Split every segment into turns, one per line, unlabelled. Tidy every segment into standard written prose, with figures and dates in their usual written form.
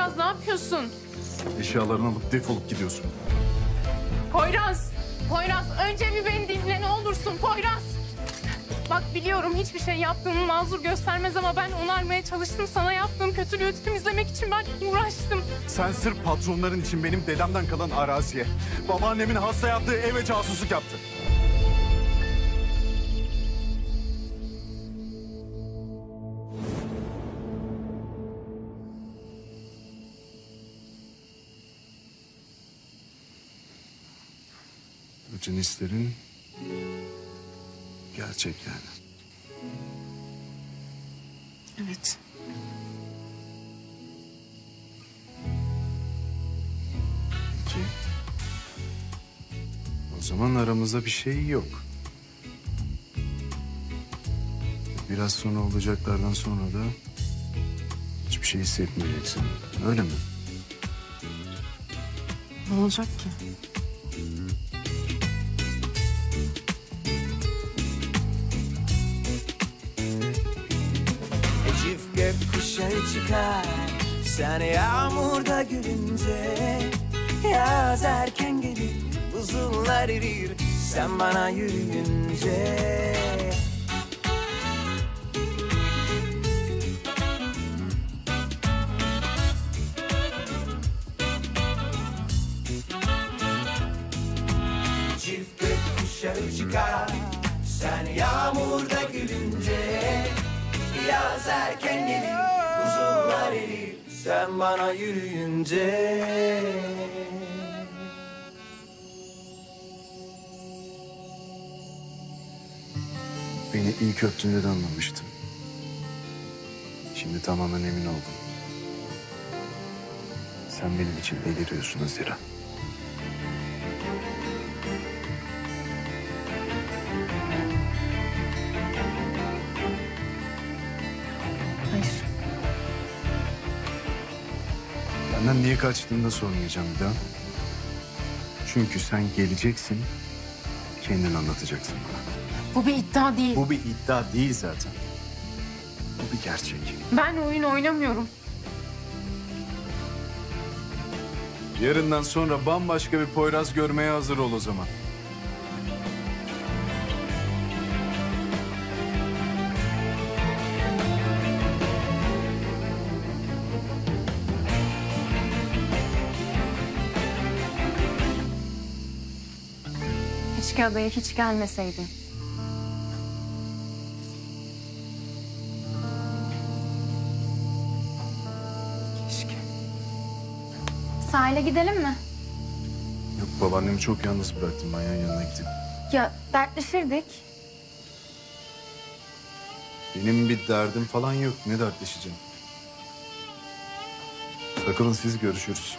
Poyraz ne yapıyorsun?
Eşyalarını alıp defolup gidiyorsun.
Poyraz! Poyraz önce bir beni dinle ne olursun Poyraz! Bak biliyorum hiçbir şey yaptığımı mazur göstermez ama ben onarmaya çalıştım. Sana yaptığım kötülüğü temizlemek için ben uğraştım.
Sen sırf patronların için benim dedemden kalan araziye, babaannemin hasta yaptığı eve casusluk yaptın. Bütün hislerin gerçek yani.
Evet.
Peki. O zaman aramızda bir şey yok. Biraz sonra olacaklardan sonra da hiçbir şey hissetmeyeceksin. Öyle mi?
Ne olacak ki?
Çift gökkuşağı çıkar sen yağmurda gülünce. Yaz erken gelir buzullar erir sen bana yürüyünce. Çift gökkuşağı çıkar sen yağmurda gülünce. Yaz erken gelir, buzullar erir, sen bana yürüyünce.
Beni ilk öptüğünde de anlamıştım. Şimdi tamamen emin oldum. Sen benim için deliriyorsun Haziran.
Hayır.
Benden niye kaçtığını da sormayacağım bir daha. Çünkü sen geleceksin, kendin anlatacaksın bana.
Bu bir iddia değil.
Bu bir iddia değil zaten. Bu bir gerçek.
Ben oyun oynamıyorum.
Yarından sonra bambaşka bir Poyraz görmeye hazır ol o zaman.
Keşke adaya hiç gelmeseydin.
Keşke.
Sahile gidelim mi?
Yok, babaannemi çok yalnız bıraktım. Ben yanına gideyim.
Ya dertleşirdik.
Benim bir derdim falan yok. Ne dertleşeceğim? Takılın siz, görüşürüz.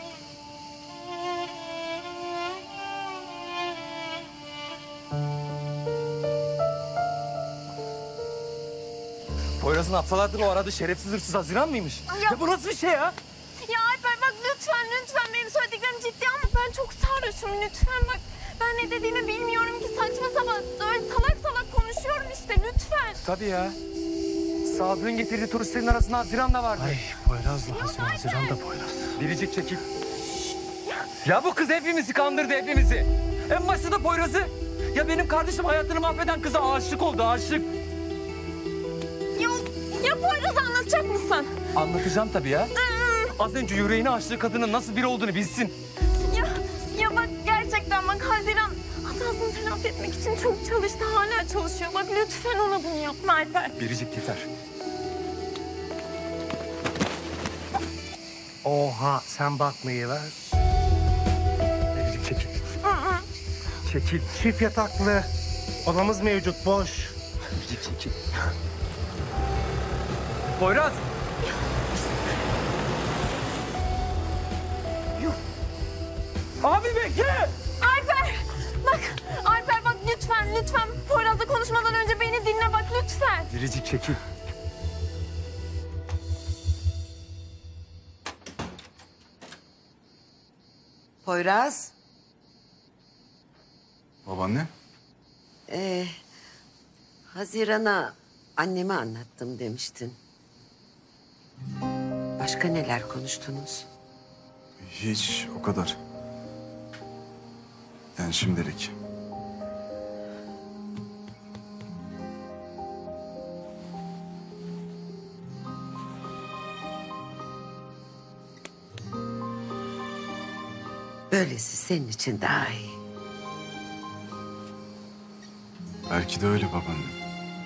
Poyraz'ın haftalardır o aradığı şerefsiz hırsız Haziran mıymış? Ya bu nasıl bir şey ya?
Ya Alper bak lütfen benim söylediklerim ciddi ama ben çok sarhoşum lütfen bak. Ben ne dediğimi bilmiyorum ki saçma sapan öyle salak konuşuyorum işte lütfen.
Tabii ya. Sadık'ın getirdiği turistlerin arasında Haziran da vardı.
Ay Poyraz'la Haziran da Poyraz.
Biricik çekil. Ya bu kız hepimizi kandırdı hepimizi. En başta da Poyraz'ı. Ya benim kardeşim hayatını mahveden kıza aşık oldu aşık.
Ya Poyraz'ı anlatacak mısın?
Anlatacağım tabii ya. Az önce yüreğine açtığı kadının nasıl biri olduğunu bilsin.
Ya bak gerçekten bak Haziran hatasını telafi etmek için çok çalıştı hala çalışıyor. Bak lütfen ona bunu yapma Alper.
Biricik yeter.
Oha sen bakmayı ver.
Biricik çekil. Çekil.
Çift yataklı. Odamız mevcut boş.
Biricik çekil. Poyraz. Abi bekle.
Alper bak lütfen Poyraz'la konuşmadan önce beni dinle bak lütfen.
Biricik çekil.
Poyraz,
Babaanne?
Haziran'a anneme anlattım demiştin. Başka neler konuştunuz?
Hiç o kadar. Yani şimdilik.
Böylesi senin için daha iyi.
Belki de öyle babaanne.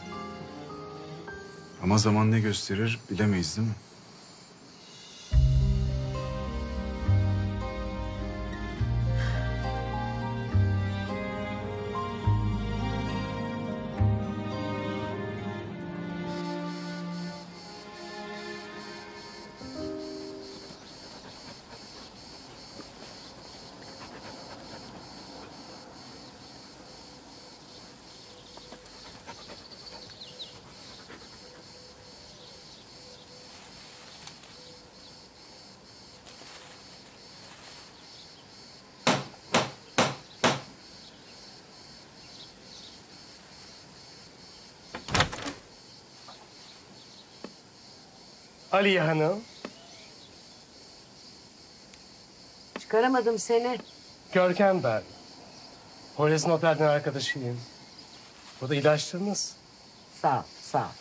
Ama zaman ne gösterir bilemeyiz değil mi?
Aliye Hanım,
Çıkaramadım seni.
Görkem ben. Poyraz'ın otelden arkadaşıyım. Bu da ilaçlarınız.
Sağ ol, sağ ol.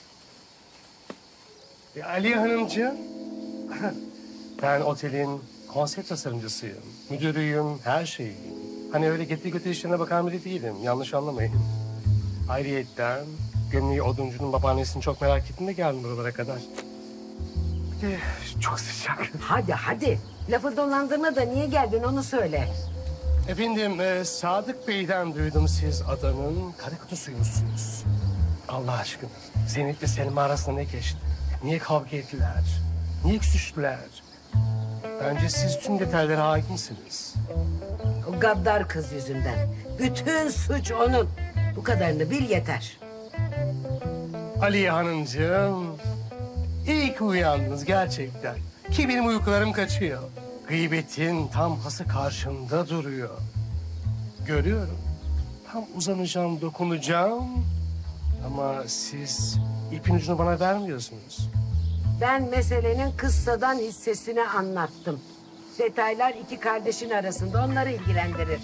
Aliye Hanımcığım, ben otelin konsept tasarımcısıyım. Müdürüyüm, her şeyim. Hani öyle getir götür işlerine bakan biri değilim. Yanlış anlamayın. Ayrıyetten gömleği oduncunun babaannesini çok merak ettim de geldim buralara kadar. Bir de çok sıcak.
Hadi hadi. Lafı dolandırma da niye geldin onu söyle.
Efendim, Sadık Bey'den duydum siz adanın kara kutusuymuşsunuz. Allah aşkına, Zeynep'le Selma arasında ne geçti? Niye kavga ettiler? Niye küsüştüler? Bence siz tüm detaylara hakimsiniz.
O gaddar kız yüzünden. Bütün suç onun. Bu kadarını bil yeter.
Aliye Hanımcığım, iyi ki uyandınız gerçekten. Ki benim uykularım kaçıyor. Gıybetin tam hası karşımda duruyor. Görüyorum. Tam uzanacağım, dokunacağım. Ama siz ipin ucunu bana vermiyorsunuz.
Ben meselenin kıssadan hissesini anlattım. Detaylar iki kardeşin arasında, onları ilgilendirir.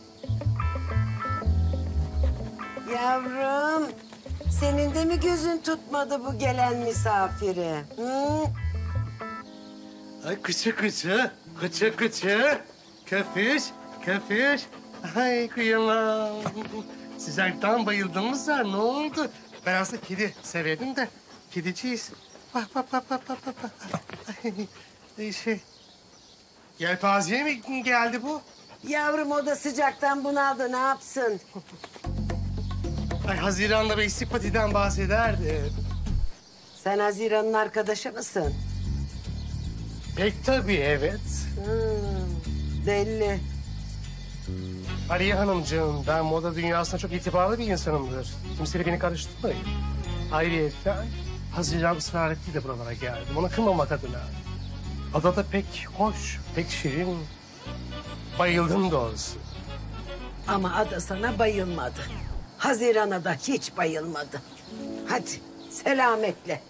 Yavrum, senin de mi gözün tutmadı bu gelen misafiri? Hı?
Ay kıçı kıçı, kıçı kıçı, köpüş, köpüş. Ay kıyamam. Sıcaktan bayıldınız ya, ne oldu? Ben aslında kedi severim de, kediciyiz. Bak, bak, bak, bak, bak, bak. Ay, yelpazeye mi geldi bu?
Yavrum o da sıcaktan bunaldı, ne yapsın?
Ay Haziran'da bir istipatiden bahsederdi.
Sen Haziran'ın arkadaşı mısın?
Pek tabii, evet.
Belli.
Aliye Hanımcığım, ben moda dünyasında çok itibarlı bir insanımdır. Kimseyle beni karıştırmayın. Ayrıca Haziran ısrar etti de buralara geldim. Onu kırmamak adına. Adada pek hoş, pek şirin. Bayıldım doğrusu.
Ama Ada sana bayılmadı. Haziran'a da hiç bayılmadı. Hadi selametle.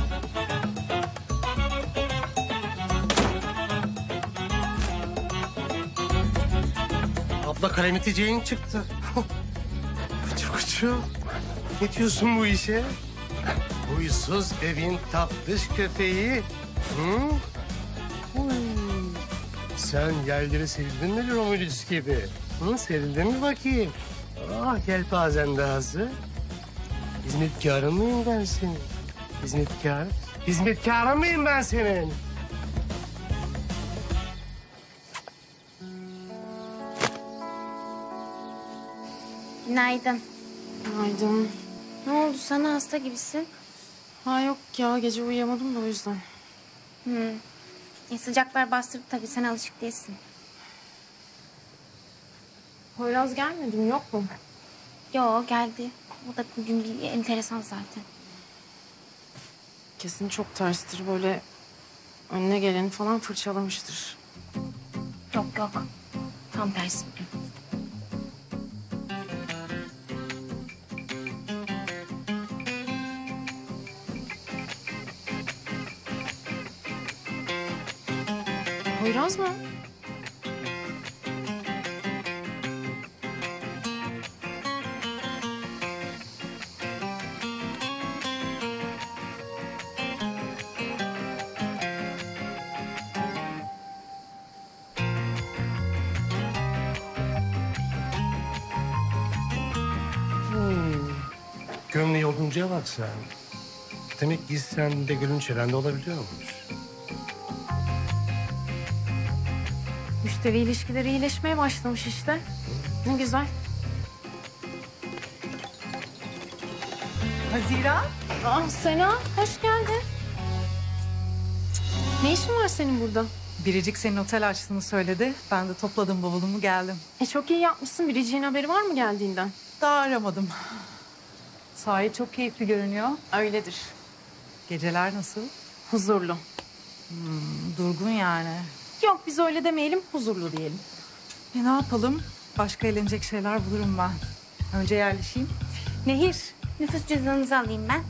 Abla kalemiticeğin çıktı. Kuçu kuçu. Ne diyorsun bu işe? Huysuz evin tatlış köpeği. Hı? Uy. Sen yerleri sevildin mi Romulus gibi? Hı? Sevildin mi bakayım? Ah yelpazen de hazır. Hizmetkarın mıyım ben senin? Hizmetkar? Hizmetkarın mıyım ben senin?
Günaydın.
Günaydın.
Ne oldu sana, hasta gibisin?
Ha yok ya, gece uyuyamadım da o yüzden.
Sıcaklar bastırdı tabii, sen alışık değilsin.
Poyraz gelmedi mi, yok mu?
Yo, geldi. O da bugün bir enteresan zaten.
Kesin çok terstir, böyle önüne geleni falan fırçalamıştır.
Yok yok, tam tersi bugün.
Poyraz mı?
Gömleği olunca bak sen. Demek ki sen de gülün çevrende olabiliyormuş.
Müşteri ilişkileri iyileşmeye başlamış işte. Ne güzel.
Haziran.
Sena, hoş geldin. Ne işin var senin burada?
Biricik senin otel açtığını söyledi. Ben de topladım bavulumu geldim.
Çok iyi yapmışsın. Biricik'in haberi var mı geldiğinden?
Daha aramadım. Sahil çok keyifli görünüyor.
Öyledir.
Geceler nasıl?
Huzurlu.
Durgun yani.
Yok biz öyle demeyelim, huzurlu diyelim.
Ne yapalım? Başka eğlenecek şeyler bulurum ben. Önce yerleşeyim.
Nehir, nüfus cüzdanınızı alayım ben.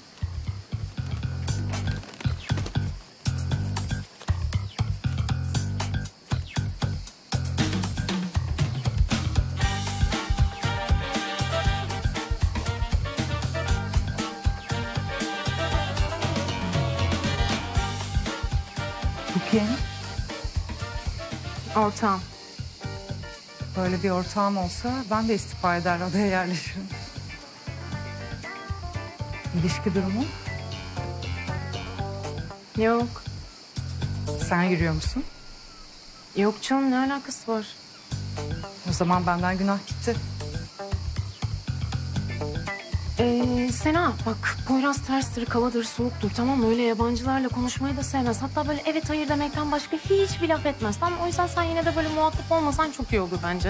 Bu kim?
Ortağım.
Böyle bir ortağım olsa ben de istifa eder odaya yerleşirim. İlişki durumu?
Yok.
Sen yürüyor musun?
Yok canım, ne alakası var?
O zaman benden günah gitti.
Sena bak, Poyraz terstir, kavadır, soğuktur, tamam mı? Öyle yabancılarla konuşmayı da sevmez. Hatta böyle evet hayır demekten başka hiçbir laf etmez. Tamam, o yüzden sen yine de böyle muhatap olmasan çok iyi olur bence.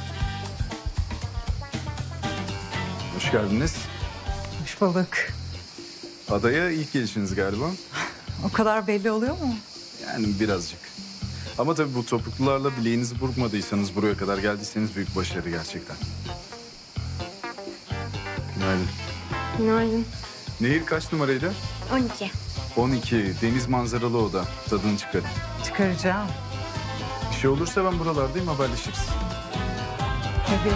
Hoş geldiniz.
Hoş bulduk.
Adaya ilk gelişiniz galiba.
O kadar belli oluyor mu?
Yani birazcık. Ama tabii bu topuklularla bileğinizi burkmadıysanız, buraya kadar geldiyseniz büyük başarı gerçekten. Günaydın.
Günaydın.
Nehir kaç numaraydı?
12.
12. Deniz manzaralı oda. Tadını çıkarın.
Çıkaracağım.
Bir şey olursa ben buralardayım, haberleşiriz.
Tabii.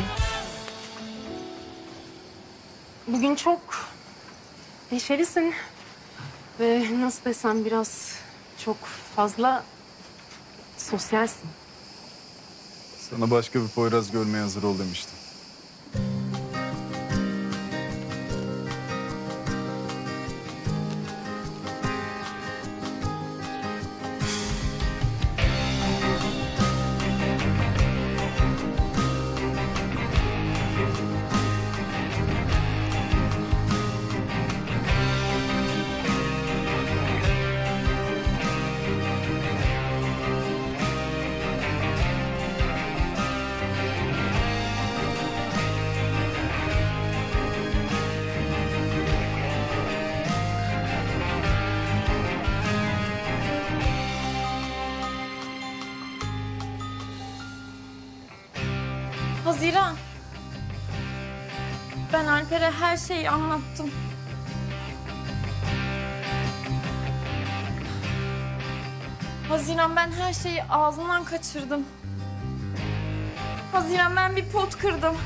Bugün çok neşelisin. Ve nasıl desem biraz çok fazla sosyalsin.
Sana başka bir Poyraz görmeye hazır ol demiştim.
Haziran. Ben Alper'e her şeyi anlattım. Haziran, ben her şeyi ağzından kaçırdım. Haziran, ben bir pot kırdım.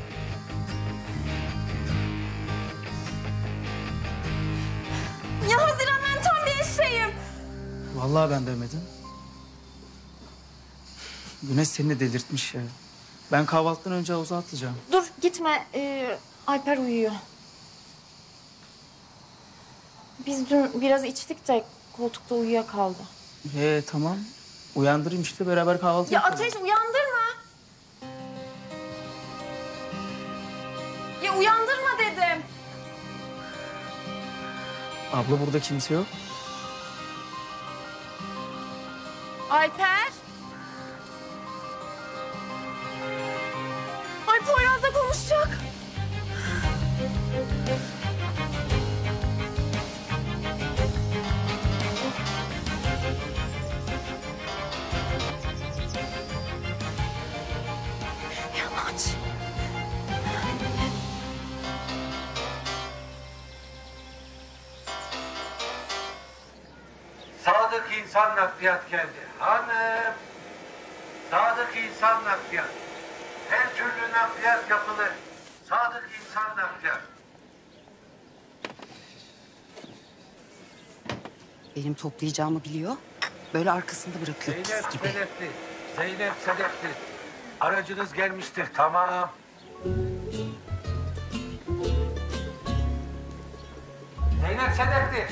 Ya Haziran, ben tam bir eşeğim.
Vallahi ben demedim. Güneş seni de delirtmiş ya. Ben kahvaltıdan önce havuza atlayacağım.
Dur gitme. Alper uyuyor. Biz dün biraz içtik de koltukta uyuyakaldı.
Tamam. Uyandırayım işte, beraber kahvaltı
Ya
yapalım.
Ateş, uyandırma. Ya uyandırma dedim.
Abla, burada kimse yok.
Alper. Ay, Poyraz'la konuşacak. Yamaç.
Sadık
Sadık İnsan Nakliyat geldi. Hanım. Sadık İnsan Nakliyat. Her türlü nakliyat yapılır. Sadık İnsan Nakliyat.
Benim toplayacağımı biliyor. Böyle arkasında bırakıyor
Zeynep
pis gibi.
Sedefli. Zeynep Sedefli. Aracınız gelmiştir. Tamam. Zeynep Sedefli.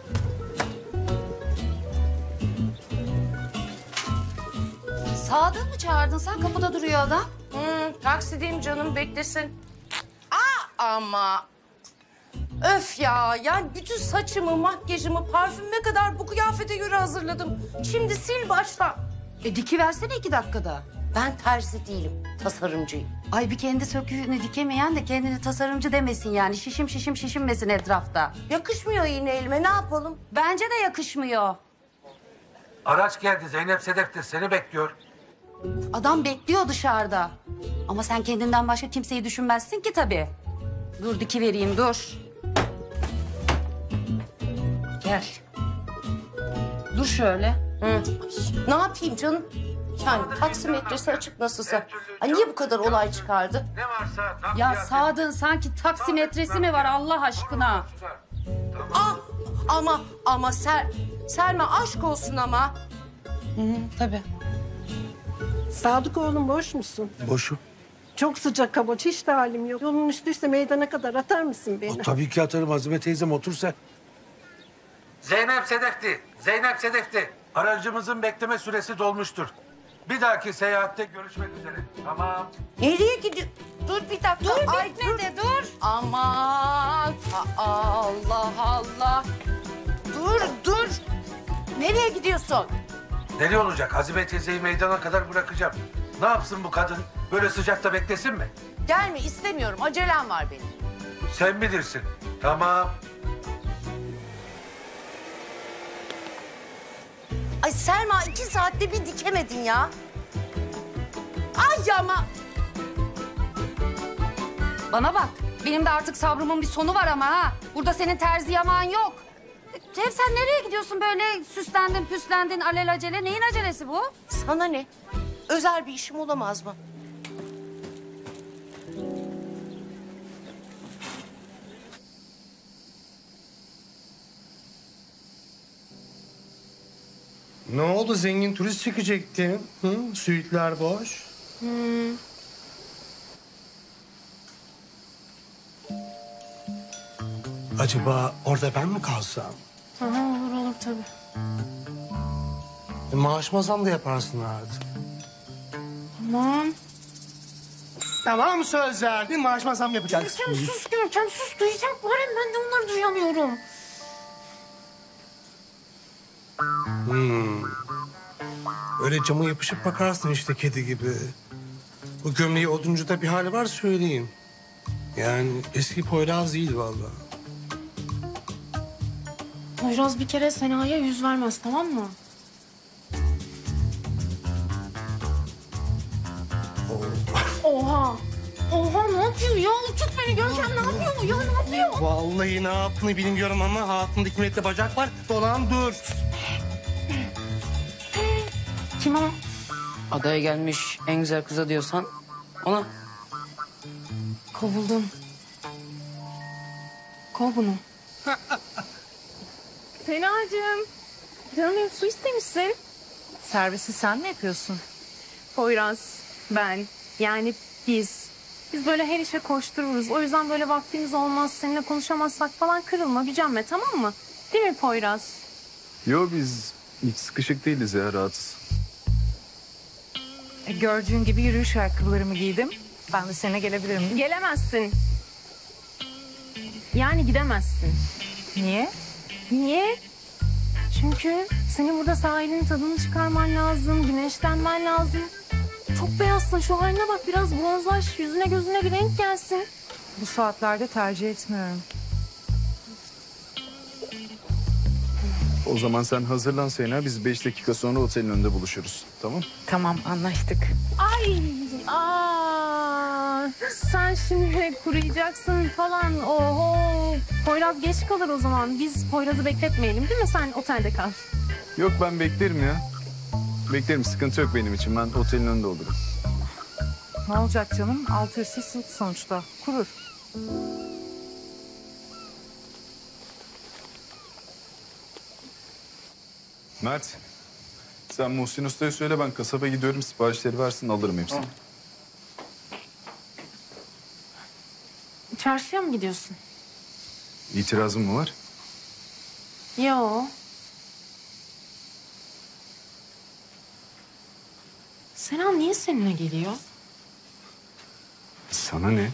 Sadık'ı mı çağırdın sen? Kapıda duruyor adam.
Taksideyim canım, beklesin. Ama öf ya, yani bütün saçımı, makyajımı, parfümüme kadar bu kıyafete göre hazırladım. Şimdi sil başla.
Dikiversene 2 dakikada.
Ben terzi değilim, tasarımcıyım.
Ay bir kendi söküğünü dikemeyen de kendini tasarımcı demesin yani. Şişinmesin etrafta.
Yakışmıyor yine elime, ne yapalım?
Bence de yakışmıyor.
Araç geldi. Zeynep Sedefli seni bekliyor.
Adam bekliyor dışarıda. Ama sen kendinden başka kimseyi düşünmezsin ki tabii. Dur dikivereyim dur. Gel. Dur şöyle.
Ne yapayım canım? Yani taksimetresi açık nasılsa. Ay niye bu kadar olay çıkardı?
Ne varsa tam
Ya
kıyafet-
Sadık'ın sanki taksimetresi mi var Allah aşkına?
Ama Selma aşk olsun ama.
Tabii.
Sadık oğlum boş musun?
Boşu.
Çok sıcak hava, hiç de halim yok. Yolun üstüyse meydana kadar atar mısın beni?
Tabii ki atarım Azime teyzem, otur sen.
Zeynep Sedefli. Zeynep Sedefli. Aracımızın bekleme süresi dolmuştur. Bir dahaki seyahatte görüşmek üzere. Tamam.
Nereye gidiyor? Dur bir dakika.
Dur
Ay,
bitmedi dur.
Aman. Allah Allah. Dur. Nereye gidiyorsun?
Deli olacak. Azime teyzeyi meydana kadar bırakacağım. Ne yapsın bu kadın? Böyle sıcakta beklesin mi?
Gelme, istemiyorum. Acelem var benim.
Sen bilirsin. Tamam.
Ay Selma 2 saatte bir dikemedin ya. Ay ama.
Bana bak. Benim de artık sabrımın bir sonu var ama ha. Burada senin terzi yamağın yok. Hem sen nereye gidiyorsun böyle süslendin püslendin alelacele? Neyin acelesi bu?
Sana ne? Özel bir işim olamaz mı?
Ne oldu, zengin turist çekecektin? Suitler boş. Acaba orada ben mi kalsam?
Olur tabii.
Maaş zam da yaparsın artık.
Tamam.
Tamam, söz verdin, maaş zam yapacaksın.
Görkem sus duyacaklar hem ben de onları duyamıyorum.
Öyle cama yapışıp bakarsın işte kedi gibi. Bu gömleği oduncuda bir hali var söyleyeyim. Yani eski Poyraz değil vallahi.
Poyraz bir kere Sena'ya yüz vermez tamam mı? Oha. Oha ne yapıyor ya? Tut beni Görkem ne yapıyor? Ya ne yapıyor?
Vallahi ne yaptığını bilmiyorum ama hatun hikmetli bacak var. Dolan dur.
Kim o?
Adaya gelmiş en güzel kıza diyorsan ona.
Kovuldum. Kov bunu. Sena'cığım. Canım su istemişsin.
Servisi sen mi yapıyorsun?
Poyraz, ben, yani biz. Biz böyle her işe koştururuz. O yüzden böyle vaktimiz olmaz, seninle konuşamazsak falan kırılma, gücenme tamam mı? Değil mi Poyraz?
Yo biz hiç sıkışık değiliz ya, rahatız.
Gördüğün gibi yürüyüş ayakkabılarımı giydim. Ben de seninle gelebilirim.
Gelemezsin. Yani gidemezsin.
Niye?
Niye? Çünkü senin burada sahilin tadını çıkarman lazım, güneşlenmen lazım. Çok beyazsın, şu haline bak, biraz bronzlaş, yüzüne gözüne bir renk gelsin.
Bu saatlerde tercih etmiyorum.
O zaman sen hazırlan Sena, biz 5 dakika sonra otelin önünde buluşuruz. Tamam?
Tamam anlaştık.
Ay, sen şimdi kuruyacaksın falan. Oho, Poyraz geç kalır o zaman. Biz Poyraz'ı bekletmeyelim değil mi? Sen otelde kal.
Yok ben beklerim ya. Beklerim, sıkıntı yok benim için. Ben otelin önünde olurum.
Ne olacak canım? Altı üstü sık sonuçta. Kurur.
Mert, sen Muhsin Usta'ya söyle, ben kasaba gidiyorum. Siparişleri versin, alırım hepsini.
Çarşıya mı gidiyorsun?
İtirazın mı var?
Yo. Sena niye seninle geliyor?
Sana ne?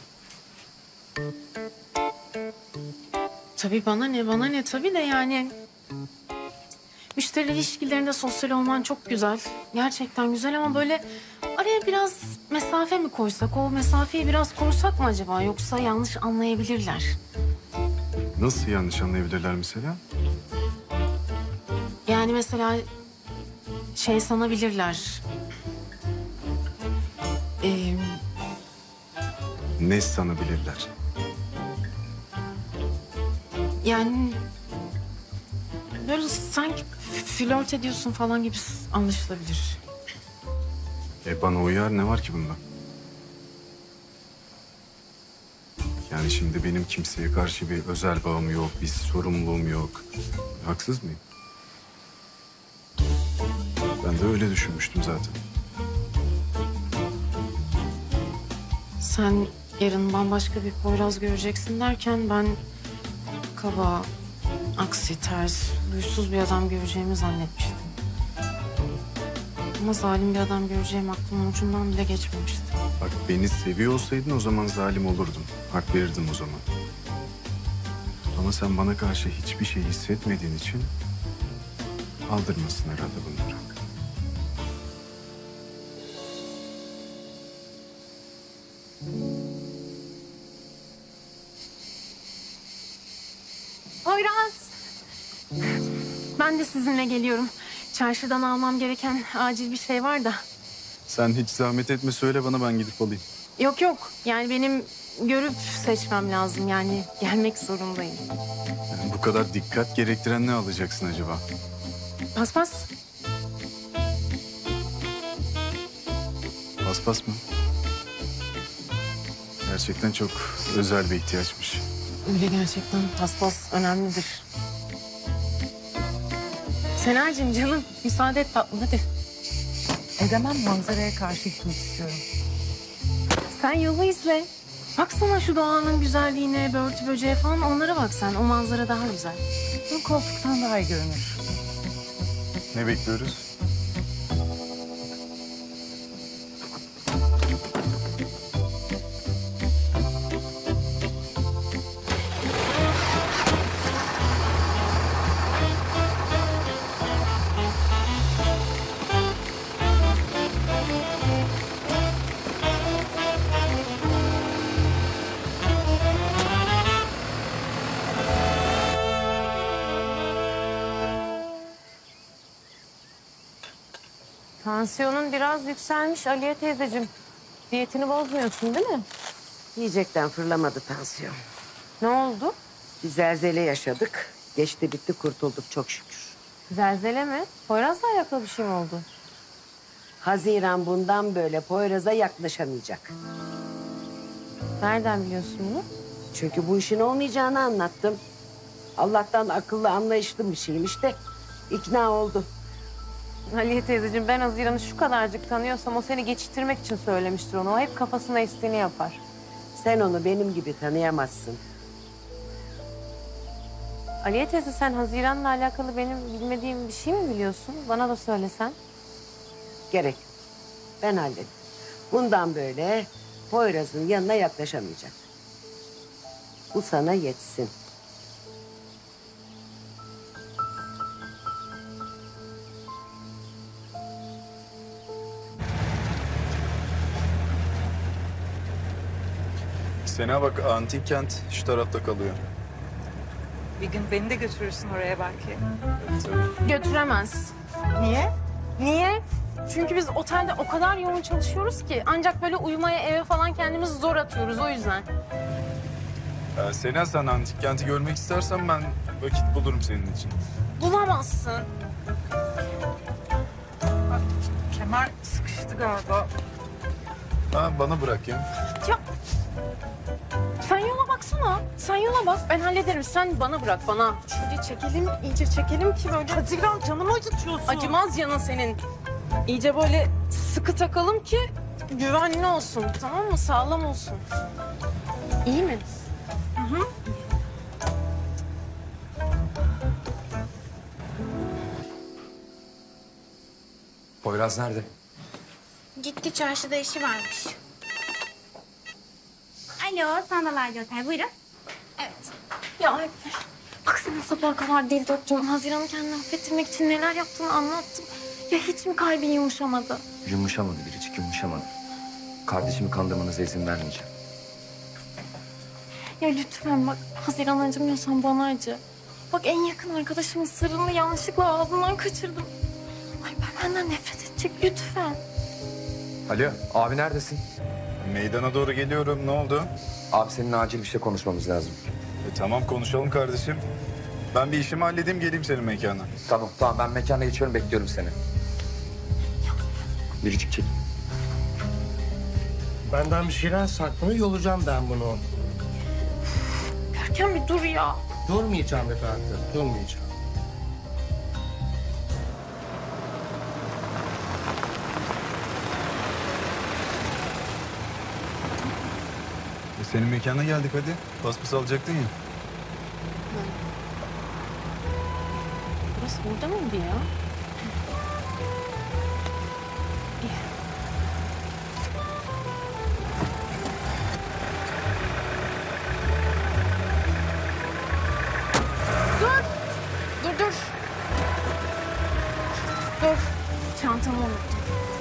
Tabii bana ne tabii de yani. Müşteri ilişkilerinde sosyal olman çok güzel. Gerçekten güzel ama böyle araya biraz mesafe mi koysak? O mesafeyi biraz korusak mı acaba? Yoksa yanlış anlayabilirler.
Nasıl yanlış anlayabilirler mesela?
Yani mesela şey sanabilirler.
Ne sanabilirler?
Yani böyle sanki flört ediyorsun falan gibi anlaşılabilir.
Bana uyar, ne var ki bunda? Yani şimdi benim kimseye karşı bir özel bağım yok, bir sorumluluğum yok. Haksız mıyım? Ben de öyle düşünmüştüm zaten.
Sen yarın bambaşka bir Poyraz göreceksin derken ben kaba, aksi, ters, huysuz bir adam göreceğimi zannetmiştim. Ama zalim bir adam göreceğim aklımın ucundan bile geçmemişti.
Bak beni seviyor olsaydın o zaman zalim olurdum. Hak verirdim o zaman. Ama sen bana karşı hiçbir şey hissetmediğin için aldırmasın herhalde bunları.
Poyraz! Ben de sizinle geliyorum. Çarşıdan almam gereken acil bir şey var da.
Sen hiç zahmet etme, söyle bana, ben gidip alayım.
Yok yok. Yani benim görüp seçmem lazım. Yani gelmek zorundayım.
Yani bu kadar dikkat gerektiren ne alacaksın acaba?
Paspas.
Paspas mı? Gerçekten çok özel bir ihtiyaçmış.
Öyle gerçekten paspas önemlidir. Senacığım canım müsaade et tatlım hadi.
Edemem, manzaraya karşı gitmek istiyorum.
Sen yolu izle. Baksana şu doğanın güzelliğine, börtü böceğe falan, onlara bak sen. O manzara daha güzel.
Bu koltuktan daha iyi görünür.
Ne bekliyoruz?
Tansiyonun biraz yükselmiş Aliye teyzeciğim. Diyetini bozmuyorsun değil mi?
Yiyecekten fırlamadı tansiyon.
Ne oldu?
Bir zelzele yaşadık. Geçti bitti, kurtulduk çok şükür.
Zelzele mi? Poyraz'la alakalı bir şey mi oldu?
Haziran bundan böyle Poyraz'a yaklaşamayacak.
Nereden biliyorsun bunu?
Çünkü bu işin olmayacağını anlattım. Allah'tan akıllı, anlayışlı bir şeymiş de ikna oldu.
Aliye teyzeciğim, ben Haziran'ı şu kadarcık tanıyorsam o seni geçiştirmek için söylemiştir onu. O hep kafasına estiğini yapar.
Sen onu benim gibi tanıyamazsın.
Aliye teyze, sen Haziran'la alakalı benim bilmediğim bir şey mi biliyorsun? Bana da söylesen.
Gerek yok. Ben hallederim. Bundan böyle Poyraz'ın yanına yaklaşamayacak. Bu sana yetsin.
Sena bak, antik kent şu tarafta kalıyor.
Bir gün beni de götürürsün oraya belki.
Götüremez.
Niye?
Niye? Çünkü biz otelde o kadar yoğun çalışıyoruz ki ancak böyle uyumaya, eve falan kendimizi zor atıyoruz, o yüzden.
Sena, sen antik kenti görmek istersen ben vakit bulurum senin için.
Bulamazsın.
Kemer sıkıştı galiba.
Ha, bana bırak ya.
Ya sen yola baksana. Sen yola bak. Ben hallederim. Sen bana bırak bana. Şöyle çekelim, iyice çekelim ki böyle.
Haziran canımı acıtıyorsun.
Acımaz canın senin. İyice böyle sıkı takalım ki güvenli olsun. Tamam mı? Sağlam olsun. İyi mi? Hı hı.
Poyraz nerede?
Gitti çarşıda işi varmış. Alo, Sandalarca Otel. Buyurun. Evet.
Ya Alper, bak sana sabaha kadar deli döktüm. Haziran'ı kendini affettirmek için neler yaptığını anlattım. Ya hiç mi kalbin yumuşamadı?
Yumuşamadı Biricik, yumuşamadı. Kardeşimi kandırmanıza izin vermeyeceğim.
Ya lütfen bak, Haziran acımıyorsan bana acı. Bak en yakın arkadaşımın sırrını yanlışlıkla ağzından kaçırdım. Alper benden nefret edecek lütfen.
Alo, abi neredesin?
Meydana doğru geliyorum. Ne oldu?
Abi seninle acil bir şey konuşmamız lazım.
Tamam, konuşalım kardeşim. Ben bir işimi halledeyim, geleyim senin mekana.
Tamam, ben mekana geçiyorum, bekliyorum seni. Biricik çek.
Benden bir şeyler saklanıyor, yolacağım ben bunu.
Görkem bir dur ya.
Durmayacağım efendim, durmayacağım.
Senin mekana geldik hadi. Paspası alacaktın ya.
Burası burada mıydı ya? Dur! Dur. Dur. Çantamı unuttum.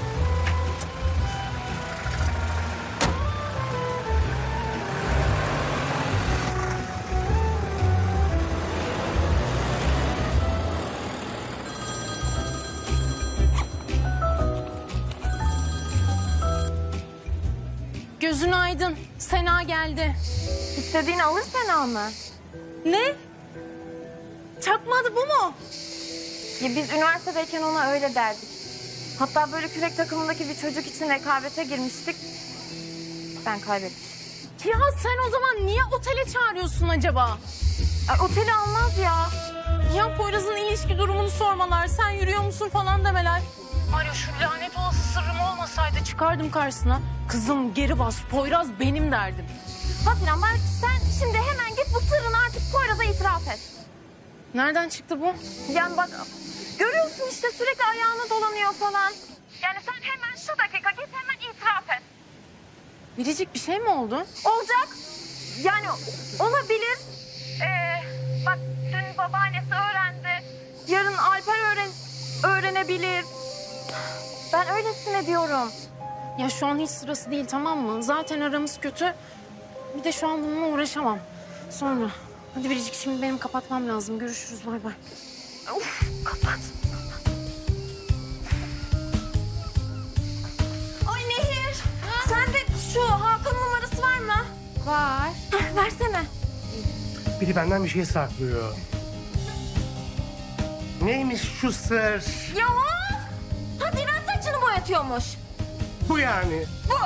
Gözün aydın. Sena geldi. İstediğini alır Sena mı? Ne? Çakma adı bu mu?
Ya biz üniversitedeyken ona öyle derdik. Hatta böyle kürek takımındaki bir çocuk için rekabete girmiştik. Ben kaybettim.
Ya sen o zaman niye otele çağırıyorsun acaba?
Ay, oteli almaz ya.
Ya Poyraz'ın ilişki durumunu sormalar, sen yürüyor musun falan demeler. Var ya şu lanet olası sırrım olmasaydı çıkardım karşısına. Kızım geri bas, Poyraz benim derdim.
Haziran bak sen şimdi hemen git bu sırrını artık Poyraz'a itiraf et.
Nereden çıktı bu?
Yani bak görüyorsun işte sürekli ayağına dolanıyor falan. Yani sen hemen şu dakika git hemen itiraf et.
Biricik bir şey mi oldu?
Olacak. Yani olabilir. Bak dün babaannesi öğrendi. Yarın Alper öğrenebilir. Ben öylesine diyorum.
Ya şu an hiç sırası değil, tamam mı? Zaten aramız kötü. Bir de şu an bununla uğraşamam. Sonra. Hadi Biricik, şimdi benim kapatmam lazım. Görüşürüz, bay bay.
Uf, kapat. Ay Nehir. Sende şu Hakan numarası var mı?
Var.
Versene.
Biri benden bir şey saklıyor. Neymiş şu sır?
Ya Haziran saçını boyatıyormuş.
Bu yani.
Bu.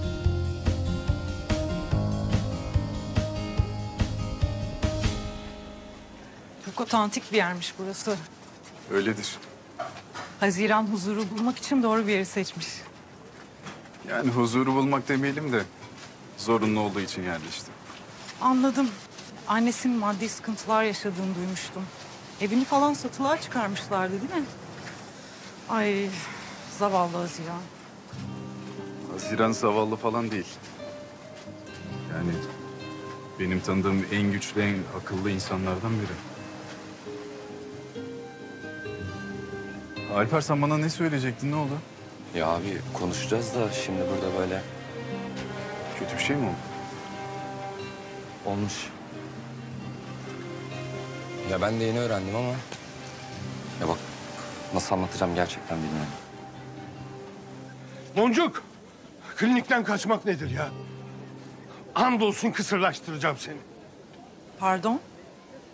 Çok otantik bir yermiş burası.
Öyledir.
Haziran huzuru bulmak için doğru bir yeri seçmiş.
Yani huzuru bulmak demeyelim de zorunlu olduğu için yerleştim.
Anladım. Annesinin maddi sıkıntılar yaşadığını duymuştum. Evini falan satılığa çıkarmışlardı değil mi? Ay zavallı Haziran.
Haziran zavallı falan değil. Yani benim tanıdığım en güçlü, en akıllı insanlardan biri. Alper, sen bana ne söyleyecektin, ne oldu?
Ya abi konuşacağız da şimdi burada böyle.
Kötü bir şey mi oldu?
Olmuş. Ya ben de yeni öğrendim ama... Ya bak nasıl anlatacağım gerçekten bilmiyorum.
Boncuk, klinikten kaçmak nedir ya? Andolsun kısırlaştıracağım seni.
Pardon?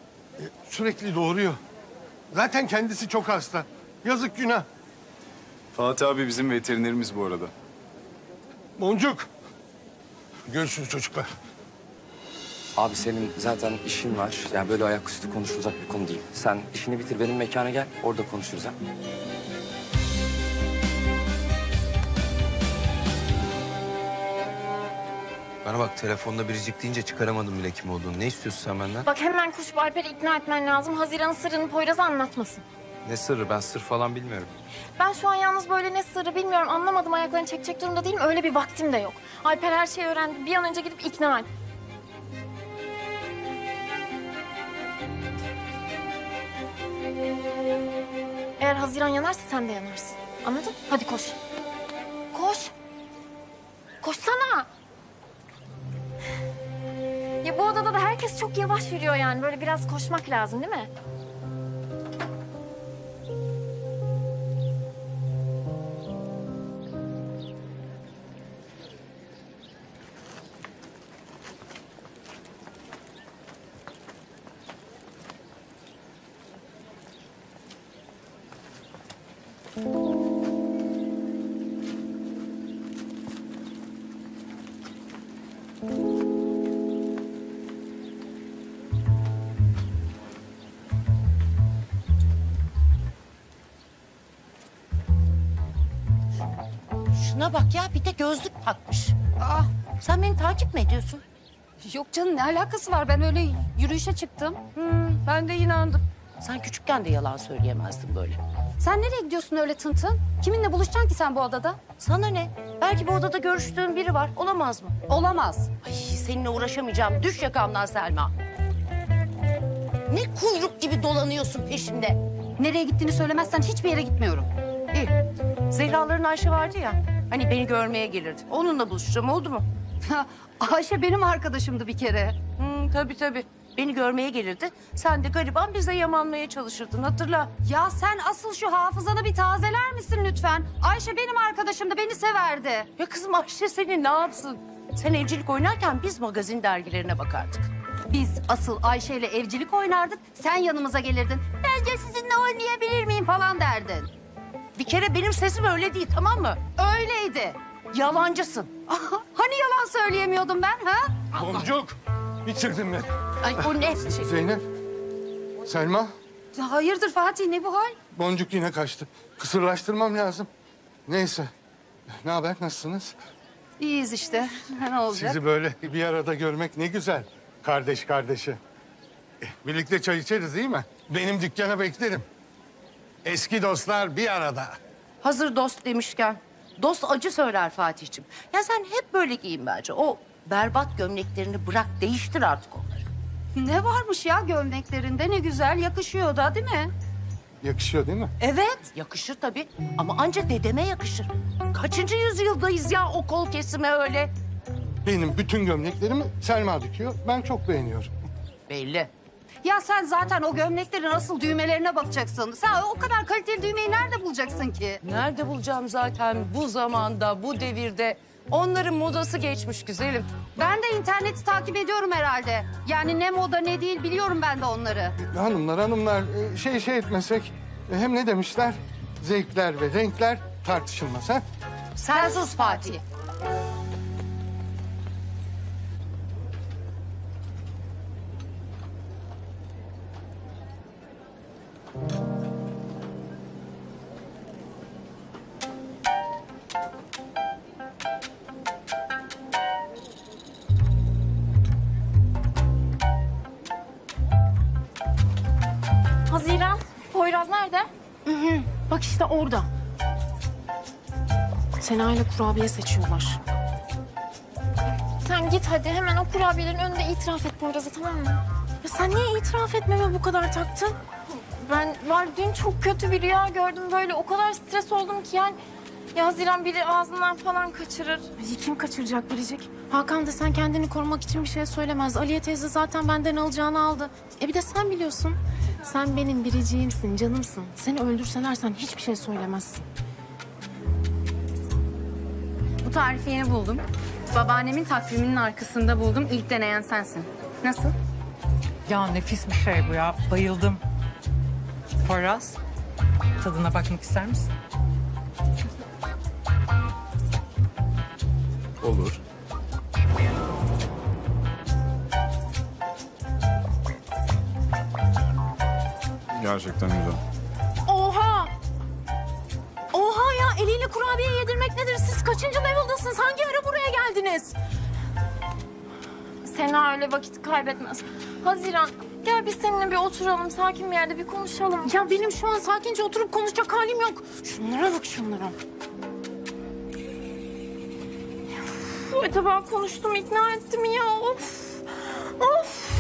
Sürekli doğuruyor. Zaten kendisi çok hasta. Yazık günah.
Fatih abi bizim veterinerimiz bu arada.
Boncuk. Görüşürüz çocuklar.
Abi senin zaten işin var. Yani böyle ayaküstü konuşulacak bir konu değil. Sen işini bitir, benim mekana gel. Orada konuşuruz ha.
Bana bak, telefonda biricik deyince çıkaramadım bile kim olduğunu. Ne istiyorsun sen benden?
Bak hemen koşup Alper'i ikna etmen lazım. Haziran'ın sırrını Poyraz'a anlatmasın.
Ne sırrı? Ben sır falan bilmiyorum.
Ben şu an yalnız böyle ne sırrı bilmiyorum. Anlamadım, ayaklarını çekecek durumda değilim. Öyle bir vaktim de yok. Alper her şeyi öğrendi. Bir an önce gidip ikna et. Eğer Haziran yanarsa sen de yanarsın. Anladın? Hadi koş. Koş. Koşsana. Ya bu odada da herkes çok yavaş yürüyor yani. Böyle biraz koşmak lazım değil mi?
Şuna bak ya, bir de gözlük takmış. Aa, sen beni takip mi ediyorsun?
Yok canım, ne alakası var? Ben öyle yürüyüşe çıktım.
Ben de inandım. Sen küçükken de yalan söyleyemezdin böyle.
Sen nereye gidiyorsun öyle tın tın? Kiminle buluşacaksın ki sen bu odada?
Sana ne? Belki bu odada görüştüğün biri var. Olamaz mı?
Olamaz.
Ay, seninle uğraşamayacağım. Düş yakamdan Selma. Ne kuyruk gibi dolanıyorsun peşimde.
Nereye gittiğini söylemezsen hiçbir yere gitmiyorum.
İyi. Zehraların Ayşe vardı ya. Hani beni görmeye gelirdi. Onunla buluşacağım, oldu mu?
Ayşe benim arkadaşımdı bir kere.
Tabii. Beni görmeye gelirdi. Sen de gariban bize yamanmaya çalışırdın, hatırla.
Ya sen asıl şu hafızanı bir tazeler misin lütfen? Ayşe benim arkadaşımdı, beni severdi.
Ya kızım, Ayşe seni ne yapsın? Sen evcilik oynarken biz magazin dergilerine bakardık.
Biz asıl Ayşe ile evcilik oynardık. Sen yanımıza gelirdin. Bence sizinle oynayabilir miyim falan derdin.
Bir kere benim sesim öyle değil, tamam mı?
Öyleydi.
Yalancısın.
Hani yalan söyleyemiyordum ben ha?
Boncuk. Bitirdin beni.
Ay o ne?
Zeynep. Selma.
Hayırdır Fatih, ne bu hal?
Boncuk yine kaçtı. Kısırlaştırmam lazım. Neyse. Ne haber? Nasılsınız?
İyiyiz işte. Ne olacak?
Sizi böyle bir arada görmek ne güzel. Kardeş kardeşe. Birlikte çay içeriz değil mi? Benim dükkana beklerim. Eski dostlar bir arada.
Hazır dost demişken. Dost acı söyler Fatih'ciğim. Ya sen hep böyle giyin bence. O berbat gömleklerini bırak, değiştir artık onları.
Ne varmış ya gömleklerinde, ne güzel yakışıyor da değil mi?
Yakışıyor değil mi?
Evet. Yakışır tabii ama anca dedeme yakışır. Kaçıncı yüzyıldayız ya o kol kesime öyle?
Benim bütün gömleklerimi Selma dikiyor. Ben çok beğeniyorum.
Belli.
Ya sen zaten o gömleklerin asıl düğmelerine bakacaksın. Sen o kadar kaliteli düğmeyi nerede bulacaksın ki?
Nerede bulacağım zaten bu zamanda, bu devirde? Onların modası geçmiş güzelim.
Ben de interneti takip ediyorum herhalde. Yani ne moda ne değil biliyorum ben de onları.
Hanımlar şey etmesek hem ne demişler? Zevkler ve renkler tartışılmaz ha?
Sen sus Fatih.
Haziran, Poyraz nerede?
Bak işte orada. Sena ile kurabiye seçiyorlar.
Sen git hadi hemen o kurabiyelerin önünde itiraf et Poyraz'a, tamam mı?
Ya sen niye itiraf etmeme bu kadar taktın?
Ben dün çok kötü bir rüya gördüm böyle. O kadar stres oldum ki yani. Ya Haziran biri ağzından falan kaçırır.
Ay, kim kaçıracak Biricik? Hakan da sen kendini korumak için bir şey söylemez. Aliye teyze zaten benden alacağını aldı. Bir de sen biliyorsun. Sen benim biriciğimsin, canımsın. Seni öldürseler sen hiçbir şey söylemezsin.
Bu tarifi yeni buldum. Babaannemin takviminin arkasında buldum. İlk deneyen sensin. Nasıl?
Ya nefis bir şey bu ya. Bayıldım. Poyraz, tadına bakmak ister misin?
Olur. Gerçekten güzel.
Oha! Oha ya, eliyle kurabiye yedirmek nedir? Siz kaçıncı level'dasınız? Hangi ara buraya geldiniz?
Sena öyle vakit kaybetmez. Haziran, gel biz seninle bir oturalım, sakin bir yerde bir konuşalım.
Ya benim şu an sakince oturup konuşacak halim yok. Şunlara bak, şunlara.
Acaba konuştum, ikna ettim ya. Of. Of.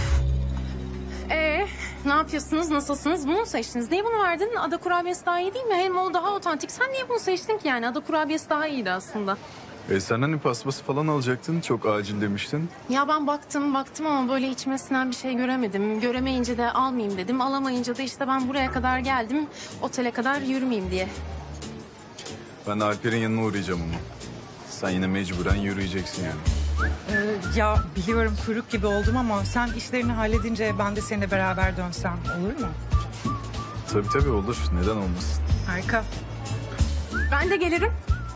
Ne yapıyorsunuz? Nasılsınız? Bunu mu seçtiniz? Niye bunu verdin? Ada kurabiyesi daha iyi değil mi? Hem o daha otantik. Sen niye bunu seçtin ki yani? Ada kurabiyesi daha iyiydi aslında.
Sen hani paspası falan alacaktın. Çok acil demiştin.
Ya ben baktım ama böyle içmesinden bir şey göremedim. Göremeyince de almayayım dedim. Alamayınca da işte ben buraya kadar geldim. Otele kadar yürümeyeyim diye.
Ben Alper'in yanına uğrayacağım ama. Sen yine mecburen yürüyeceksin yani.
Ya biliyorum kuyruk gibi oldum ama sen işlerini halledince ben de seninle beraber dönsem olur mu?
Tabii olur. Neden olmasın?
Harika.
Ben de gelirim.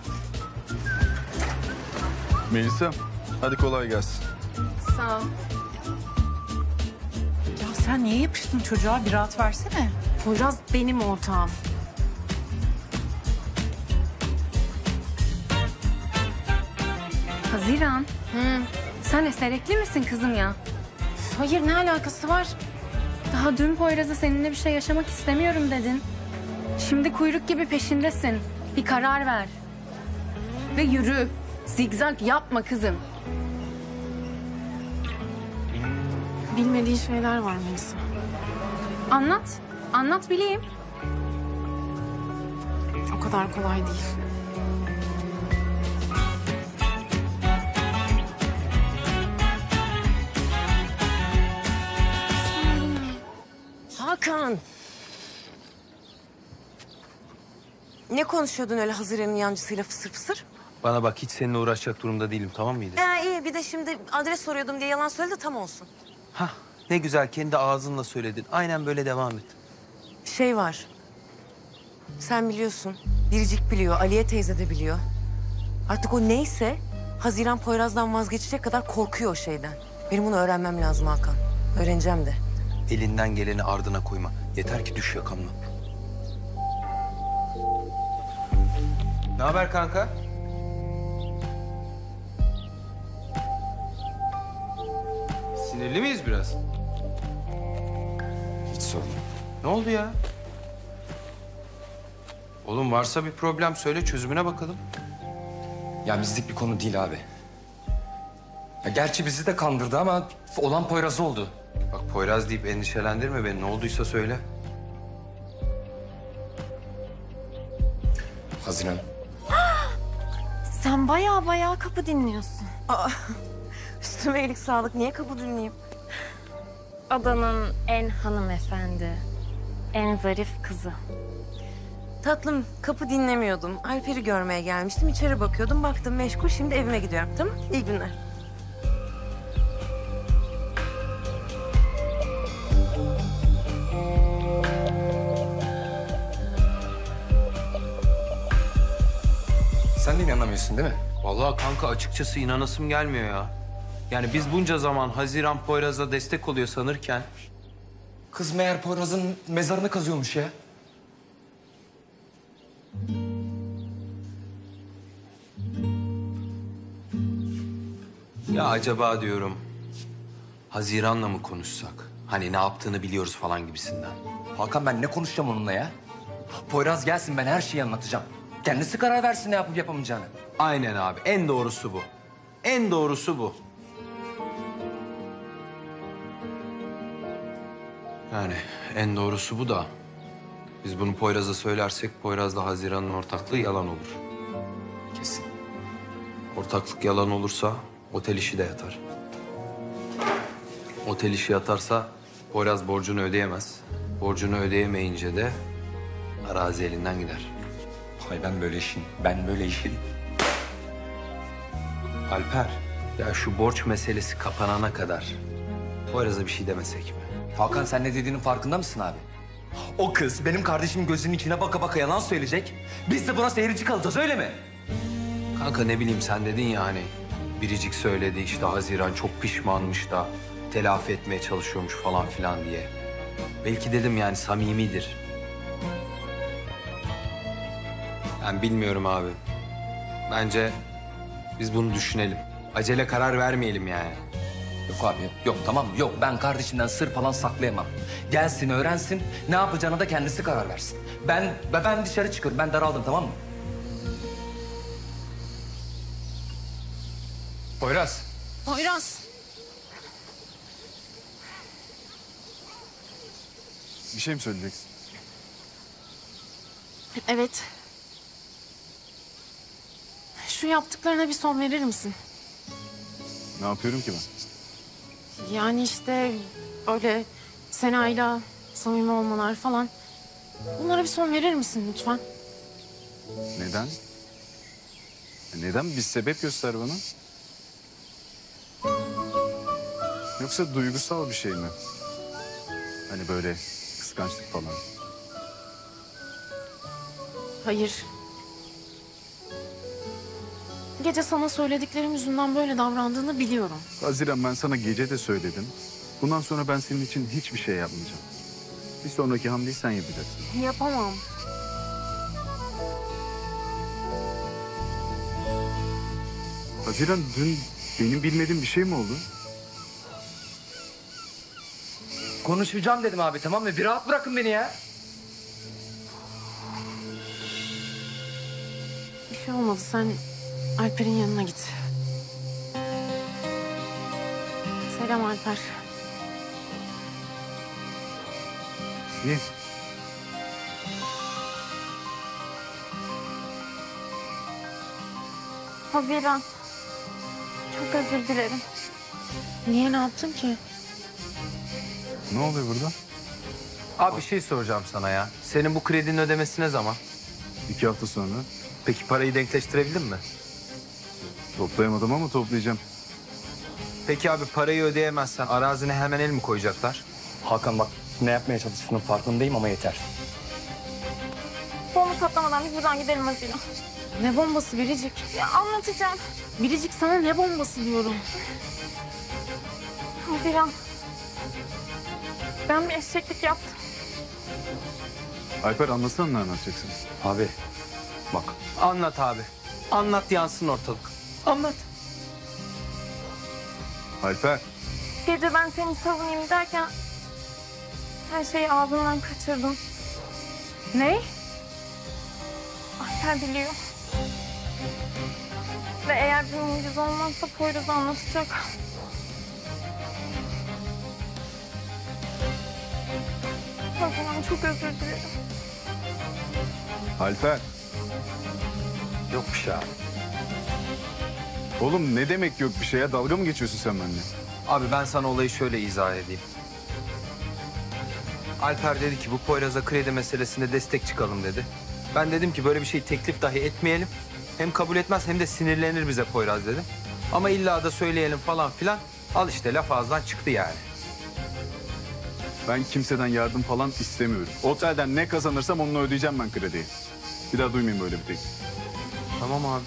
Melisa, hadi kolay gelsin.
Sağ ol.
Ya sen niye yapıştın çocuğa? Bir rahat versene.
Poyraz benim ortağım.
Haziran. Sen eserekli misin kızım ya?
Hayır, ne alakası var?
Daha dün Poyraz'a seninle bir şey yaşamak istemiyorum dedin. Şimdi kuyruk gibi peşindesin. Bir karar ver. Ve yürü. Zigzag yapma kızım.
Bilmediği şeyler var Melisa.
Anlat. Anlat bileyim.
O kadar kolay değil.
Hakan. Ne konuşuyordun öyle Haziran'ın yancısıyla fısır fısır?
Bana bak, hiç seninle uğraşacak durumda değilim, tamam mıydı?
İyi, bir de şimdi adres soruyordum diye yalan söyle de tam olsun.
Hah, ne güzel, kendi ağzınla söyledin. Aynen böyle devam et.
Şey var. Sen biliyorsun. Biricik biliyor, Aliye teyze de biliyor. Artık o neyse Haziran Poyraz'dan vazgeçecek kadar korkuyor o şeyden. Benim bunu öğrenmem lazım Hakan. Öğreneceğim de.
Elinden geleni ardına koyma. Yeter ki düş yakamdan. Ne haber kanka? Sinirli miyiz biraz?
Hiç sorma.
Ne oldu ya? Oğlum varsa bir problem söyle, çözümüne bakalım.
Ya bizlik bir konu değil abi. Ya gerçi bizi de kandırdı ama olan Poyraz oldu.
Bak Poyraz deyip endişelendirme beni. Ne olduysa söyle.
Haziran.
Sen baya kapı dinliyorsun.
Üstüme iyilik sağlık. Niye kapı dinleyeyim?
Adanın en hanımefendi, en zarif kızı.
Tatlım, kapı dinlemiyordum. Alper'i görmeye gelmiştim. İçeri bakıyordum. Baktım meşgul. Şimdi evime gidiyorum. Tamam? İyi günler.
Sen de mi anlamıyorsun değil mi?
Vallahi kanka açıkçası inanasım gelmiyor ya. Yani biz bunca zaman Haziran Poyraz'a destek oluyor sanırken...
Kız meğer Poyraz'ın mezarını kazıyormuş ya.
Ya acaba diyorum Haziran'la mı konuşsak? Hani ne yaptığını biliyoruz falan gibisinden.
Hakan ben ne konuşacağım onunla ya? Poyraz gelsin, ben her şeyi anlatacağım. Kendisi karar versin ne yapıp yapamayacağını.
Aynen abi, en doğrusu bu. En doğrusu bu. Yani en doğrusu bu da biz bunu Poyraz'a söylersek Poyraz'la Haziran'ın ortaklığı yalan olur.
Kesin.
Ortaklık yalan olursa otel işi de yatar. Otel işi yatarsa Poyraz borcunu ödeyemez. Borcunu ödeyemeyince de arazi elinden gider.
Hay ben böyle işin.
Alper, ya şu borç meselesi kapanana kadar Poyraz'a bir şey demesek mi?
Hakan sen ne dediğinin farkında mısın abi? O kız benim kardeşimin gözünün içine baka baka yalan söyleyecek. Biz de buna seyirci kalacağız öyle mi?
Kanka ne bileyim sen dedin ya hani Biricik söyledi işte Haziran çok pişmanmış da telafi etmeye çalışıyormuş falan filan diye. Belki dedim yani samimidir. Ben bilmiyorum abi. Bence biz bunu düşünelim. Acele karar vermeyelim yani.
Yok abi yok tamam mı? Yok ben kardeşimden sır falan saklayamam. Gelsin öğrensin ne yapacağına da kendisi karar versin. Ben dışarı çıkıyorum ben daraldım tamam mı? Poyraz.
Poyraz.
Bir şey mi söyleyeceksin?
Evet. Şu yaptıklarına bir son verir misin?
Ne yapıyorum ki ben?
Yani işte öyle Sena'yla samimi olmalar falan. Bunlara bir son verir misin lütfen?
Neden? Neden? Bir sebep göster bana. Yoksa duygusal bir şey mi? Hani böyle kıskançlık falan.
Hayır. Gece sana söylediklerim yüzünden böyle davrandığını biliyorum.
Haziran ben sana gece de söyledim. Bundan sonra ben senin için hiçbir şey yapmayacağım. Bir sonraki hamleyi sen yapacaksın.
Yapamam.
Haziran dün benim bilmediğim bir şey mi oldu?
Konuşacağım dedim abi tamam mı? Bir rahat bırakın beni ya.
Bir şey olmadı. Sen Alper'in yanına git. Selam Alper.
Niye?
Haziran. Çok özür dilerim.
Niye, ne yaptın ki?
Ne oluyor burada?
Abi bir şey soracağım sana ya. Senin bu kredinin ödemesi ne zaman?
2 hafta sonra.
Peki parayı denkleştirebildin mi?
Toplayamadım ama toplayacağım.
Peki abi parayı ödeyemezsen arazine hemen el mi koyacaklar?
Hakan bak ne yapmaya çalıştığının farkındayım ama yeter.
Bomba patlamadan biz buradan gidelim Haziran.
Ne bombası Biricik?
Ya anlatacağım.
Biricik sana ne bombası diyorum.
Haziran. Ben bir eşeklik yaptım.
Alper anlatsana ne anlatacaksın?
Abi bak.
Anlat abi. Anlat yansın ortalık. Anlat.
Alper.
Gece ben seni savunayım derken her şeyi ağzımdan kaçırdım.
Ne?
Alper biliyor. Ve eğer bir mucize olmazsa Poyraz'a anlatacak. Haziran çok özür dilerim.
Alper.
Yok bir şey abi.
Oğlum ne demek yok bir şey ya? Dalga mı geçiyorsun sen benimle?
Abi ben sana olayı şöyle izah edeyim. Alper dedi ki bu Poyraz'a kredi meselesinde destek çıkalım dedi. Ben dedim ki böyle bir şey teklif dahi etmeyelim. Hem kabul etmez hem de sinirlenir bize Poyraz dedim. Ama illa da söyleyelim falan filan. Al işte laf ağızdan çıktı yani.
Ben kimseden yardım falan istemiyorum. Otelden ne kazanırsam onunla ödeyeceğim ben krediyi. Bir daha duymayayım böyle bir teklif.
Tamam abi.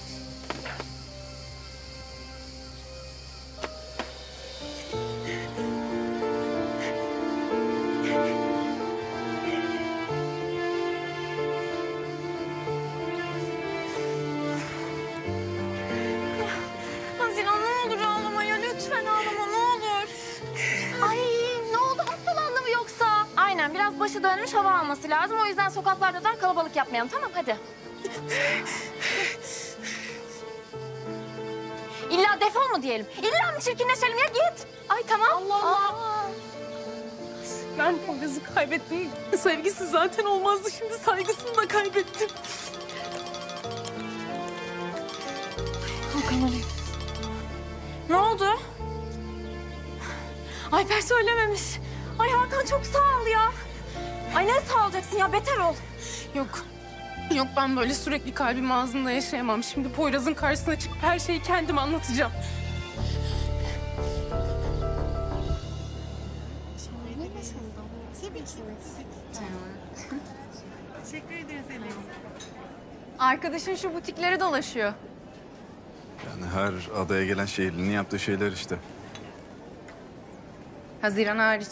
Haziran ne olur ağlama ya. Lütfen ağlama ne olur.
Ay ne oldu hastalandı mı yoksa? Aynen biraz başı dönmüş hava alması lazım. O yüzden sokaklarda da kalabalık yapmayalım tamam hadi. İlla defol mu diyelim? İlla mı çirkinleşelim ya git. Ay tamam.
Allah Allah. Ben Poyraz'ı kaybettim. Sevgisi zaten olmazdı. Şimdi saygısını da kaybettim.
Hakan arıyor. Ne oldu? Alper söylememiş. Ay Hakan çok sağ ol ya. Ay ne sağ olacaksın ya beter ol.
Yok. Yok ben böyle sürekli kalbim ağzımda yaşayamam. Şimdi Poyraz'ın karşısına çıkıp her şeyi kendim anlatacağım.
Arkadaşın şu butikleri dolaşıyor.
Yani her adaya gelen şehirlinin yaptığı şeyler işte.
Haziran hariç.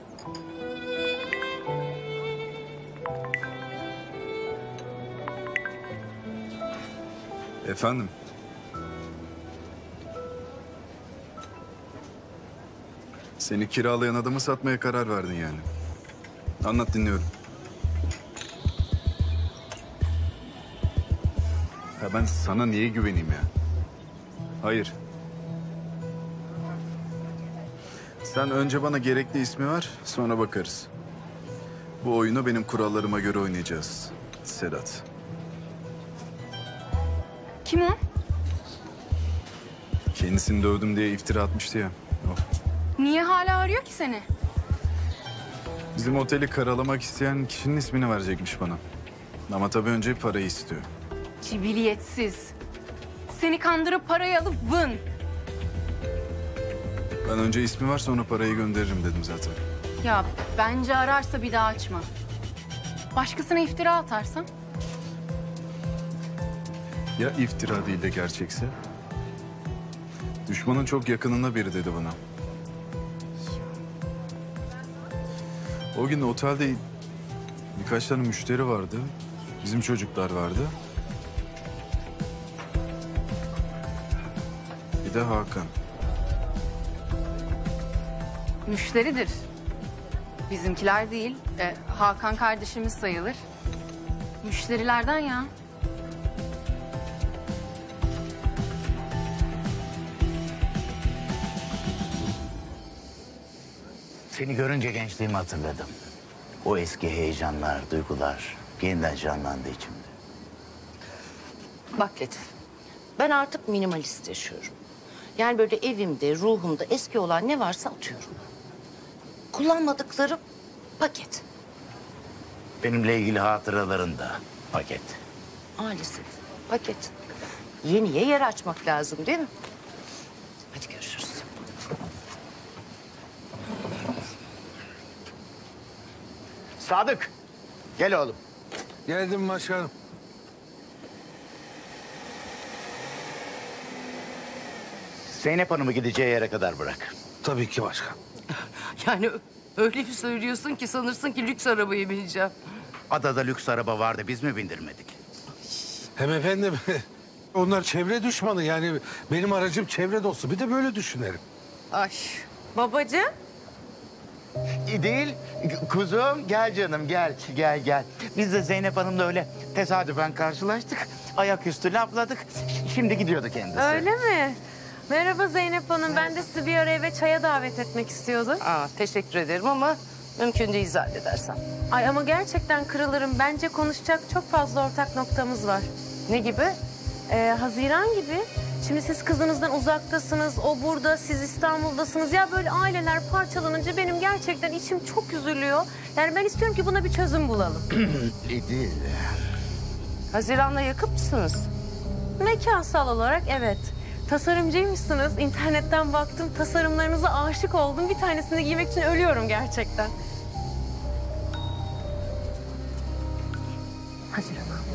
Efendim? Seni kiralayan adamı satmaya karar verdin yani. Anlat, dinliyorum. Ya ben sana niye güveneyim ya? Hayır. Sen önce bana gerekli ismi ver, sonra bakarız. Bu oyunu benim kurallarıma göre oynayacağız. Sedat.
Kim o?
Kendisini dövdüm diye iftira atmıştı ya. O.
Niye hala arıyor ki seni?
Bizim oteli karalamak isteyen kişinin ismini verecekmiş bana. Ama tabii önce parayı istiyor.
Cibiliyetsiz. Seni kandırıp parayı alıp vın.
Ben önce ismi var, sonra parayı gönderirim dedim zaten.
Ya bence ararsa bir daha açma. Başkasına iftira atarsan?
Ya iftira değil de gerçekse? Düşmanın çok yakınında biri dedi bana. O gün otelde birkaç tane müşteri vardı. Bizim çocuklar vardı. Bir de Hakan.
Müşteridir. Bizimkiler değil. Hakan kardeşimiz sayılır. Müşterilerden ya.
Seni görünce gençliğimi hatırladım. O eski heyecanlar, duygular yeniden canlandı içimde.
Bak Latif, ben artık minimalist yaşıyorum. Yani böyle evimde, ruhumda eski olan ne varsa atıyorum. Kullanmadıklarım paket.
Benimle ilgili hatıraların da paket.
Maalesef paket. Yeniye yer açmak lazım değil mi? Hadi görüşürüz.
Sadık, gel oğlum.
Geldim başkanım.
Zeynep Hanım'ı gideceği yere kadar bırak.
Tabii ki başkan.
Yani öyle bir söylüyorsun ki sanırsın ki lüks arabaya bineceğim.
Adada lüks araba vardı, biz mi bindirmedik?
Hem efendim onlar çevre düşmanı, yani benim aracım çevre dostu. Bir de böyle düşünelim.
Ay babacığım.
İdil, kuzum gel canım gel, gel. Biz de Zeynep Hanım'la öyle tesadüfen karşılaştık. Ayaküstü lafladık. Şimdi gidiyordu kendisi.
Öyle mi? Merhaba Zeynep Hanım. Ben de sizi bir ara eve çaya davet etmek istiyordum.
Teşekkür ederim ama mümkün değil zannedersem.
Ay ama gerçekten kırılırım. Bence konuşacak çok fazla ortak noktamız var.
Ne gibi?
Haziran gibi. Şimdi siz kızınızdan uzaktasınız, o burada, siz İstanbul'dasınız. Ya böyle aileler parçalanınca benim gerçekten içim çok üzülüyor. Yani ben istiyorum ki buna bir çözüm bulalım.
İdil.
Haziran'la yakın mısınız?
Mekansal olarak evet. Tasarımcıymışsınız. İnternetten baktım, tasarımlarınıza aşık oldum. Bir tanesini giymek için ölüyorum gerçekten. Haziran abi.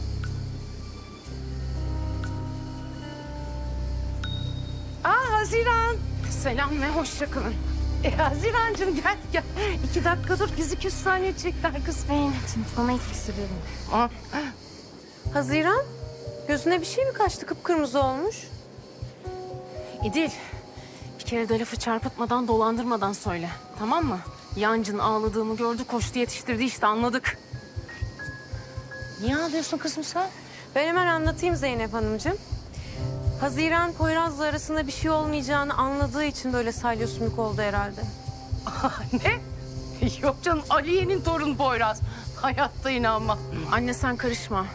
Haziran.
Selam ve hoşça kalın.
Hazirancığım gel. 2 dakika dur, bizi 200 saniye çekler kız.
Zeynep'ciğim sana iksiriyorum. Haziran, gözüne bir şey mi kaçtı? Kıpkırmızı olmuş.
İdil, bir kere de lafı çarpıtmadan, dolandırmadan söyle. Tamam mı? Yancın ağladığımı gördü, koştu yetiştirdi, işte anladık.
Niye ağlıyorsun kızım sen?
Ben hemen anlatayım Zeynep Hanımcığım. Haziran Poyraz'la arasında bir şey olmayacağını anladığı için böyle salyosumluk oldu herhalde.
Ne? Yok canım, Aliye'nin torunu Poyraz. Hayatta inanmam.
Anne sen karışma.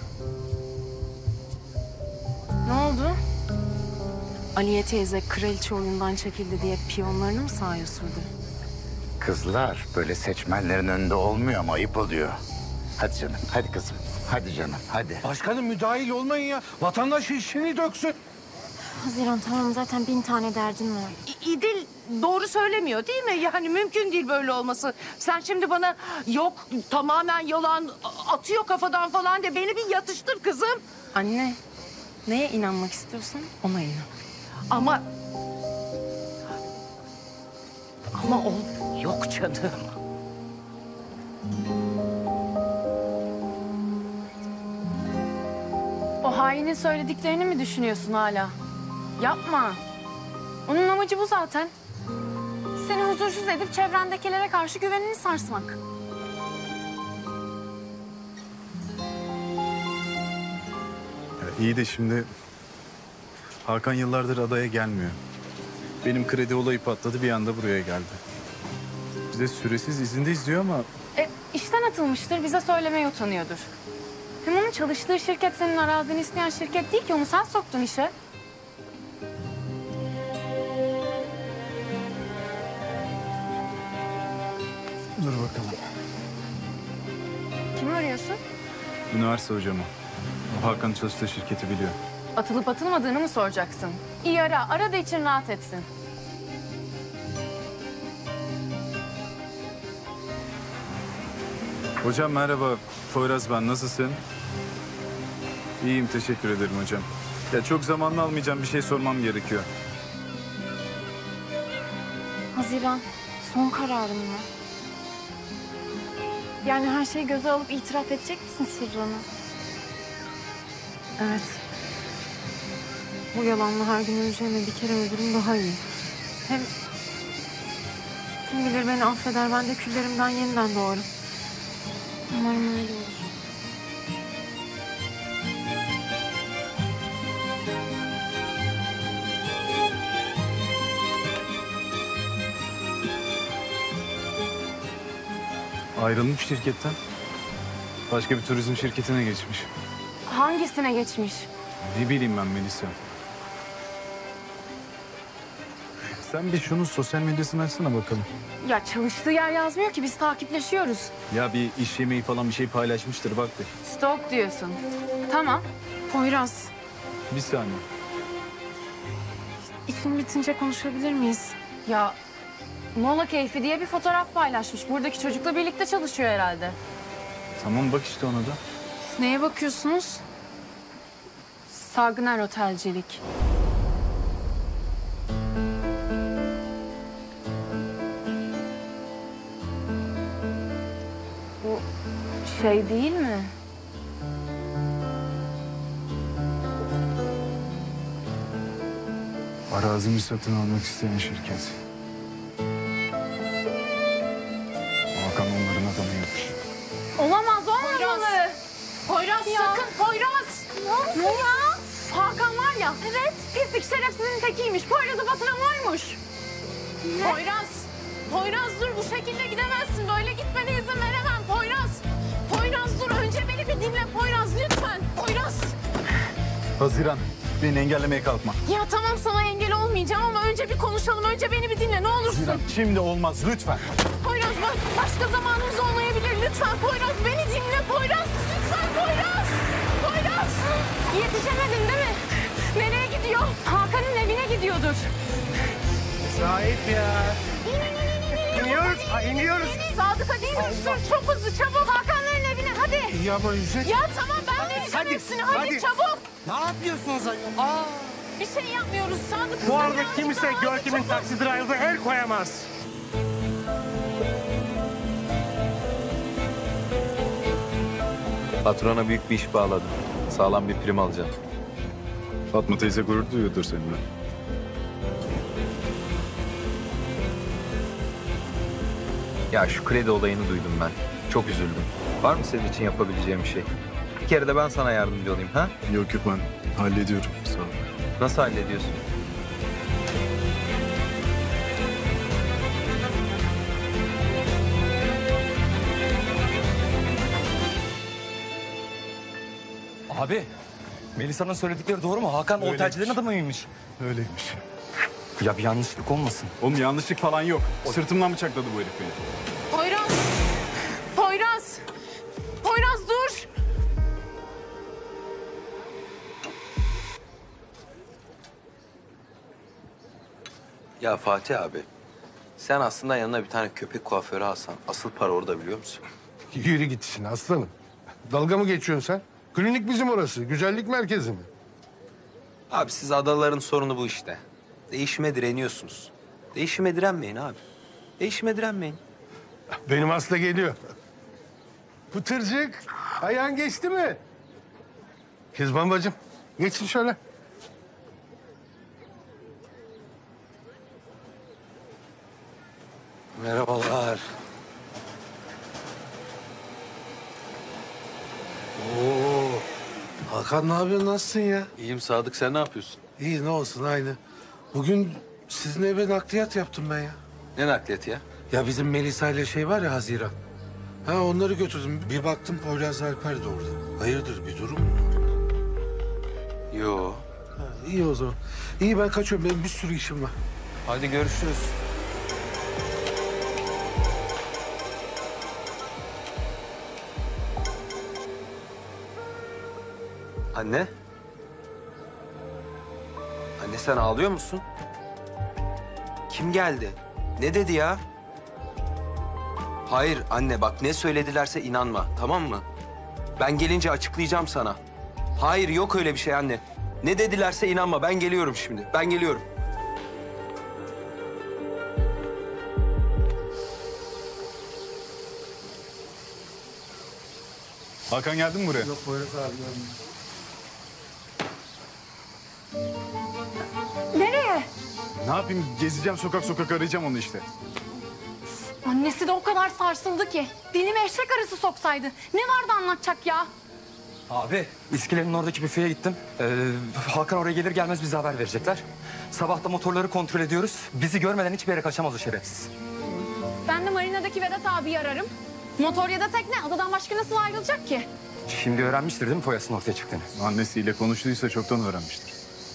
Ne oldu? Aliye teyze kraliçe oyundan çekildi diye piyonlarını mı sahaya sürdü?
Kızlar böyle seçmenlerin önünde olmuyor ama ayıp oluyor. Hadi canım, hadi kızım. Hadi canım, hadi.
Başkanım müdahil olmayın ya. Vatandaş işini döksün.
Haziran tamam zaten 1000 tane derdin var.
İdil doğru söylemiyor değil mi? Yani mümkün değil böyle olması. Sen şimdi bana yok tamamen yalan atıyor kafadan falan de beni bir yatıştır kızım.
Anne
Neye inanmak istiyorsan ona inan.
Ama o yok canım.
O hainin söylediklerini mi düşünüyorsun hala? Yapma. Onun amacı bu zaten. Seni huzursuz edip çevrendekilere karşı güvenini sarsmak.
İyi de şimdi Hakan yıllardır adaya gelmiyor. Benim kredi olayı patladı, bir anda buraya geldi. Bize süresiz izindeyiz diyor ama
İşten atılmıştır, bize söylemeye utanıyordur. Hem onun çalıştığı şirket senin arazini isteyen şirket değil ki, onu sen soktun işe.
dur bakalım.
Kimi arıyorsun?
Üniversite hocamı. O Hakan'ın çalıştığı şirketi biliyor.
Atılıp atılmadığını mı soracaksın? İyi ara, ara da için rahat etsin.
Hocam merhaba, Poyraz ben. Nasılsın? İyiyim, teşekkür ederim hocam. Ya çok zamanını almayacağım, bir şey sormam gerekiyor.
Haziran, son kararın mı? Yani her şeyi göze alıp itiraf edecek misin sırrını?
Evet. Bu yalanla her gün öleceğime bir kere öldürüm daha iyi. Hem kim bilir beni affeder, ben de küllerimden yeniden doğarım.
Umarım öyle olur.
Ayrılmış şirketten. Başka bir turizm şirketine geçmiş.
Hangisine geçmiş?
Ne bileyim ben Melisa. Sen bir şunun sosyal medyasını açsana bakalım.
Ya çalıştığı yer yazmıyor ki, biz takipleşiyoruz.
Ya bir iş yemeği falan bir şey paylaşmıştır bak de.
Stalk diyorsun. Tamam.
Poyraz,
Bir saniye.
işin bitince konuşabilir miyiz?
Ya mola keyfi diye bir fotoğraf paylaşmış. Buradaki çocukla birlikte çalışıyor herhalde.
Tamam bak işte ona da.
Neye bakıyorsunuz? Sagner Otelcilik. Bu şey değil mi?
Arazimi satın almak isteyen şirket. Hakan onların adamıymış.
Olamaz, olmamalı.
Poyraz
Ya.
sakın Poyraz.
Ne ya? Hakan var ya. Evet. Pislik şerefsizin tekiymiş. Poyraz'ı batıran oymuş.
Poyraz dur, bu şekilde gidemezsin. Böyle gitmene izin veremem Poyraz. Poyraz dur, önce beni bir dinle Poyraz lütfen. Poyraz.
Haziran, beni engellemeye kalkma.
Ya tamam, sana engel olmayacağım ama önce bir konuşalım. Önce beni bir dinle ne olursun.
Haziran, şimdi olmaz lütfen.
Poyraz bak, başka zamanımız olmayabilir. Lütfen Poyraz, beni dinle Poyraz. Lütfen Poyraz. Poyraz.
Yetişemedin değil mi? Nereye gidiyor? Hakan'ın evine gidiyordur.
Sahip ya. İniyoruz, iniyoruz.
Sadık hadi sür çok hızlı, çabuk.
Hakan'ların evine hadi.
Ya ama İzzet.
Ya tamam, ben vereceğim hepsini. Hadi çabuk.
Ne yapıyorsunuz ayol?
Bir şey yapmıyoruz Sadık.
Bu
Sen
arada
birazcık
kimse
daha hadi,
Görkem'in
çabuk.
taksi driver'da el koyamaz.
Patrona büyük bir iş bağladım. Sağlam bir prim alacağım.
Fatma teyze gurur duyuyordur seninle.
Ya şu kredi olayını duydum ben. Çok üzüldüm. Var mı senin için yapabileceğim bir şey? Bir kere de ben sana yardımcı olayım ha?
Yok yok, ben hallediyorum. Sağ ol.
Nasıl hallediyorsun?
Abi, Melisa'nın söyledikleri doğru mu? Hakan
Öyleymiş.
otelcilerin adamı mıymış?
Öyleymiş.
Ya bir yanlışlık olmasın.
Oğlum yanlışlık falan yok. Sırtımdan bıçakladı bu herif beni.
Poyraz. Poyraz. Poyraz dur.
Ya Fatih abi, sen aslında yanına bir tane köpek kuaförü alsan asıl para orada biliyor musun?
Yürü git işine aslanım. Dalga mı geçiyorsun sen? Klinik bizim orası. Güzellik merkezi mi?
Abi siz adaların sorunu bu işte. Değişime direniyorsunuz. Değişime direnmeyin abi. Değişime direnmeyin.
Benim hasta geliyor. Pıtırcık, ayağın geçti mi? Kezban bacım, geçin şöyle.
Merhabalar.
Oo. Hakan ne yapıyorsun? Nasılsın ya?
İyiyim Sadık, sen ne yapıyorsun?
İyi, ne olsun aynı. Bugün sizin eve nakliyat yaptım ben ya.
Ne nakliyatı ya?
Ya bizim Melisa ile şey var ya, Haziran. Ha, onları götürdüm. Bir baktım Poyraz Alper de orada. Hayırdır, bir durum mu?
Yo.
Ha, iyi o zaman. İyi, ben kaçıyorum. Benim bir sürü işim var.
Hadi görüşürüz. Anne? Anne sen ağlıyor musun? Kim geldi? Ne dedi ya? Hayır anne bak ne söyledilerse inanma, tamam mı? Ben gelince açıklayacağım sana. Hayır yok öyle bir şey anne. Ne dedilerse inanma, ben geliyorum şimdi. Ben geliyorum.
Hakan geldin mi buraya?
Yok Poyraz abi.
Nereye?
Ne yapayım? Gezeceğim sokak sokak arayacağım onu işte.
Annesi de o kadar sarsıldı ki. Dilime eşek arısı soksaydı. Ne vardı anlatacak ya?
Abi İskelenin oradaki büfeye gittim. Hakan oraya gelir gelmez bize haber verecekler. Sabah da motorları kontrol ediyoruz. Bizi görmeden hiçbir yere kaçamaz o şerefsiz.
Ben de marinadaki Vedat abiyi ararım. Motor ya da tekne adadan başka nasıl ayrılacak ki?
Şimdi öğrenmiştir değil mi Foya'sının ortaya çıktığını?
Annesiyle konuştuysa çoktan öğrenmiştir.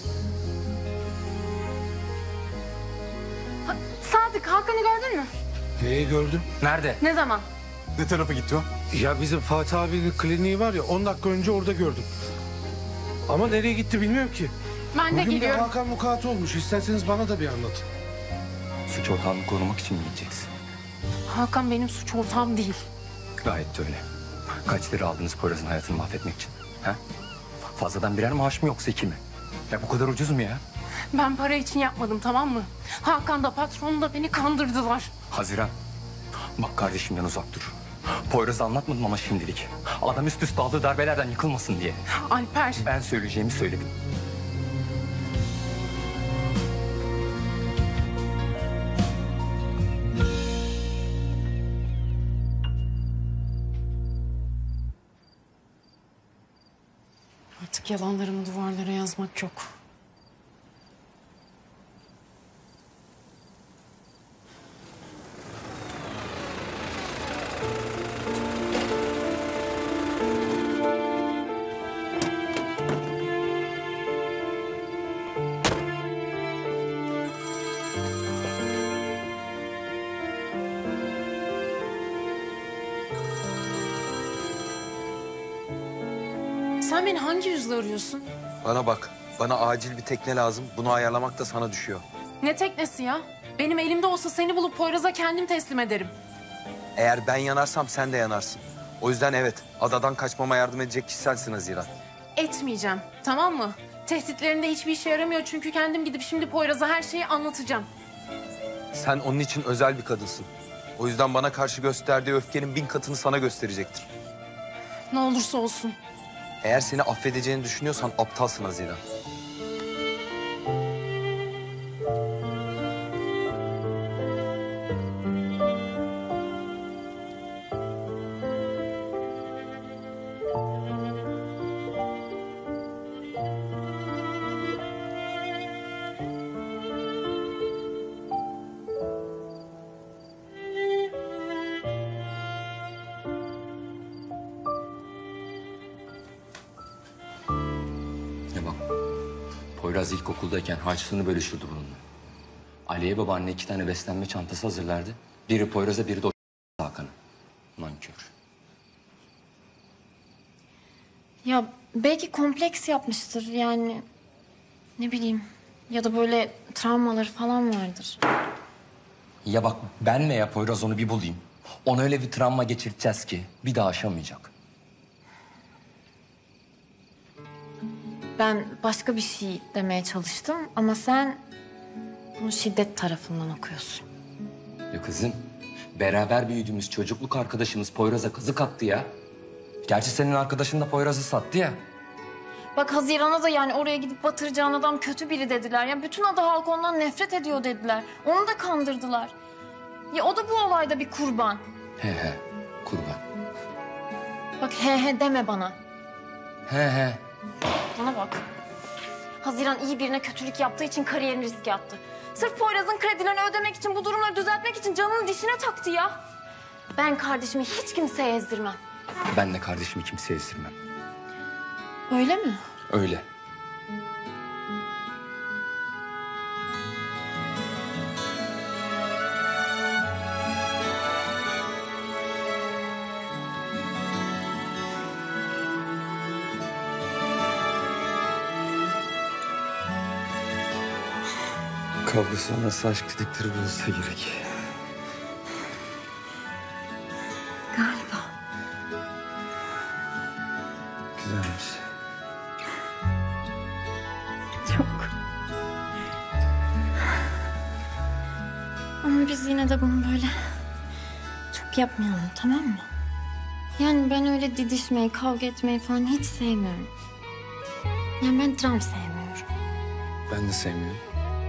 Sadık, Hakan'ı gördün mü?
Neyi gördüm?
Nerede?
Ne zaman?
Ne tarafa gitti o?
Ya bizim Fatih abinin kliniği var ya, 10 dakika önce orada gördüm. Ama nereye gitti bilmiyorum ki.
Ben de
Bugün
geliyorum.
bir Hakan vukuatı olmuş. İsterseniz bana da bir anlatın.
Suç ortağını korumak için mi gideceksin?
Hakan benim suç ortağım değil.
Gayet de öyle. Kaç lira aldınız Poyraz'ın hayatını mahvetmek için? Ha? Fazladan birer maaş mı yoksa iki mi? Ya bu kadar ucuz mu ya?
Ben para için yapmadım, tamam mı? Hakan da patron da beni kandırdılar.
Haziran, bak kardeşimden uzak dur. Poyraz'ı anlatmadım ama şimdilik. Adam üst üste aldığı darbelerden yıkılmasın diye.
Alper.
Ben söyleyeceğimi söyledim.
Artık yalanlarımı duvarlara yazmak yok. Sen beni hangi yüzle arıyorsun?
Bana bak, bana acil bir tekne lazım. Bunu ayarlamak da sana düşüyor.
Ne teknesi ya? Benim elimde olsa seni bulup Poyraz'a kendim teslim ederim.
Eğer ben yanarsam sen de yanarsın. O yüzden evet, adadan kaçmama yardım edecek kişi sensin Haziran.
Etmeyeceğim, tamam mı? Tehditlerinde hiçbir işe yaramıyor çünkü kendim gidip şimdi Poyraz'a her şeyi anlatacağım.
Sen onun için özel bir kadınsın. O yüzden bana karşı gösterdiği öfkenin 1000 katını sana gösterecektir.
Ne olursa olsun.
Eğer seni affedeceğini düşünüyorsan aptalsın Haziran.
Ya bak, Poyraz ilkokuldayken harçlığını bölüşürdü bununla. Aliye babaanne 2 tane beslenme çantası hazırlardı. Biri Poyraz'a, biri de Hakan'a. Nankör.
Ya belki kompleks yapmıştır yani. Ne bileyim. Ya da böyle travmaları falan vardır.
Ya bak, benle ya Poyraz onu bir bulayım. Ona öyle bir travma geçireceğiz ki bir daha aşamayacak.
Ben başka bir şey demeye çalıştım ama sen bunu şiddet tarafından okuyorsun.
Ya kızım, beraber büyüdüğümüz çocukluk arkadaşımız Poyraz'a kazık attı ya. Gerçi senin arkadaşın da Poyraz'ı sattı ya.
Bak Haziran'a da yani oraya gidip batıracağın adam kötü biri dediler. Ya bütün ada halkı ondan nefret ediyor dediler. Onu da kandırdılar. Ya o da bu olayda bir kurban.
He, kurban.
Bak he deme bana.
He.
Bana bak. Haziran iyi birine kötülük yaptığı için kariyerini riske attı. Sırf Poyraz'ın kredilerini ödemek için, bu durumları düzeltmek için canını dişine taktı ya. Ben kardeşimi hiç kimseye ezdirmem.
Ben de kardeşimi kimseye ezdirmem.
Öyle mi?
Öyle. Kavga sonrası aşk dedikleri bulsa gerek.
Galiba.
Güzelmiş.
Çok. Ama biz yine de bunu böyle çok yapmayalım, tamam mı? Yani ben öyle didişmeyi, kavga etmeyi falan hiç sevmiyorum. Yani ben dram sevmiyorum.
Ben de sevmiyorum.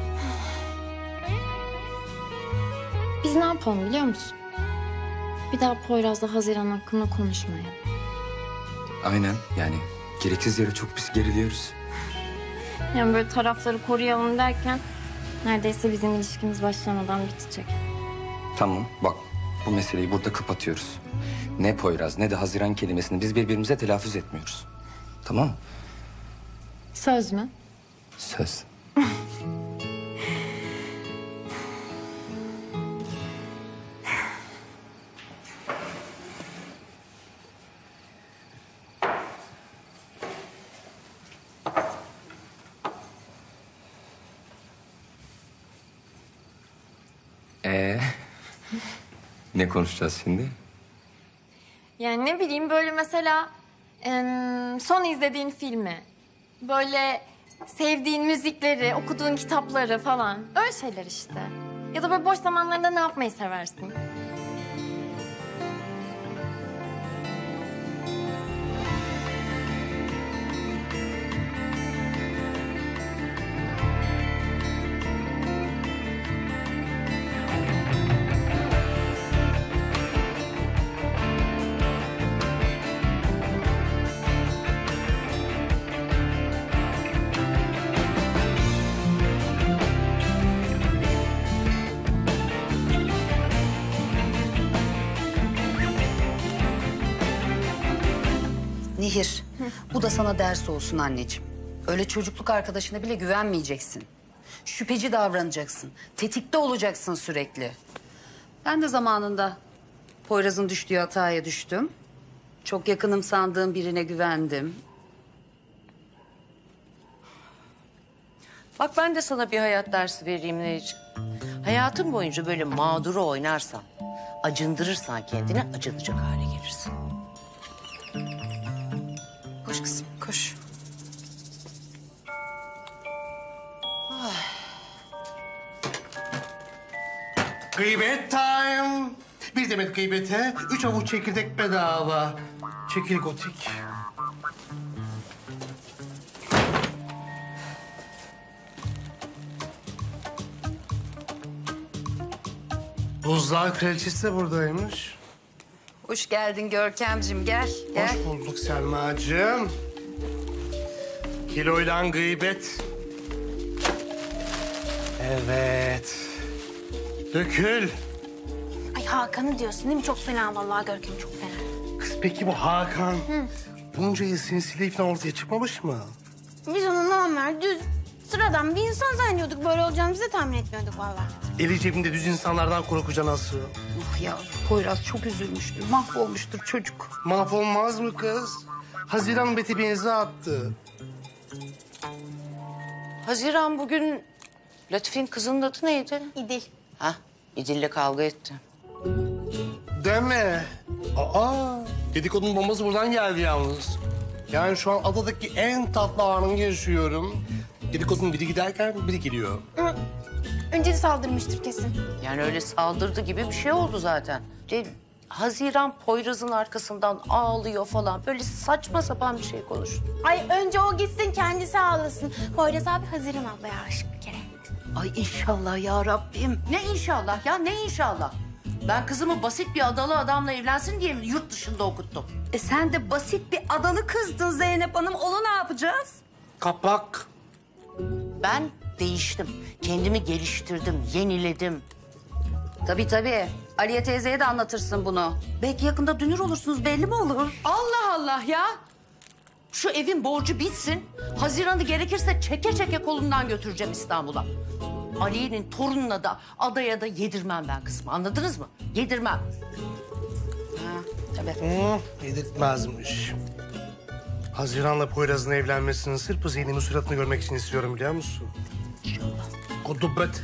Biz ne yapalım biliyor musun? Bir daha Poyraz'la Haziran hakkında konuşmayalım.
Aynen, yani gereksiz yere çok biz geriliyoruz.
Yani böyle tarafları koruyalım derken neredeyse bizim ilişkimiz başlamadan bitecek.
Tamam, bak bu meseleyi burada kapatıyoruz. Ne Poyraz ne de Haziran kelimesini biz birbirimize telaffuz etmiyoruz. Tamam mı?
Söz mü?
Söz. Ne konuşacağız şimdi?
Yani ne bileyim böyle mesela son izlediğin filmi, böyle sevdiğin müzikleri, okuduğun kitapları falan. Öyle şeyler işte. Ya da böyle boş zamanlarında ne yapmayı seversin?
Nihir, bu da sana ders olsun anneciğim. Öyle çocukluk arkadaşına bile güvenmeyeceksin. Şüpheci davranacaksın. Tetikte olacaksın sürekli. Ben de zamanında Poyraz'ın düştüğü hataya düştüm. Çok yakınım sandığım birine güvendim.
Bak ben de sana bir hayat dersi vereyim Nehir'ciğim. Hayatın boyunca böyle mağduru oynarsan, acındırırsan kendini acınacak hale gelirsin.
Koş kızım, koş.
Gıybet time. Bir demet gıybete 3 avuç çekirdek bedava. Çekil gotik. Buzlar kraliçesi de buradaymış.
Hoş geldin Görkemciğim, gel.
Hoş bulduk Selma'cığım. Kiloyla gıybet. Evet. Dökül.
Ay Hakan'ı diyorsun değil mi? Çok fena vallahi Görkem, çok fena.
Kız peki bu Hakan bunca yıl sinsiyle falan ortaya çıkmamış mı?
Biz onu normal, düz, sıradan bir insan zannediyorduk. Böyle olacağımızı da tahmin etmiyorduk vallahi.
Eli cebinde düz insanlardan korkacak nasıl?
Oh ya, Poyraz çok üzülmüştür, mahvolmuştur çocuk.
Mahvolmaz mı kız? Haziran beti benzi attı.
Haziran bugün Latif'in kızının adı neydi?
İdil.
Ha, İdil'le kavga etti.
Deme. Aa, dedikodunun bombası buradan geldi yalnız. Yani şu an adadaki en tatlı anımı yaşıyorum. Dedikodunun biri giderken biri geliyor.
Önce de saldırmıştır kesin.
Yani öyle saldırdı gibi bir şey oldu zaten. Haziran Poyraz'ın arkasından ağlıyor falan. Böyle saçma sapan bir şey konuştu.
Ay önce o gitsin kendisi ağlasın. Poyraz abi Haziran ablaya aşık bir kere.
Ay inşallah ya Rabbim. Ne inşallah ya, ne inşallah? Ben kızımı basit bir adalı adamla evlensin diye yurt dışında okuttum.
Sen de basit bir adalı kızdın Zeynep Hanım. Onu ne yapacağız?
Kapak.
Ben değiştim. Kendimi geliştirdim, yeniledim.
Tabii. Aliye teyzeye de anlatırsın bunu. Belki yakında dünür olursunuz, belli mi olur?
Allah Allah ya. Şu evin borcu bitsin. Haziran'ı gerekirse çeke çeke kolundan götüreceğim İstanbul'a. Aliye'nin torununa da adaya da yedirmem ben kızımı. Anladınız mı? Yedirmem.
Tabii.
Yedirtmezmiş. Haziran'la Poyraz'ın evlenmesinin sırf Zeynep'in suratını görmek için istiyorum biliyor musun? İnşallah. Kudubet.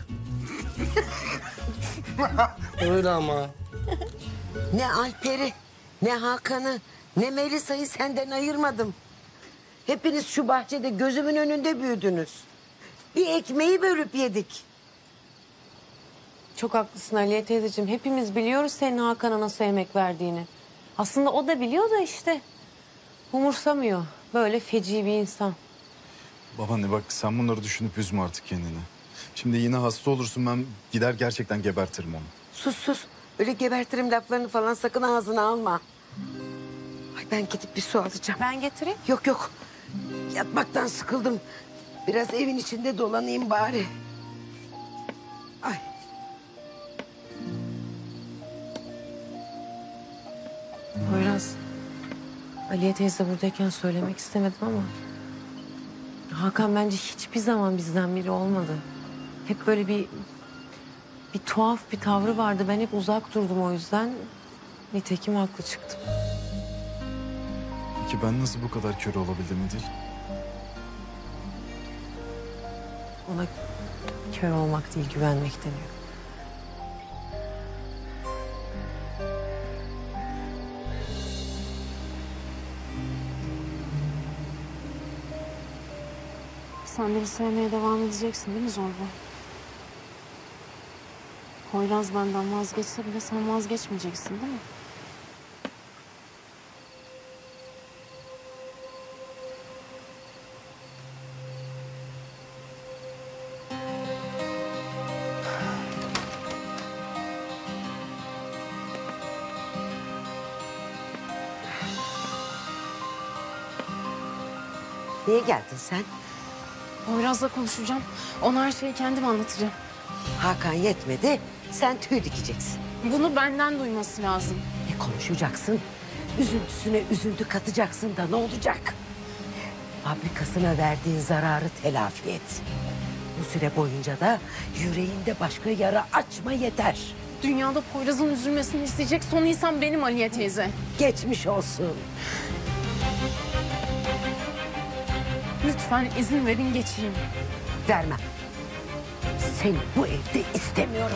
Öyle ama.
Ne Alper'i, ne Hakan'ı, ne Melisa'yı senden ayırmadım. Hepiniz şu bahçede gözümün önünde büyüdünüz. Bir ekmeği bölüp yedik.
Çok haklısın Aliye teyzeciğim. Hepimiz biliyoruz senin Hakan'a nasıl emek verdiğini. Aslında o da biliyor da işte umursamıyor. Böyle feci bir insan.
Babaanne bak sen bunları düşünüp üzme artık kendini. Şimdi yine hasta olursun, ben gider gerçekten gebertirim onu.
Sus. Öyle gebertirim laflarını falan sakın ağzına alma. Ay ben gidip bir su alacağım.
Ben getireyim.
Yok. Yatmaktan sıkıldım. Biraz evin içinde dolanayım bari. Ay.
Poyraz, Aliye teyze buradayken söylemek istemedim ama... Hakan bence hiçbir zaman bizden biri olmadı. Hep böyle bir tuhaf bir tavrı vardı. Ben hep uzak durdum o yüzden. Nitekim haklı çıktım.
Peki ben nasıl bu kadar kör olabildim İdil?
Ona kör olmak değil, güvenmek deniyor. Sen beni sevmeye devam edeceksin değil mi Zorba? Poyraz benden vazgeçse bile sen vazgeçmeyeceksin değil mi?
Niye geldin sen?
Poyraz'la konuşacağım. Ona her şeyi kendim anlatacağım.
Hakan yetmedi, sen tüy dikeceksin.
Bunu benden duyması lazım.
Ne konuşacaksın? Üzüntüsüne üzüntü katacaksın da ne olacak? Fabrikasına verdiğin zararı telafi et. Bu süre boyunca da yüreğinde başka yara açma yeter.
Dünyada Poyraz'ın üzülmesini isteyecek son insan benim Aliye teyze.
Geçmiş olsun.
Lütfen izin verin geçeyim.
Vermem. Seni bu evde istemiyorum.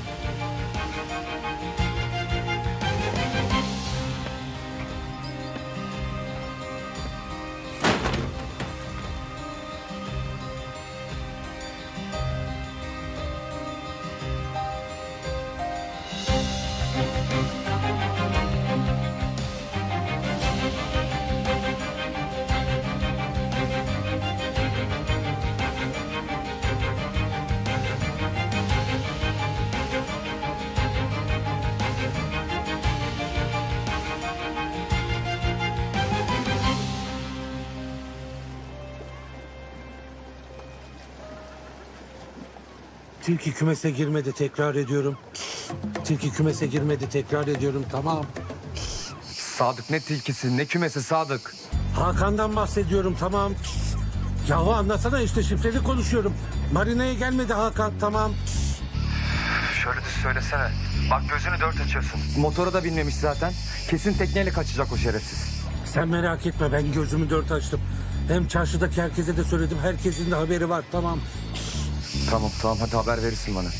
Tilki kümese girmedi, tekrar ediyorum. Tilki kümese girmedi, tekrar ediyorum, tamam.
Sadık ne tilkisi ne kümesi Sadık.
Hakan'dan bahsediyorum, tamam. Yahu anlasana işte, şifreli konuşuyorum. Marina'ya gelmedi Hakan, tamam.
Şöyle de söylesene. Bak gözünü dört açıyorsun. Motora da binmemiş zaten. Kesin tekneyle kaçacak o şerefsiz.
Sen merak etme, ben gözümü dört açtım. Hem çarşıdaki herkese de söyledim, herkesin de haberi var, tamam.
Tamam hadi haber verirsin bana.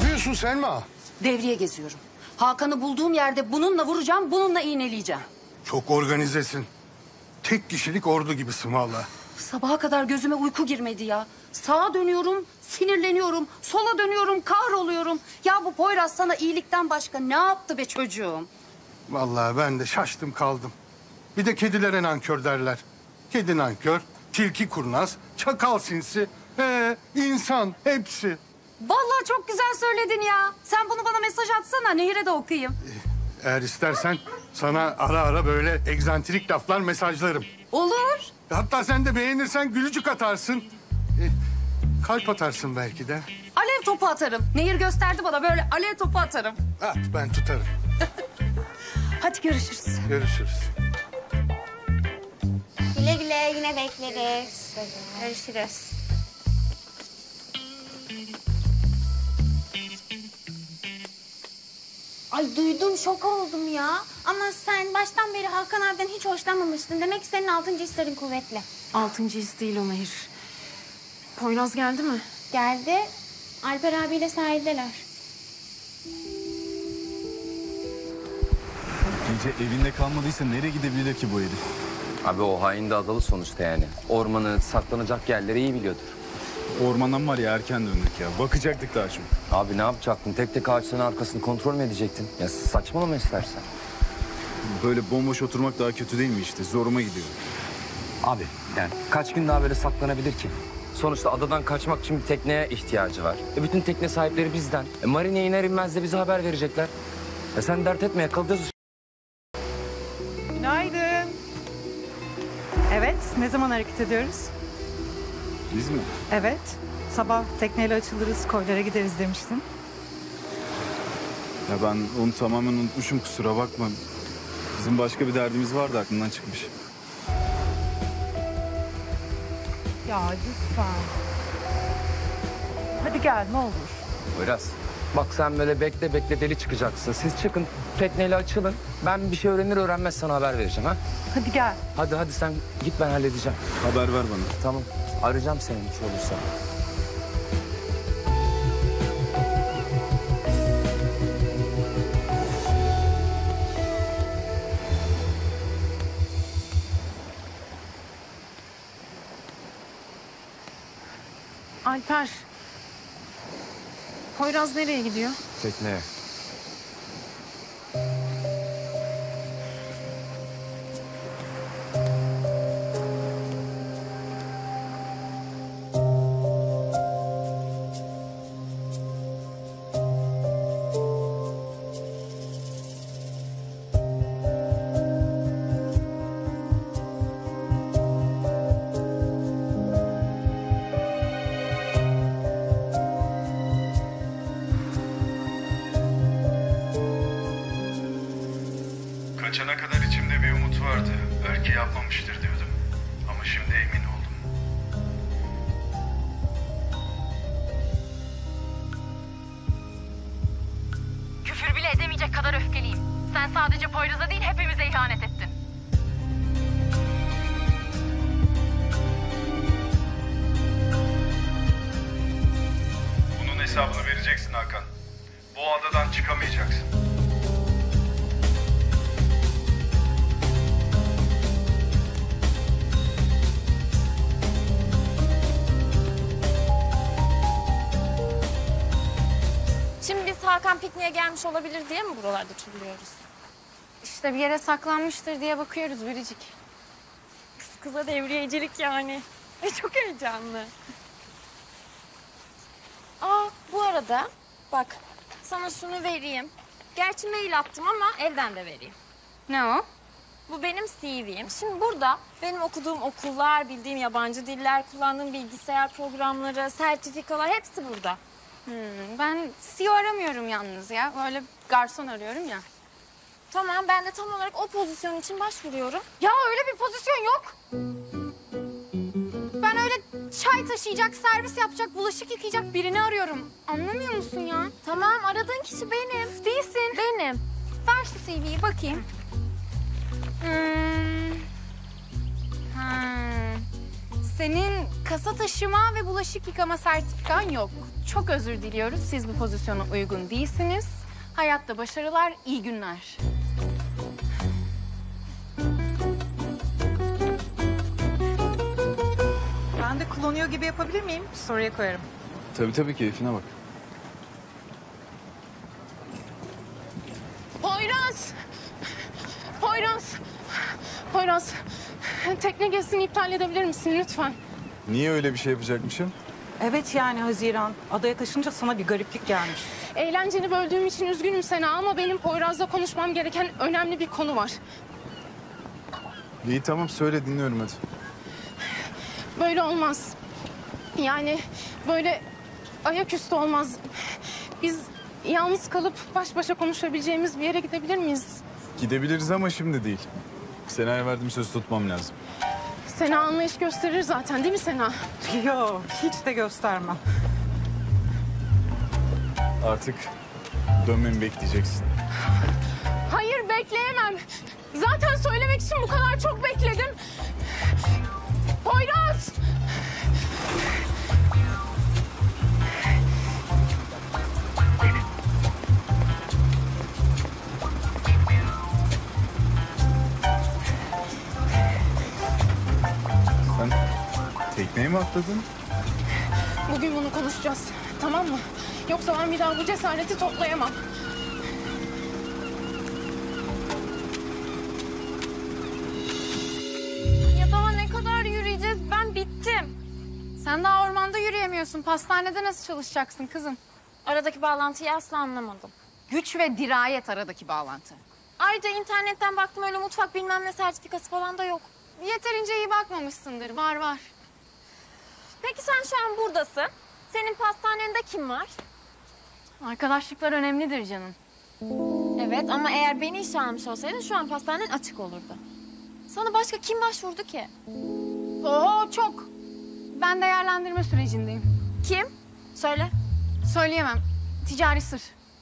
yapıyorsun Selma?
Devriye geziyorum. Hakan'ı bulduğum yerde bununla vuracağım, bununla iğneleyeceğim.
Çok organizesin. Tek kişilik ordu gibisin vallahi.
Sabaha kadar gözüme uyku girmedi ya. Sağa dönüyorum, sinirleniyorum. Sola dönüyorum, kahroluyorum. Ya bu Poyraz sana iyilikten başka ne yaptı be çocuğum?
Vallahi ben de şaştım kaldım. Bir de kedilere nankör derler. Kedi nankör, tilki kurnaz, çakal sinsi. İnsan hepsi.
Vallahi çok güzel söyledin ya. Sen bunu bana mesaj atsana, Nehir'e de okuyayım.
Eğer istersen sana ara ara böyle egzantrik laflar mesajlarım.
Olur.
Hatta sen de beğenirsen gülücük atarsın. Kalp atarsın belki de.
Alev topu atarım. Nehir gösterdi bana, böyle alev topu atarım.
At, ben tutarım.
Hadi görüşürüz.
Görüşürüz.
Güle güle, yine bekleriz. Görüşürüz. Ay duydum, şok oldum ya. Ama sen baştan beri Hakan abiden hiç hoşlanmamıştın. Demek ki senin 6. hislerin kuvvetli.
6. his değil o Nehir. Poyraz geldi mi?
Geldi. Alper abiyle sahildeler.
Gece evinde kalmadıysa nereye gidebilir ki bu herif?
Abi o hain de adalı sonuçta yani. Ormanı, saklanacak yerleri iyi biliyordur.
Ormandan var ya erken döndük ya. Bakacaktık daha çok.
Abi ne yapacaktın? Tek tek ağaçların arkasını kontrol mü edecektin? Ya saçmalama istersen.
Böyle bomboş oturmak daha kötü değil mi işte? Zoruma gidiyor.
Abi yani kaç gün daha böyle saklanabilir ki? Sonuçta adadan kaçmak için bir tekneye ihtiyacı var. Bütün tekne sahipleri bizden. Marineye iner inmez de bize haber verecekler. Sen dert etme, yakalayacağız.
Günaydın. Evet, ne zaman hareket ediyoruz?
Biz mi?
Evet, sabah tekneyle açılırız, koylara gideriz demiştin.
Ya ben onu tamamen unutmuşum, kusura bakma. Bizim başka bir derdimiz vardı, aklımdan çıkmış.
Ya lütfen. Hadi gel ne olur.
Biraz. Bak sen böyle bekle bekle deli çıkacaksın. Siz çıkın, tekneyle açılın. Ben bir şey öğrenir öğrenmez sana haber vereceğim ha.
Hadi gel.
Hadi sen git, ben halledeceğim.
Haber ver bana.
Tamam. Arayacağım seni hiç olursa.
Alper. Poyraz nereye gidiyor?
Tekneye.
Kaçana kadar içimde bir umut vardı. Belki yapmamıştır diyordum. Ama şimdi emin oldum.
Küfür bile edemeyecek kadar öfkeliyim. Sen sadece Poyraz'a değil hepimize ihanet ettin.
Bunun hesabını vereceksin Hakan. Bu adadan çıkamayacaksın.
Şimdi biz Hakan pikniğe gelmiş olabilir diye mi buralarda turluyoruz?
İşte bir yere saklanmıştır diye bakıyoruz Biricik.
Kız kıza devriyecilik yani. Ay çok heyecanlı. Aa bu arada bak sana şunu vereyim. Gerçi mail attım ama elden de vereyim.
Ne o?
Bu benim CV'm. Şimdi burada benim okuduğum okullar, bildiğim yabancı diller, kullandığım bilgisayar programları, sertifikalar hepsi burada.
Ben CEO aramıyorum yalnız ya. Böyle garson arıyorum ya.
Tamam ben de tam olarak o pozisyon için başvuruyorum.
Ya öyle bir pozisyon yok. Ben öyle çay taşıyacak, servis yapacak, bulaşık yıkayacak birini arıyorum. Anlamıyor musun ya?
Tamam aradığın kişi benim.
Değilsin.
Benim.
Ver şu CV'yi bakayım. Senin kasa taşıma ve bulaşık yıkama sertifikan yok. Çok özür diliyoruz. Siz bu pozisyona uygun değilsiniz. Hayatta başarılar, iyi günler.
Ben de kullanıyor gibi yapabilir miyim? Soruya koyarım.
Tabii keyfine bak.
Poyraz! Poyraz, tekne gezisini iptal edebilir misin lütfen?
Niye öyle bir şey yapacakmışım?
Evet yani Haziran. Adaya taşınca sana bir gariplik gelmiş.
Eğlenceni böldüğüm için üzgünüm Sena ama benim Poyraz'la konuşmam gereken önemli bir konu var.
İyi tamam söyle dinliyorum hadi.
Böyle olmaz. Yani böyle ayaküstü olmaz. Biz yalnız kalıp baş başa konuşabileceğimiz bir yere gidebilir miyiz?
Gidebiliriz ama şimdi değil. Sena'ya verdiğim söz tutmam lazım.
Sena anlayış gösterir zaten değil mi Sena?
Yok, hiç de göstermem.
Artık dönmemi bekleyeceksin.
Hayır bekleyemem. Zaten söylemek için bu kadar çok bekledim. Poyraz!
Sen tekneye mi atladın?
Bugün bunu konuşacağız. Tamam mı? Yoksa ben bir daha bu cesareti toplayamam.
Ya daha ne kadar yürüyeceğiz? Ben bittim.
Sen daha ormanda yürüyemiyorsun. Pastanede nasıl çalışacaksın kızım?
Aradaki bağlantıyı asla anlamadım.
Güç ve dirayet aradaki bağlantı.
Ayrıca internetten baktım öyle mutfak bilmem ne sertifikası falan da yok.
Yeterince iyi bakmamışsındır. Var var.
Peki sen şu an buradasın. Senin pastanende kim var?
Arkadaşlıklar önemlidir canım.
Evet ama eğer beni işe almış olsaydın şu an pastanen açık olurdu. Sana başka kim başvurdu ki?
Oho çok. Ben değerlendirme sürecindeyim.
Kim? Söyle.
Söyleyemem. Ticari sır.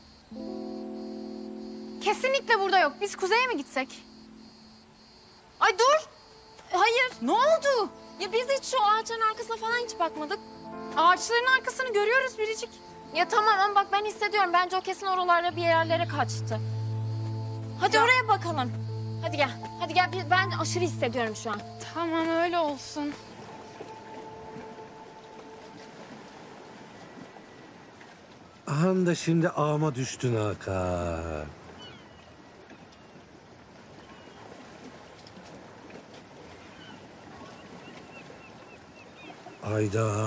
Kesinlikle burada yok. Biz kuzeye mi gitsek?
Ay dur. Hayır.
Ne oldu?
Ya biz hiç şu ağaçların arkasına falan hiç bakmadık.
Ağaçların arkasını görüyoruz Biricik.
Ya tamam ama bak ben hissediyorum. Bence o kesin oralarda bir yerlere kaçtı. Hadi oraya bakalım. Hadi gel. Hadi gel. Ben aşırı hissediyorum şu an.
Tamam öyle olsun.
Ahan da şimdi ağıma düştün Hakan. Ayda.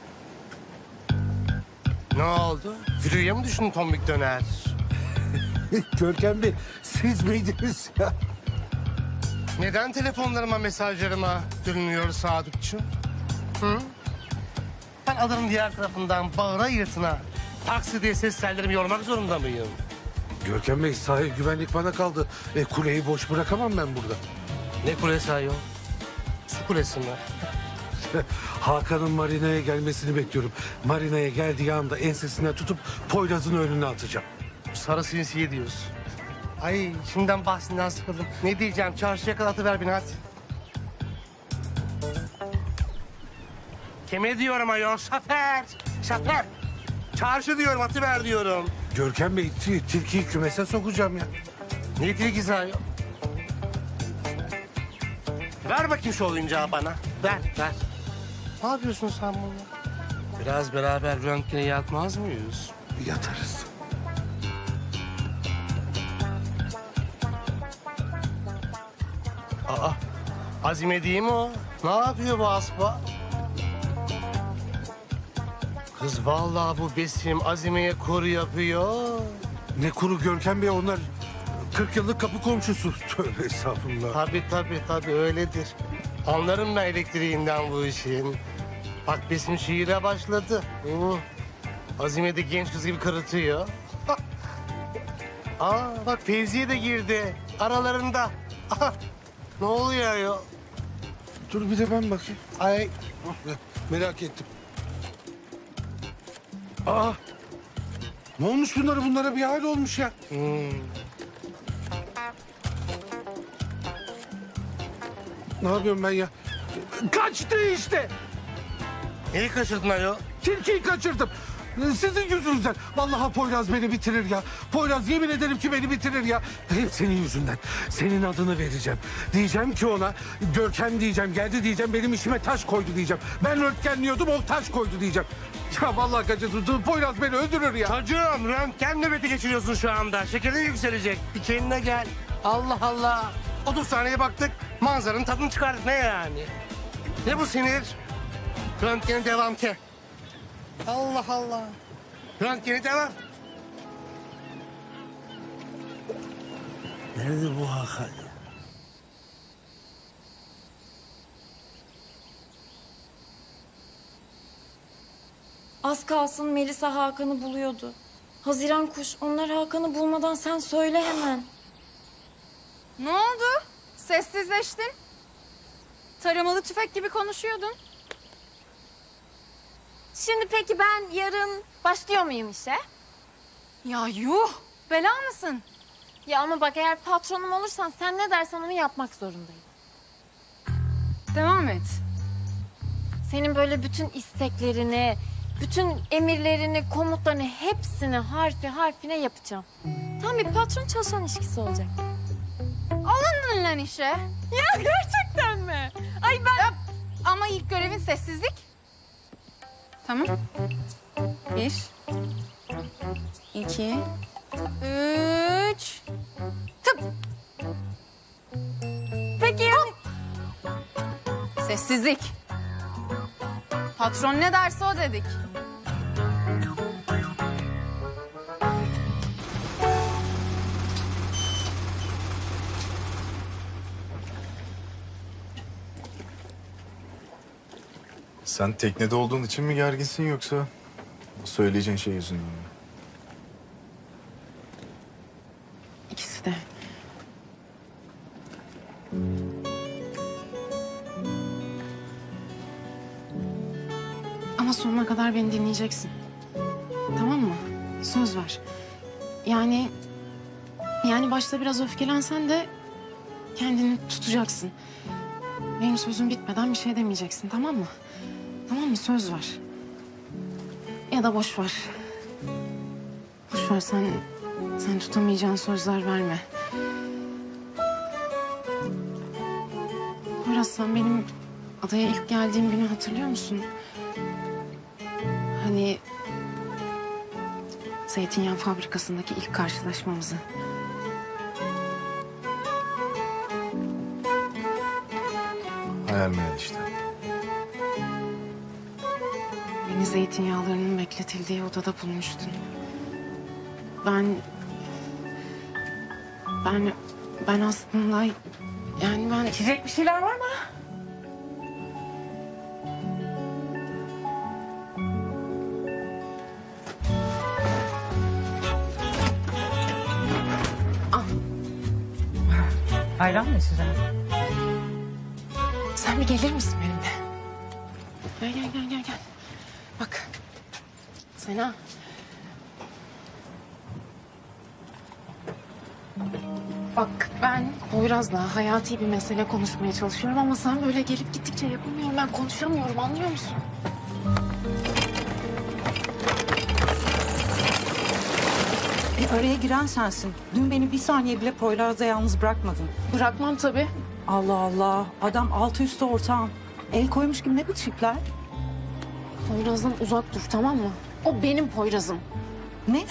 Ne oldu? Firu'ya mı düştün tombik döner? Görkem Bey, siz miydiniz ya? Neden telefonlarıma, mesajlarıma dönülüyor Sadıkçım? Hı? Ben adanın diğer tarafından bağıra yırtına taksi diye ses tellerimi yormak zorunda mıyım?
Görkem Bey, sahil güvenlik bana kaldı. Kuleyi boş bırakamam ben burada.
Ne kulesi ayol? Su kulesi mi?
Hakan'ın marinaya gelmesini bekliyorum. Marinaya geldiği anda ensesinden tutup Poyraz'ın önüne atacağım.
Sarı sinsiye diyorsun. Ay şimdiden bahsinden sıkıldım. Ne diyeceğim? Çarşıya kadar atıver beni hadi. Kime diyorum ayol? Şoför! Şoför! Çarşı diyorum, atıver diyorum.
Görkem Bey, tilkiyi kümese sokacağım ya.
Ne tilkisi ayol? Ver bakayım şu oyuncağı bana. Ver, ver. Ne yapıyorsun sen bununla? Biraz beraber röntgene yatmaz mıyız?
Yatarız.
Aa, Azime değil mi o? Ne yapıyor bu aspa? Kız vallahi bu Besim Azime'ye kuru yapıyor.
Ne kuru Görkem Bey, onlar 40 yıllık kapı komşusu. Tövbe estağfurullah.
Tabii öyledir. Anlarım ben elektriğinden bu işin. Bak Besim şiire başladı. Azime de genç kız gibi kırıtıyor. Aa bak Fevziye de girdi aralarında. Ne oluyor ya?
Dur bir de ben bakayım.
Ay
merak ettim. Aa! Ne olmuş bunlara bir hal olmuş ya. Ne yapıyorum ben ya? Kaçtı işte.
Neyi kaçırdın ayol?
Tilkiyi kaçırdım. Sizin yüzünüzden. Vallahi Poyraz beni bitirir ya. Poyraz yemin ederim ki beni bitirir ya. Hep senin yüzünden. Senin adını vereceğim. Diyeceğim ki ona Görkem diyeceğim. Geldi diyeceğim benim işime taş koydu diyeceğim. Ben röntgenliyordum o taş koydu diyeceğim. Ya vallahi kaçırdım. Poyraz beni öldürür ya.
Çocuğum röntgen nöbeti geçiriyorsun şu anda. Şekerin yükselecek. Bir kendine gel. Allah Allah. 30 saniye baktık. Manzaranın tadını çıkardık. Ne yani? Ne bu sinir? Röntgeni devam ki. Allah Allah. Röntgeni devam. Nerede bu Hakan?
Az kalsın Melisa Hakan'ı buluyordu. Haziran kuş, onlar Hakan'ı bulmadan sen söyle hemen.
Ne oldu? Sessizleştin. Taramalı tüfek gibi konuşuyordun.
Şimdi peki ben yarın başlıyor muyum işe?
Ya yuh! Bela mısın?
Ya ama bak eğer patronum olursan sen ne dersen onu yapmak zorundayım.
Devam et.
Senin böyle bütün isteklerini, bütün emirlerini, komutlarını hepsini harfi harfine yapacağım. Tam bir patron çalışan ilişkisi olacak.
Alındın lan işe.
Ya gerçekten mi?
Ay ben... Ama ilk görevin sessizlik. Tamam. 1, 2, 3. Tıp.
Peki ya...
Sessizlik. Patron ne derse o dedik.
Sen teknede olduğun için mi gerginsin yoksa söyleyeceğin şey yüzünden mi?
İkisi de. Ama sonuna kadar beni dinleyeceksin. Tamam mı? Söz ver. Yani başta biraz öfkelensen de kendini tutacaksın. Benim sözüm bitmeden bir şey demeyeceksin, tamam mı? Tamam mı? Söz ver. Ya da boş ver. Boş ver, sen tutamayacağın sözler verme. Poyraz, sen benim adaya ilk geldiğim günü hatırlıyor musun? Hani zeytinyağı fabrikasındaki ilk karşılaşmamızı.
Hayal meyal işte.
Beni zeytinyağlarının bekletildiği odada bulmuştun. Ben aslında yani ben...
İçecek bir şeyler var mı? Ayran mı içeceğim?
Sen bir gelir misin benimle? Gel. Bak. Sena. Bak ben Poyraz'la hayati bir mesele konuşmaya çalışıyorum ama sen böyle gelip gittikçe yapamıyorum. Ben konuşamıyorum, anlıyor musun?
Araya giren sensin. Dün beni bir saniye bile Poyraz'da yalnız bırakmadın.
Bırakmam tabii.
Allah Allah. Adam altı üstü ortağım. El koymuş gibi ne bu çiftler?
Poyraz'dan uzak dur, tamam mı? O benim Poyraz'ım.
Ne?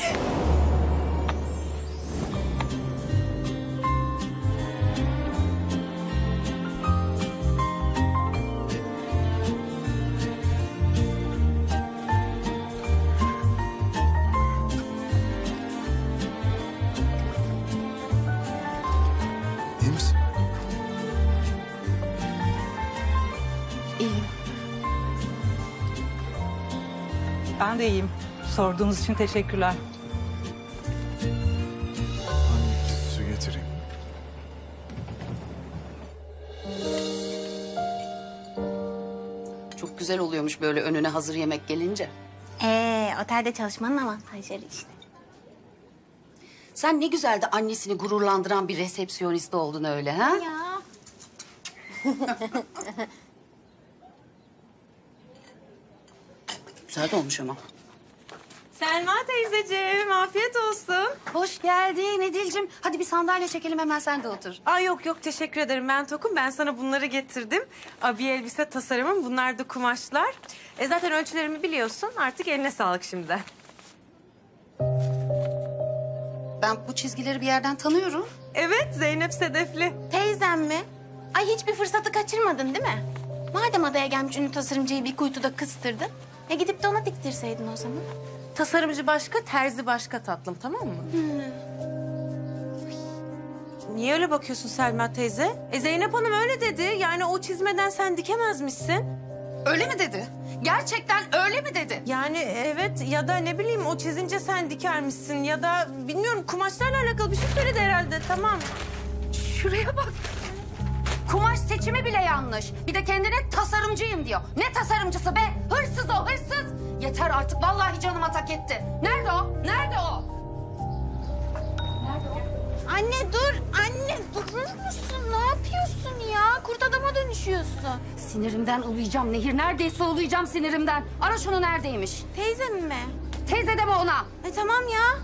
İyi misin?
İyiyim.
Ben de iyiyim. Sorduğunuz için teşekkürler.
Su getireyim.
Çok güzel oluyormuş böyle önüne hazır yemek gelince.
Otelde çalışmanın avantajları işte.
Sen ne güzel de annesini gururlandıran bir resepsiyonist oldun öyle ha?
Ya.
Güzel de olmuş ama.
Selma teyzeciğim, afiyet olsun.
Hoş geldin Edil'cim. Hadi bir sandalye çekelim, hemen sen de otur.
Ay yok teşekkür ederim, ben tokum. Ben sana bunları getirdim. Abiye elbise tasarımım, bunlar da kumaşlar. Zaten ölçülerimi biliyorsun, artık eline sağlık şimdi.
Ben bu çizgileri bir yerden tanıyorum.
Evet, Zeynep Sedefli.
Teyzem mi? Ay hiçbir fırsatı kaçırmadın değil mi? Madem adaya gelmiş ünlü tasarımcıyı bir kuytuda kıstırdın, gidip de ona diktirseydin o zaman.
Tasarımcı başka, terzi başka tatlım, tamam mı? Niye öyle bakıyorsun Selma teyze? Zeynep Hanım öyle dedi. Yani o çizmeden sen dikemezmişsin.
Öyle mi dedi? Gerçekten öyle mi dedi?
Yani evet, ya da ne bileyim o çizince sen dikermişsin ya da bilmiyorum kumaşlarla alakalı bir şey söyledi herhalde. Tamam.
Şuraya bak. Kumaş seçimi bile yanlış. Bir de kendine tasarımcıyım diyor. Ne tasarımcısı be? Hırsız o, hırsız. Yeter artık, vallahi canıma tak etti. Nerede o? Nerede o?
Anne dur, anne durur musun? Ne yapıyorsun ya? Kurt adama dönüşüyorsun.
Sinirimden uluyacağım Nehir. Neredeyse uluyacağım sinirimden. Ara şunu, neredeymiş?
Teyzem mi?
Teyze deme ona.
Tamam ya.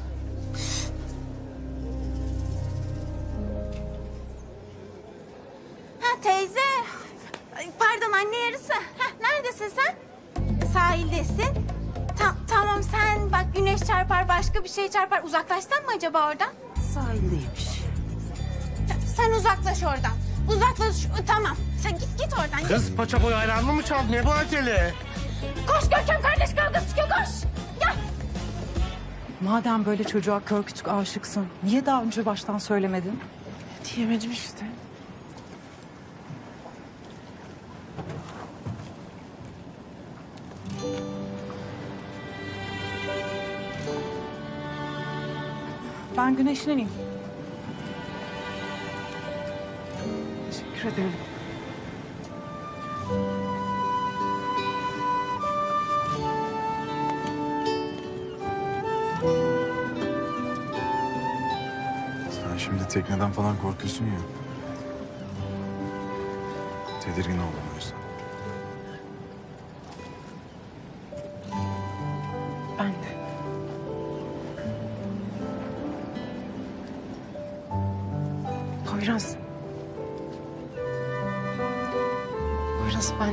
Ha teyze. Pardon anne yarısı. Neredesin sen? Sahildesin. Tamam sen bak, güneş çarpar, başka bir şey çarpar. Uzaklaşsan mı acaba oradan?
Sahildeymiş.
Sen uzaklaş oradan. Uzaklaş. Tamam. Sen git oradan.
Kız paça boyu ayranını mı çaldı? Ne bu acele?
Koş Görkem, kardeş kavgası çıkıyor, koş. Gel.
Madem böyle çocuğa kör kütük aşıksın, niye daha önce baştan söylemedin?
Diyemedim işte.
Ben güneşleneyim. Teşekkür ederim.
Sen şimdi tekneden falan korkuyorsun ya. Tedirgin oldum o yüzden.
Ben de. Poyraz. Poyraz ben...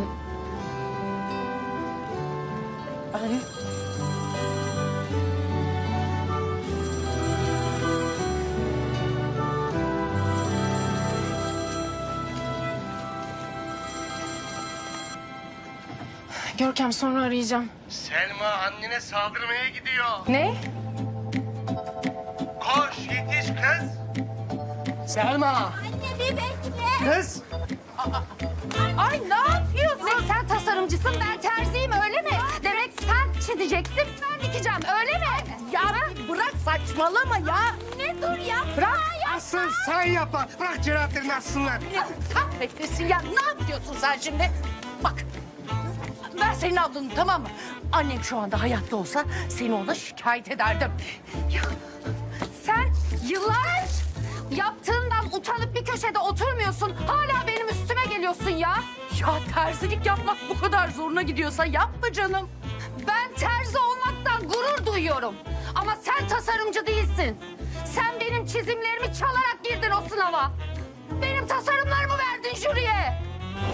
Görkem sonra arayacağım.
Selma annene saldırmaya gidiyor.
Ne?
Koş yetiş kız. Selma.
Anne bir bekle.
Kız.
Ay ne yapıyorsun? Demek sen tasarımcısın, ben terziyim öyle mi? Demek sen çizeceksin, ben dikeceğim öyle mi?
Ya bırak saçmalama ya.
Ne dur ya.
Bırak.
Asıl sen yapma. Bırak cerahatlerini assınlar.
Kahretmesin ya. Ne yapıyorsun sen şimdi? Bak. Ben senin ablanım, tamam mı? Annem şu anda hayatta olsa seni ona şikayet ederdim.
Ya, sen yıllar yaptığından utanıp bir köşede oturmuyorsun. Hala benim üstüme geliyorsun ya.
Ya terzilik yapmak bu kadar zoruna gidiyorsa yapma canım.
Ben terzi olmaktan gurur duyuyorum. Ama sen tasarımcı değilsin. Sen benim çizimlerimi çalarak girdin o sınava. Benim tasarımlarımı verdin jüriye.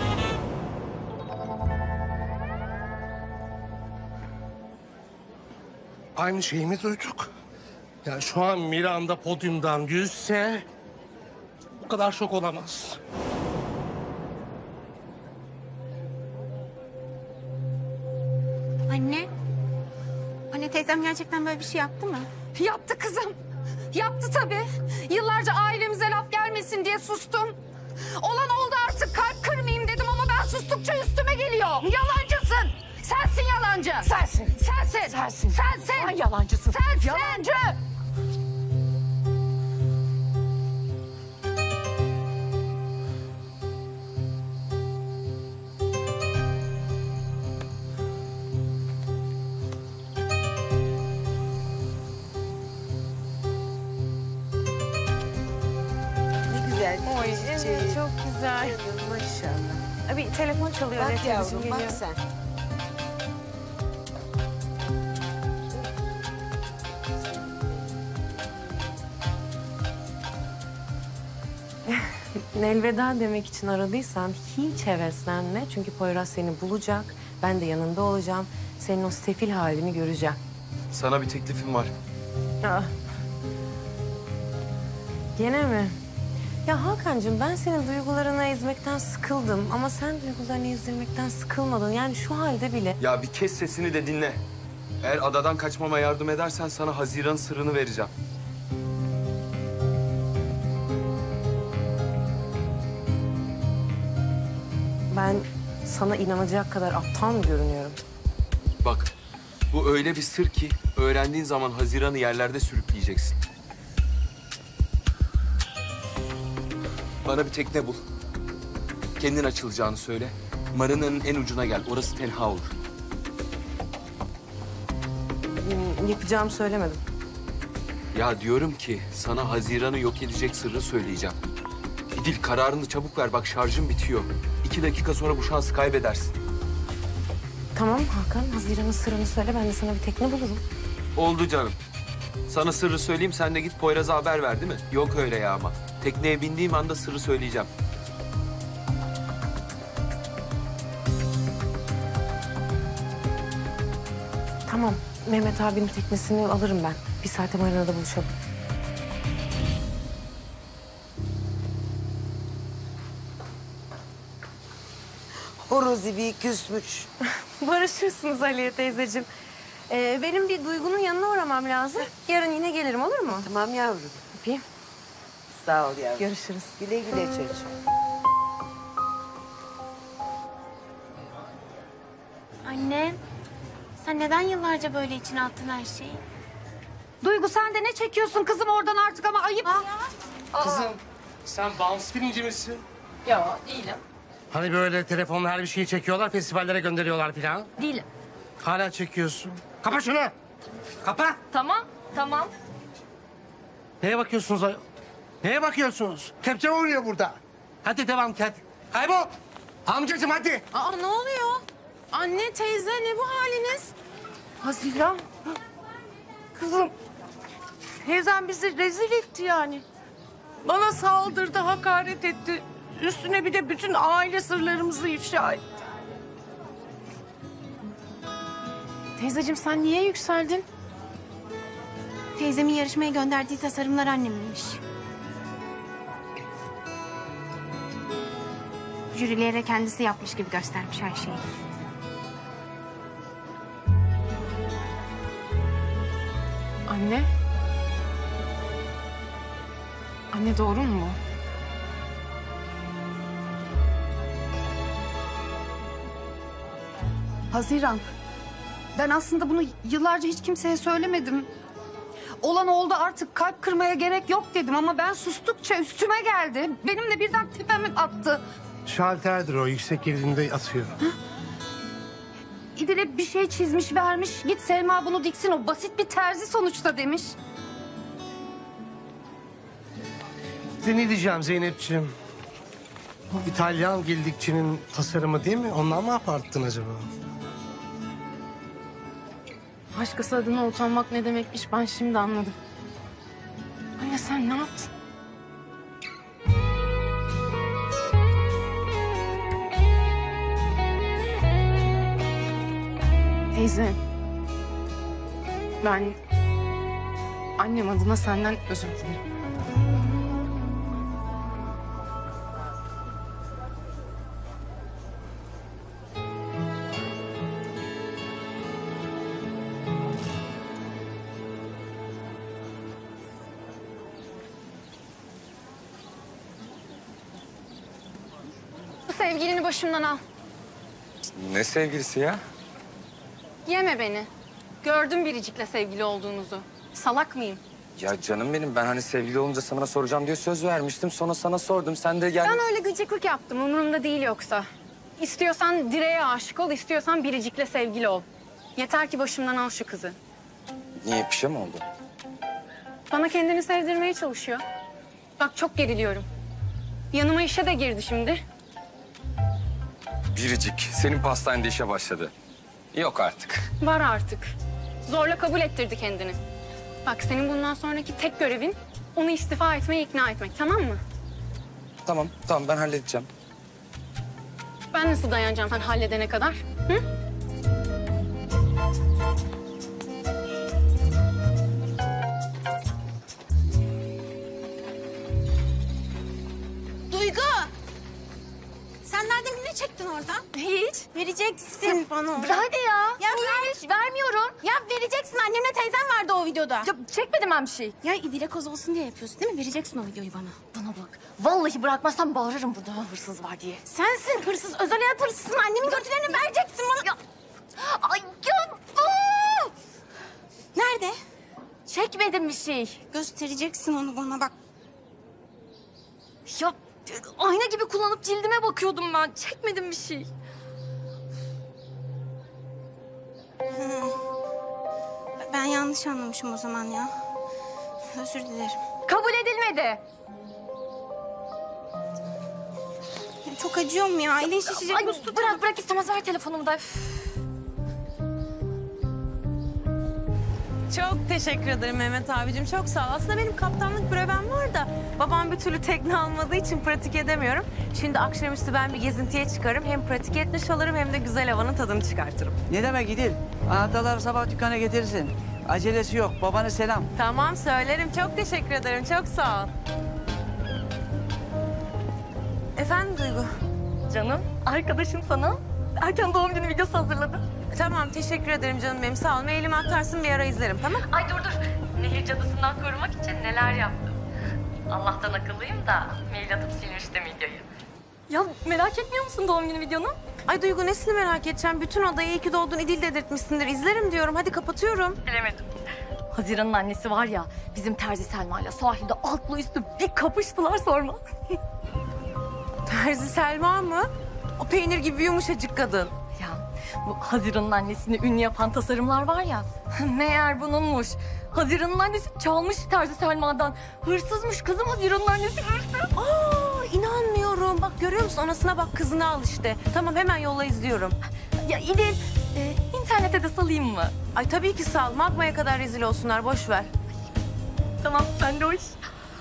Aynı şeyi mi duyduk? Ya şu an Miranda podyumdan yüzse bu kadar şok olamaz.
Anne. Anne teyzem gerçekten böyle bir şey yaptı mı?
Yaptı kızım. Yaptı tabii. Yıllarca ailemize laf gelmesin diye sustum. Olan oldu, artık kalp kırmayayım dedim ama ben sustukça üstüme geliyor. Yalancısın. Sensin yalancı.
Sensin.
Sensin.
Sensin.
Sensin.
Sen yalancısın.
Sensin.
Yalancı.
güzel. Oy, evet, çok güzel.
Maşallah.
Bir telefon çalıyor.
Bak
teyzeciğim,
yavrum, bak
geliyor.
sen.
elveda demek için aradıysan hiç heveslenme. Çünkü Poyraz seni bulacak. Ben de yanında olacağım. Senin o sefil halini göreceğim.
Sana bir teklifim var.
Ah. Gene mi? Ya Hakan'cığım ben senin duygularını ezmekten sıkıldım. Ama sen duygularını ezdirmekten sıkılmadın. Yani şu halde bile.
Ya bir kes sesini de dinle. Eğer adadan kaçmama yardım edersen sana Haziran'ın sırrını vereceğim.
Ben sana inanacak kadar aptal mı görünüyorum?
Bak, bu öyle bir sır ki öğrendiğin zaman Haziran'ı yerlerde sürükleyeceksin. Bana bir tekne bul. Kendin açılacağını söyle. Marina'nın en ucuna gel. Orası tenha olur.
Yapacağımı söylemedim.
Ya diyorum ki sana Haziran'ı yok edecek sırrı söyleyeceğim. İdil kararını çabuk ver. Bak şarjım bitiyor. 2 dakika sonra bu şansı kaybedersin.
Tamam Hakan, Haziran'ın sırrını söyle. Ben de sana bir tekne bulurum.
Oldu canım. Sana sırrı söyleyeyim, sen de git Poyraz'a haber ver değil mi? Yok öyle ya ama. Tekneye bindiğim anda sırrı söyleyeceğim.
Tamam, Mehmet abinin teknesini alırım ben. Bir saate marinada buluşalım.
Horozi bir küsmüş.
Barışırsınız Aliye teyzeciğim. Benim bir Duygu'nun yanına uğramam lazım. Yarın yine gelirim, olur mu?
Tamam yavrum.
Öpeyim.
Sağ ol yavrum.
Görüşürüz.
Güle güle çocuğum.
Anne, sen neden yıllarca böyle içine attın her şeyi?
Duygu sen de ne çekiyorsun kızım oradan artık ama ayıp ya.
Kızım sen bağımsız birinci misin?
Yok değilim.
Hani böyle telefonla her bir şeyi çekiyorlar, festivallere gönderiyorlar falan.
Değilim.
Hala çekiyorsun. Kapa şunu. Kapa.
Tamam, tamam.
Neye bakıyorsunuz ayol? Neye bakıyorsunuz? Kepçe vuruyor burada. Hadi devam et. Kaybol. Amcacığım hadi.
Aa ne oluyor? Anne, teyze ne bu haliniz?
Haziran. Kızım. Teyzem bizi rezil etti yani. Bana saldırdı, hakaret etti. Üstüne bir de bütün aile sırlarımızı ifşa etti.
Teyzeciğim sen niye yükseldin?
Teyzemin yarışmaya gönderdiği tasarımlar anneminmiş. Jürilere kendisi yapmış gibi göstermiş her şeyi.
Anne. Anne doğru mu bu?
Haziran. Ben aslında bunu yıllarca hiç kimseye söylemedim. Olan oldu artık kalp kırmaya gerek yok dedim ama ben sustukça üstüme geldi. Benim de birden tepeme attı.
Şalterdir o, yüksek gerilinde atıyor.
İdil'e bir şey çizmiş vermiş. Git Selma bunu diksin o basit bir terzi sonuçta demiş.
Size ne diyeceğim Zeynep'ciğim? Bu İtalyan geldikçinin tasarımı değil mi? Ondan mı abarttın acaba?
Başkası adına utanmak ne demekmiş ben şimdi anladım. Anne sen ne yaptın? Teyze. Ben annem adına senden özür dilerim.
Bu sevgilini başımdan al.
Ne sevgilisi ya?
Yeme beni. Gördüm Biricik'le sevgili olduğunuzu. Salak mıyım?
Ya canım benim, ben hani sevgili olunca sana soracağım diye söz vermiştim. Sonra sana sordum, sen de gel.
Ben öyle gıcıklık yaptım. Umurumda değil yoksa. İstiyorsan Dire'ye aşık ol, istiyorsan Biricik'le sevgili ol. Yeter ki başımdan al şu kızı.
Niye, bir şey mi oldu?
Bana kendini sevdirmeye çalışıyor. Bak çok geriliyorum. Yanıma işe de girdi şimdi.
Biricik, senin pastanede işe başladı. Yok artık.
Var artık. Zorla kabul ettirdi kendini. Bak senin bundan sonraki tek görevin onu istifa etmeye ikna etmek, tamam mı?
Tamam ben halledeceğim.
Ben nasıl dayanacağım sen halledene kadar? Hı?
Duygu! Sen nereden ne çektin oradan? Hiç. Vereceksin bana onu.
Hadi ya.
Ya
Niyeymiş? Vermiyorum.
Ya vereceksin. Annemle teyzem vardı o videoda.
Ya çekmedim ben bir şey.
Ya idile koz olsun diye yapıyorsun değil mi? Vereceksin o videoyu bana.
Bana bak. Vallahi bırakmazsam bağırırım burada hırsız var diye.
Sensin hırsız. Özel hayat hırsızsın. Annemin görüntülerini vereceksin bana.
Ya. Ay ya. Aa!
Nerede?
Çekmedim bir şey.
Göstereceksin onu bana bak.
Ya ayna gibi kullanıp cildime bakıyordum ben. Çekmedim bir şey.
Ben yanlış anlamışım o zaman ya. Özür dilerim.
Kabul edilmedi.
Çok acıyor mu ya? Elin şişecek.
Ay bırak istemez ver telefonumu da.
Çok teşekkür ederim Mehmet abicim. Çok sağ ol. Aslında benim kaptanlık brevem var da babam bir türlü tekne almadığı için pratik edemiyorum. Şimdi akşamüstü ben bir gezintiye çıkarım. Hem pratik etmiş olurum hem de güzel havanın tadını çıkartırım.
Ne demek İdil? Anahtarları sabah dükkana getirirsin. Acelesi yok. Babana selam.
Tamam söylerim. Çok teşekkür ederim. Çok sağ ol. Efendim Duygu?
Canım, arkadaşım sana erken doğum günü videosu hazırladı.
Tamam teşekkür ederim canım benim. Sağ ol. Mailimi atarsın bir ara izlerim tamam?
Ay dur. Nehir cadısından korumak için neler yaptım. Allah'tan akıllıyım da mail atıp silmiştim videoyu. Ya merak etmiyor musun doğum günü videonu?
Ay Duygu nesini merak edeceğim? Bütün odayı iyi ki doğdun İdil dedirtmişsindir. İzlerim diyorum. Hadi kapatıyorum.
Bilemedim. Haziran'ın annesi var ya, bizim Terzi Selma'yla sahilde altlı üstü bir kapıştılar sorma.
Terzi Selma mı? O peynir gibi yumuşacık kadın.
Ya bu Haziran'ın annesini ünlü yapan tasarımlar var ya, meğer bununmuş. Haziran'ın annesi çalmış Terzi Selma'dan. Hırsızmış kızım Haziran'ın annesi hırsız.
Aa inanmıyorum. Bak görüyor musun? Anasına bak kızını al işte. Tamam hemen yolla izliyorum.
Ya İdil, internete de salayım mı?
Ay tabii ki sal. Magma'ya kadar rezil olsunlar. Boş ver.
Tamam ben de o iş.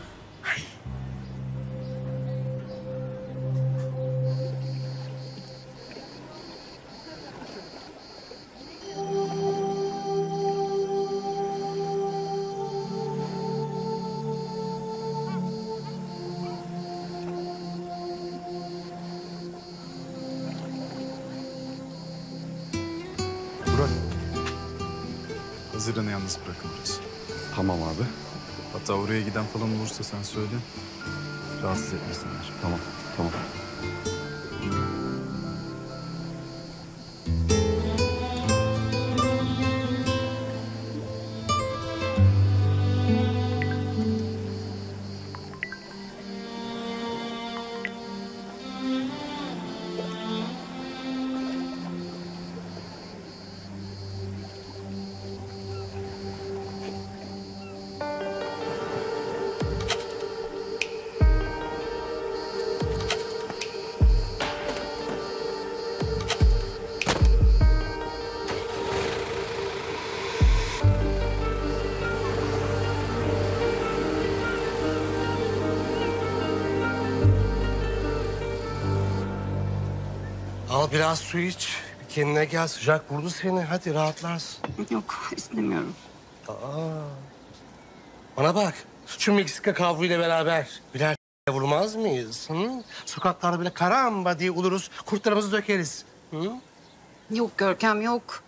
Burak. Haziran'ı yalnız bırakın biraz.
Tamam abi.
Hatta oraya giden falan olursa sen söyle. Rahatsız etmesinler.
Tamam.
Al biraz su iç. Bir kendine gel. Sıcak vurdu seni. Hadi rahatlarsın.
Yok istemiyorum.
Aa. Bana bak. Şu Meksika kavruyla beraber birer vurmaz mıyız? Hı? Sokaklarda böyle karamba diye oluruz. Kurtlarımızı dökeriz. Hı?
Yok Görkem yok.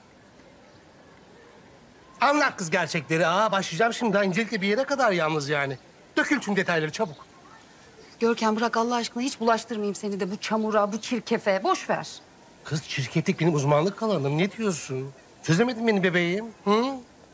Anlat kız gerçekleri. Başlayacağım şimdi. Daha incelikle bir yere kadar yalnız yani. Dökül tüm detayları çabuk.
Görkem bırak Allah aşkına hiç bulaştırmayayım seni de bu çamura, bu çirkefe. Boş ver.
Kız çirkeflik benim uzmanlık alanım. Ne diyorsun? Çözemedin beni bebeğim. Hı?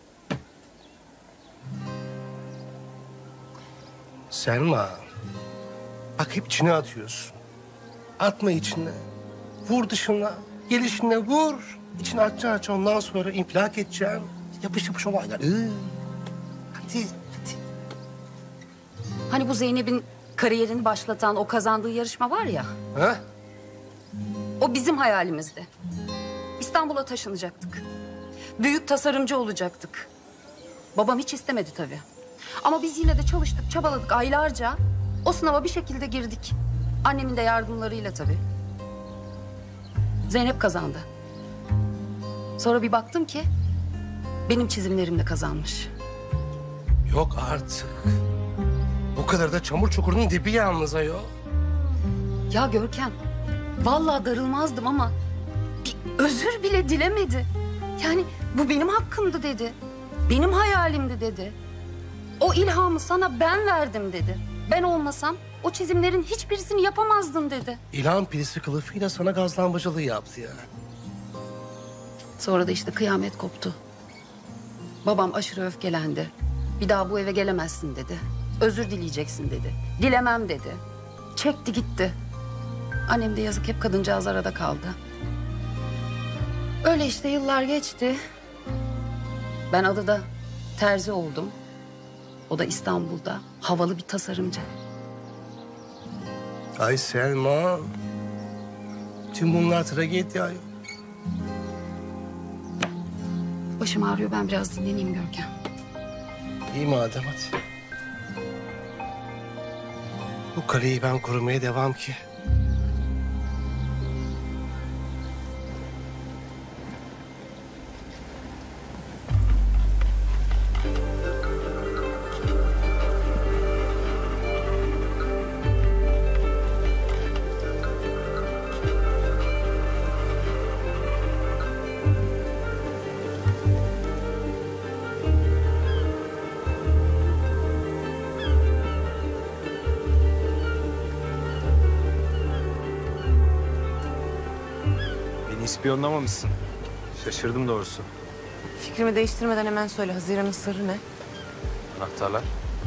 Selma. Bak hep içine atıyorsun. Atma içine. Vur dışına. Gelişine vur. İçine atacaksın ondan sonra infilak edeceksin. Yapış yapış olaylar. Hadi.
Hani bu Zeynep'in kariyerini başlatan, o kazandığı yarışma var ya.
Ha?
O bizim hayalimizdi. İstanbul'a taşınacaktık. Büyük tasarımcı olacaktık. Babam hiç istemedi tabii. Ama biz yine de çalıştık, çabaladık aylarca. O sınava bir şekilde girdik. Annemin de yardımlarıyla tabii. Zeynep kazandı. Sonra bir baktım ki benim çizimlerim de kazanmış.
Yok artık. Bu kadar da çamur çukurunun dibi yalnız ayol.
Ya Görkem, vallahi darılmazdım ama bir özür bile dilemedi. Yani bu benim hakkımdı dedi. Benim hayalimdi dedi. O ilhamı sana ben verdim dedi. Ben olmasam o çizimlerin hiçbirisini yapamazdın dedi.
İlhan pilisi kılıfıyla sana gazlambacılığı yaptı ya.
Sonra da işte kıyamet koptu. Babam aşırı öfkelendi. Bir daha bu eve gelemezsin dedi. Özür dileyeceksin dedi. Dilemem dedi. Çekti gitti. Annem de yazık hep kadıncağız arada kaldı. Öyle işte yıllar geçti. Ben adada terzi oldum. O da İstanbul'da havalı bir tasarımcı.
Ay Selma. Tüm bunlar tragedi ayol.
Başım ağrıyor, ben biraz dinleneyim Görkem.
İyi madem hadi. Bu kaleyi ben korumaya devam ki.
Beni ispiyonlamamışsın. Şaşırdım doğrusu.
Fikrimi değiştirmeden hemen söyle. Haziran'ın sırrı ne?
Anahtarlar.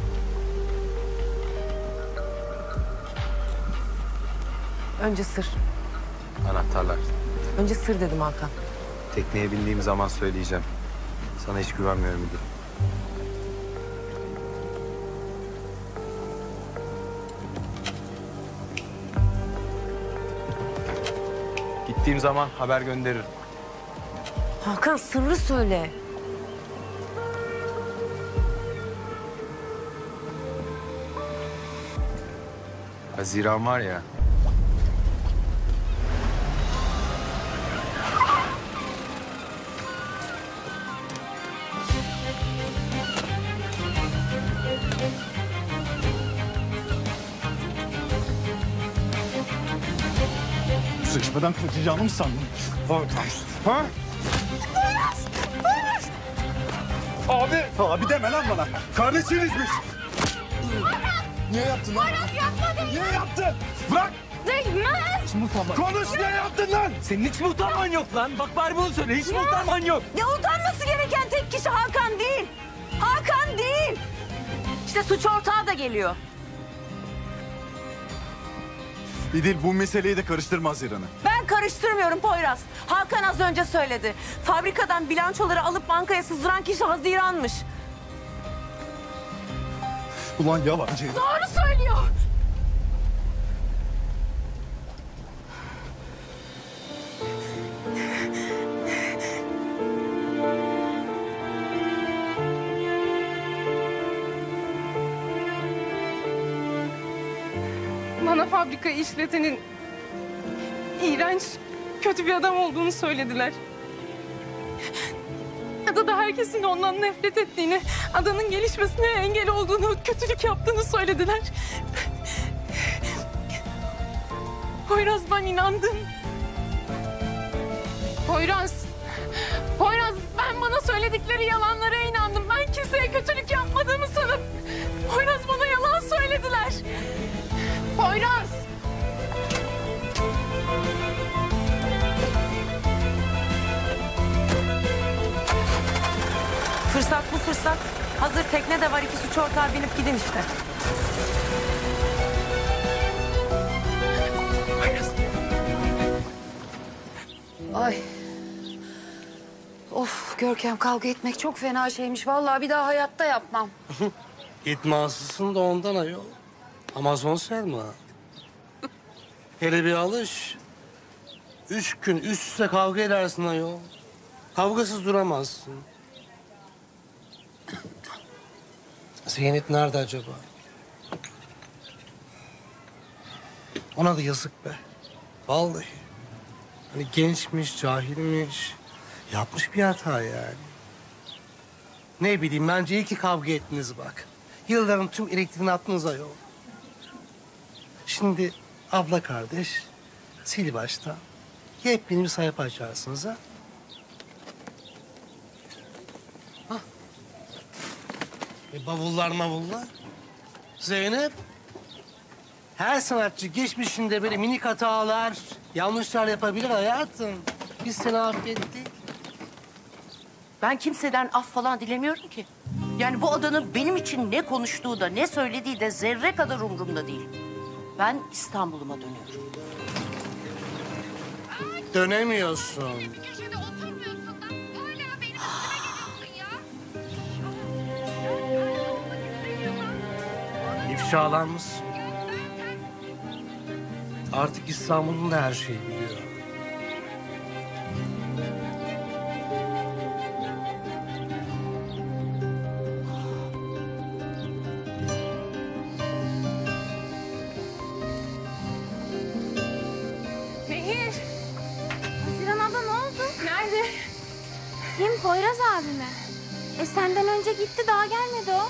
Önce sır.
Anahtarlar.
Önce sır dedim Hakan.
Tekneye bindiğim zaman söyleyeceğim. Sana hiç güvenmiyorum müdür. Gittiğim zaman haber gönderirim.
Hakan sırrı söyle.
Haziran var ya.
Sıçmadan kaçacağını mı sandın? Ha? Abi! Abi deme lan bana. Kardeşinizmiş. Niye yaptın lan? Niye yaptın? Bırak!
Değmez!
Hiç mi utanman? Konuş niye yaptın lan?
Senin hiç mi utanman yok lan? Bak bari bunu söyle. Hiç mi utanman yok?
Ya utanması gereken tek kişi Hakan değil. Hakan değil. İşte suç ortağı da geliyor.
İdil bu meseleyi de karıştırma Haziran'ı.
Ben karıştırmıyorum Poyraz. Hakan az önce söyledi. Fabrikadan bilançoları alıp bankaya sızdıran kişi Haziran'mış.
Ulan yalancı.
Doğru söylüyor. Bana fabrikayı işletenin iğrenç, kötü bir adam olduğunu söylediler. Adada herkesin ondan nefret ettiğini, adanın gelişmesine engel olduğunu, kötülük yaptığını söylediler. Poyraz, ben inandım. Poyraz, ben bana söyledikleri yalanlara inandım. Ben kimseye kötülük yapmadığımı sanıp Poyraz, bana yalan söylediler. Poyraz!
Fırsat bu fırsat. Hazır tekne de var, iki suç ortağı binip gidin işte.
Ay. Of Görkem, kavga etmek çok fena şeymiş. Vallahi bir daha hayatta yapmam.
İtmansızsın da ondan ayol. Amazon Selma. Hele bir alış. 3 gün üst üste kavga edersin ayol. Kavgasız duramazsın. Zeynep nerede acaba? Ona da yazık be. Vallahi. Hani gençmiş, cahilmiş. Yapmış bir hata yani. Ne bileyim, bence iyi ki kavga ettiniz bak. Yılların tüm elektriğini attınız ayol. Şimdi abla kardeş, sil baştan. Yepyeni bir sayfa açarsınız ha. Hah. Bavullar mavullar. Zeynep. Her sanatçı geçmişinde böyle minik hatalar, yanlışlar yapabilir hayatım. Biz seni affettik.
Ben kimseden af falan dilemiyorum ki. Yani bu adanın benim için ne konuştuğu da ne söylediği de zerre kadar umurumda değil. Ben İstanbul'uma dönüyorum.
Dönemiyorsun. İfşalanmışsın. Artık İstanbul'un da her şeyi biliyor.
Nehir.
Haziran abla ne oldu?
Nerede?
Kim? Poyraz abi mi? Senden önce gitti, daha gelmedi o.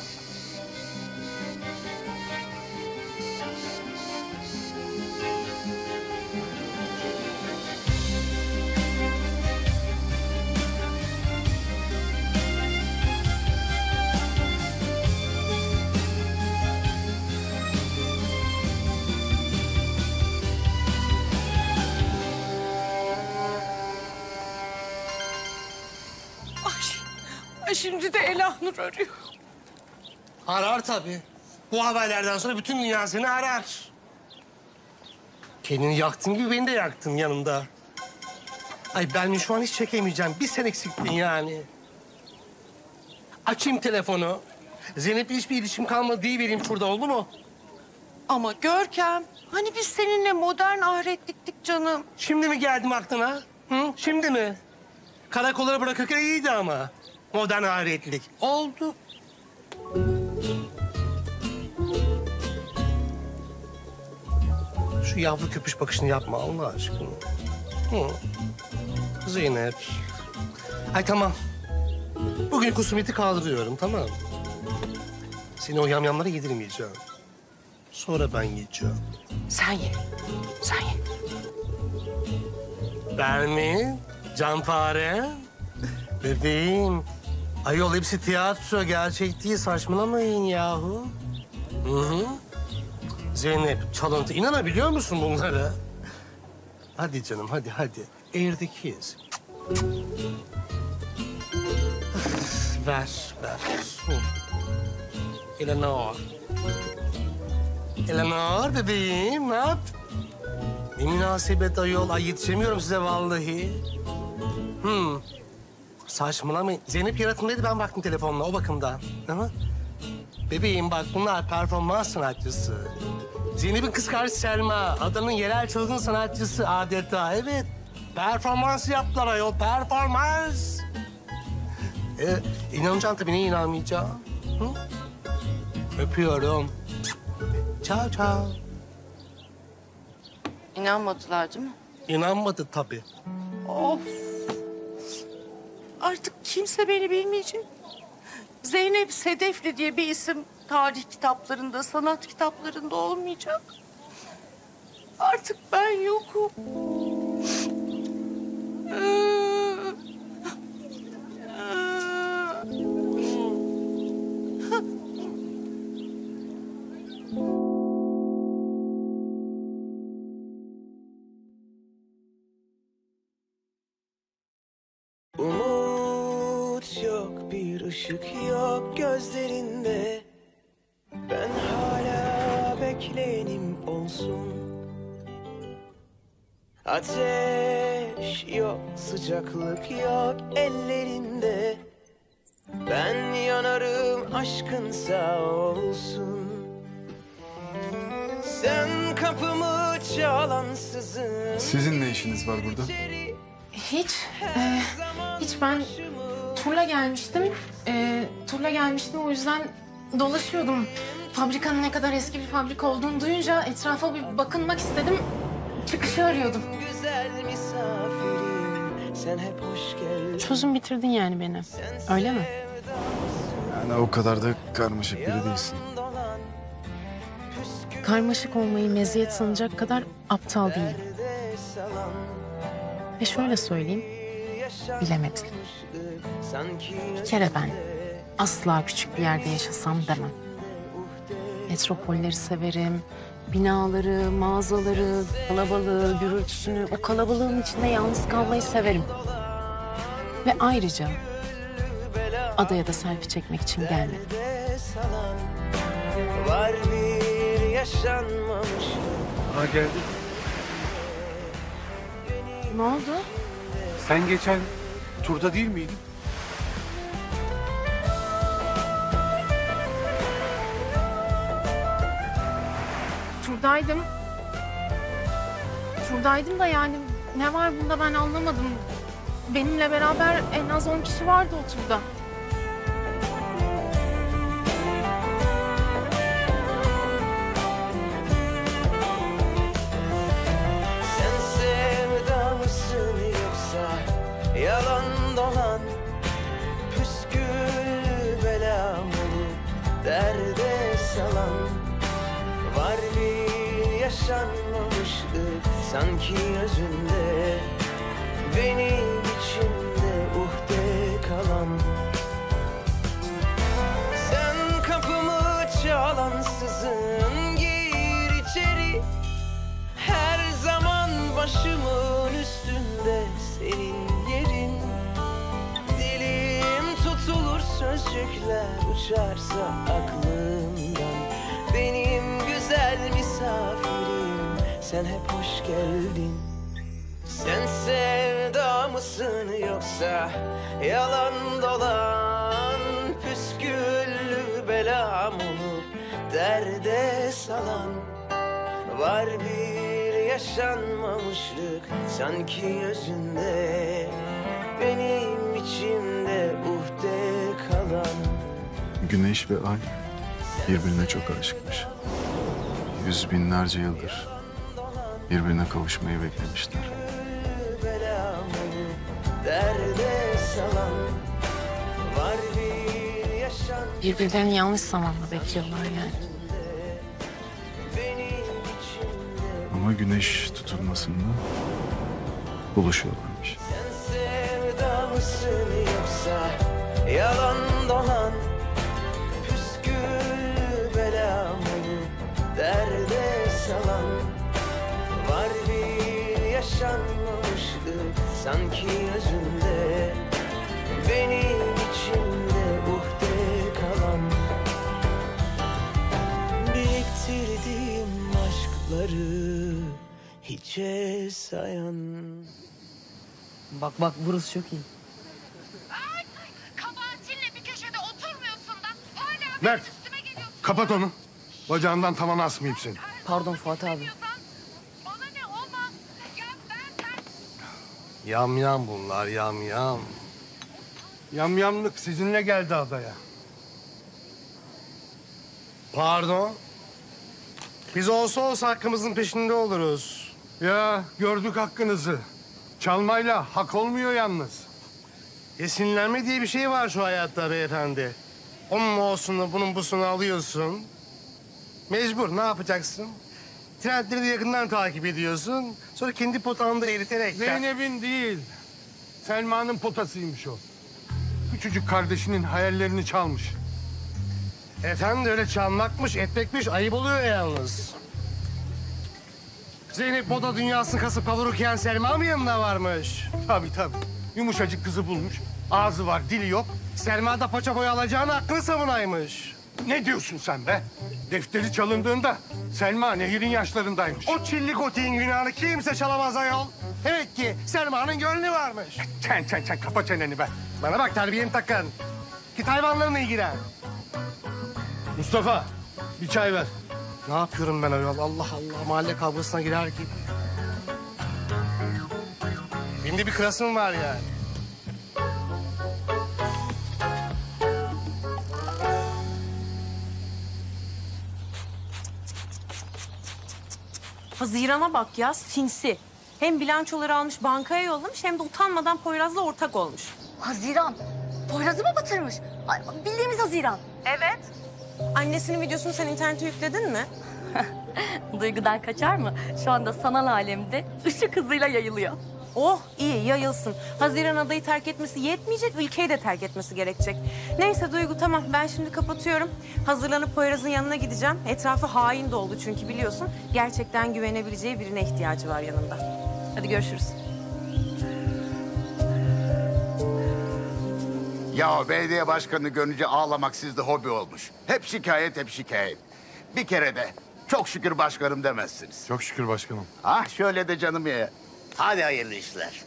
Ay şimdi de Elanur arıyor.
Arar tabii. Bu haberlerden sonra bütün dünya seni arar. Kendini yaktın gibi beni de yaktın yanımda. Ay ben şu an hiç çekemeyeceğim. Bir sen eksiktin yani. Açayım telefonu. Zeynep'le hiçbir ilişkim kalmadı deyivereyim şurada, oldu mu?
Ama Görkem, hani biz seninle modern ahiretliktik canım.
Şimdi mi geldim aklına? Hı? Şimdi mi? Karakollara bırakırken iyiydi ama. Modern ahiretlik. Oldu. Şu yavru köpüş bakışını yapma Allah aşkına. Hı. Zeynep. Ay tamam. Bugün kusumeti kaldırıyorum, tamam. Seni o yamyamlara yedirmeyeceğim. Sonra ben yiyeceğim.
Sen ye. Sen ye.
Ben mi? Canfare? Bebeğim. Ayol hepsi tiyatro, gerçek değil. Saçmalamayın yahu. Hı hı. Zeynep, çalıntı. İnanabiliyor musun bunlara? Hadi canım, hadi. Eğirdekiyiz. Ver. Hı. Eleanor bebeğim, ne yap? Ne münasebet ayol. Ay yetişemiyorum size vallahi. Saçmalamayın. Zeynep yaratımdaydı, ben baktım telefonla o bakımdan. Hı? Bebeğim bak, bunlar performans sanatçısı. Zeynep'in kız kardeşi Selma, adanın yerel çılgın sanatçısı adeta. Evet, performans yaptılar ayol, performans. İnanacaksın tabii, neye inanmayacağım? Hı? Öpüyorum. Ciao ciao.
İnanmadılar değil mi?
İnanmadı tabii.
Of. Artık kimse beni bilmeyecek. Zeynep Sedefli diye bir isim tarih kitaplarında, sanat kitaplarında olmayacak. Artık ben yokum.
Umut yok, bir ışık yok gözlerinde. Ben hala bekleyenim olsun. Ateş yok, sıcaklık yok ellerinde. Ben yanarım aşkın sağ olsun. Sen kapımı çalansızın.
Sizin ne işiniz var burada?
Hiç ben turla gelmiştim. O yüzden dolaşıyordum. Fabrikanın ne kadar eski bir fabrika olduğunu duyunca etrafa bir bakınmak istedim. Çıkışı arıyordum.
Güzel misafirim, sen hep hoş geldin.
Çözüm bitirdin yani beni. Öyle mi?
Yani o kadar da karmaşık biri değilsin.
Karmaşık olmayı meziyet sanacak kadar aptal değilim. Ve şöyle söyleyeyim, bilemedim. Bir kere ben asla küçük bir yerde yaşasam demem. Metropolleri severim, binaları, mağazaları, kalabalığı, gürültüsünü, o kalabalığın içinde yalnız kalmayı severim. Ve ayrıca adaya da selfie çekmek için gelmedim.
Var bir yaşanmamış.
Ha geldi.
Ne oldu?
Sen geçen turda değil miydin?
Turdaydım. Turdaydım da yani ne var bunda ben anlamadım. Benimle beraber en az 10 kişi vardı o turda.
Sen sevda mısın yoksa yalan dolan, püskül belam olup derde salan. Var bir yaşanmamışlık sanki özünde, benim içimde uhde kalan. Sen kapımı çalansızın, gir içeri. Her zaman başımın üstünde senin yerin. Dilim tutulur sözcükler uçarsa aklımdan. Benim güzel misafirim, sen hep hoş geldin. Sen sevda mısın yoksa yalan dolan, püsküllü belam olup derde salan. Var bir yaşanmamışlık sanki özünde, benim içimde uhde kalan.
Güneş ve ay birbirine çok aşıkmış. Yüz binlerce yıldır birbirine kavuşmayı beklemişler.
Belam olup derde salan. Var bir yaşan.
Birbirlerini yanlış zamanda bekliyorlar yani.
Ama güneş tutulmasında buluşuyorlarmış.
Sevda mısın yoksa yalan dolan, püskül belam olup derde salan. Var bir yaşanmamışlık sanki özünde, benim içimde uhde kalan. Biriktirdiğim aşkları hiçe sayan.
Bak bak burası çok iyi.
Kabahatinle bir köşede oturmuyorsun da hala Mert, kapat onu. Bacağından tavana asmayayım seni.
Pardon Fuat abi.
Yamyam bunlar, yamyam. Yamyamlık sizinle geldi adaya. Pardon. Biz olsa hakkımızın peşinde oluruz. Ya gördük hakkınızı. Çalmayla hak olmuyor yalnız. Esinlenme diye bir şey var şu hayatta beyefendi. Onun olsunu, bunun busunu alıyorsun. Mecbur, ne yapacaksın? Trendleri de yakından takip ediyorsun. Sonra kendi potanı da eriterek...
Zeynep'in değil, Selma'nın potasıymış o. Küçücük kardeşinin hayallerini çalmış.
Efendim öyle çalmakmış, etmekmiş, ayıp oluyor yalnız. Zeynep moda dünyasını kasıp kavururken Selma mı yanında varmış?
Tabii tabii. Yumuşacık kızı bulmuş. Ağzı var, dili yok.
Selma da paça boyu alacağını aklını savunaymış.
Ne diyorsun sen be? Defteri çalındığında Selma Nehir'in yaşlarındaymış.
O çilli kotiğin günahını kimse çalamaz ayol. Evet ki Selma'nın gönlü varmış.
Sen kapa çeneni be.
Bana bak terbiyeni takın. Git hayvanlarına ilgilen.
Mustafa bir çay ver.
Ne yapıyorum ben ayol? Allah Allah, mahalle kavgasına girer gibi. Benim de bir klasım var yani.
Haziran'a bak ya, sinsi. Hem bilançoları almış bankaya yollamış hem de utanmadan Poyraz'la ortak olmuş.
Haziran, Poyraz'ı mı batırmış? Ay, bildiğimiz Haziran.
Evet. Annesinin videosunu sen internete yükledin mi?
Duygudan kaçar mı? Şu anda sanal alemde ışık hızıyla yayılıyor.
Oh iyi yayılsın. Haziran adayı terk etmesi yetmeyecek, ülkeyi de terk etmesi gerekecek. Neyse Duygu tamam ben şimdi kapatıyorum. Hazırlanıp Poyraz'ın yanına gideceğim. Etrafı hain doldu çünkü biliyorsun. Gerçekten güvenebileceği birine ihtiyacı var yanında. Hadi görüşürüz.
Ya belediye başkanını görünce ağlamak sizde hobi olmuş. Hep şikayet, hep şikayet. Bir kere de çok şükür başkanım demezsiniz.
Çok şükür başkanım.
Ah şöyle de canım ya. Hadi hayırlı işler.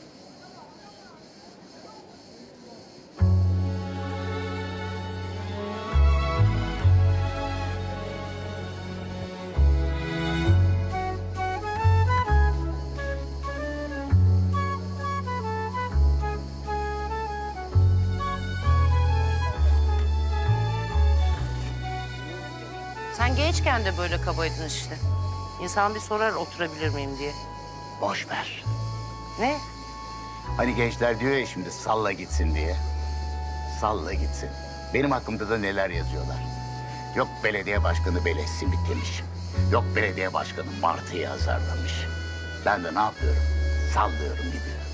Sen gençken de böyle kabaydın işte. İnsan bir sorar oturabilir miyim diye.
Boş ver.
Ne?
Hani gençler diyor ya şimdi salla gitsin diye. Salla gitsin. Benim hakkımda da neler yazıyorlar. Yok belediye başkanı beleş simit yemiş. Yok belediye başkanı martıyı azarlamış. Ben de ne yapıyorum? Sallıyorum gidiyorum.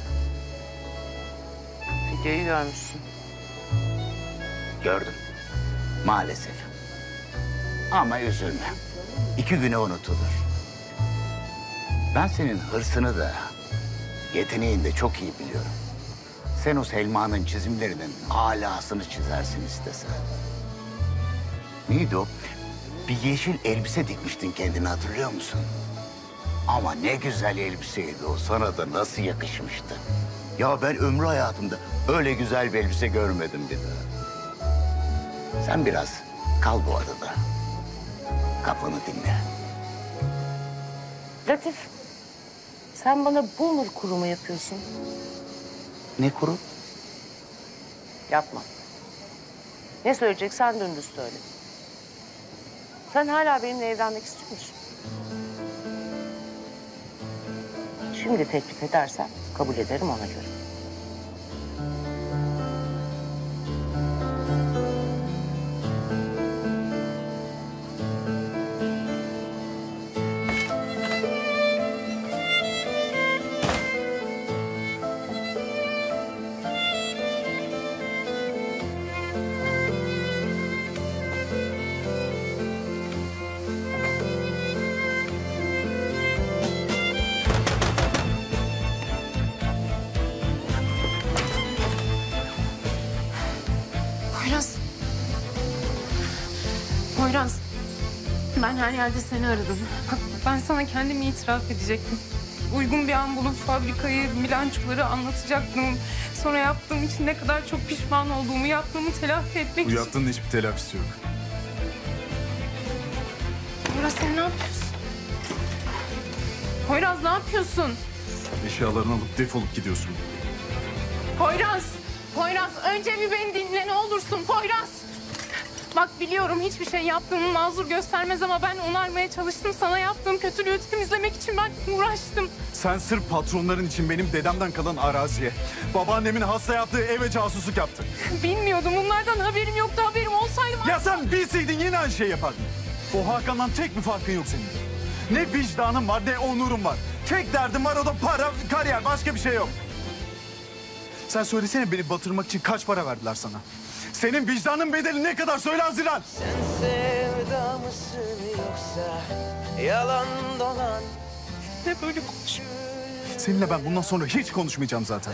Videoyu görmüşsün.
Gördüm. Maalesef. Ama üzülme. 2 güne unutulur. Ben senin hırsını da, yeteneğini de çok iyi biliyorum. Sen o Selma'nın çizimlerinin alasını çizersin istesen. Neydi o? Bir yeşil elbise dikmiştin kendine hatırlıyor musun? Ama ne güzel elbiseydi o. Sana da nasıl yakışmıştı. Ya ben ömrü hayatımda öyle güzel bir elbise görmedim bir daha. Sen biraz kal bu adada. Kafanı dinle.
Latif, sen bana boomer kuru mu yapıyorsun?
Ne kuru?
Yapma. Ne söyleyeceksen dümdüz söyle. Sen hala benimle evlenmek istiyor musun? Şimdi teklif edersen kabul ederim ona göre.
Poyraz. Poyraz. Ben her yerde seni aradım. Bak, ben sana kendimi itiraf edecektim. Uygun bir an bulup fabrikayı, bilançoları anlatacaktım. Sonra yaptığım için ne kadar çok pişman olduğumu, yaptığımı telafi etmek
Bu
için.
yaptığında hiçbir telafisi yok.
Poyraz sen ne yapıyorsun? Poyraz ne yapıyorsun?
Eşyalarını alıp defolup gidiyorsun.
Poyraz! Poyraz önce bir beni dinle ne olursun Poyraz! Bak biliyorum hiçbir şey yaptığımı mazur göstermez ama ben onarmaya çalıştım. Sana yaptığım kötülüğü temizlemek için ben uğraştım.
Sen sırf patronların için benim dedemden kalan araziye, babaannemin hasta yaptığı eve casusluk yaptın.
Bilmiyordum bunlardan haberim yoktu. Haberim olsaydı...
Ya sen bilseydin yine aynı şey yapardın. O Hakan'dan tek bir farkın yok senin. Ne vicdanın var ne onurun var. Tek derdin var o da para, kariyer, başka bir şey yok. Sen söylesene beni batırmak için kaç para verdiler sana? Senin vicdanın bedeli ne kadar söyle Haziran?
Sen sevda mısın yoksa yalan dolan?
Ne böyle konuş?
Seninle ben bundan sonra hiç konuşmayacağım zaten.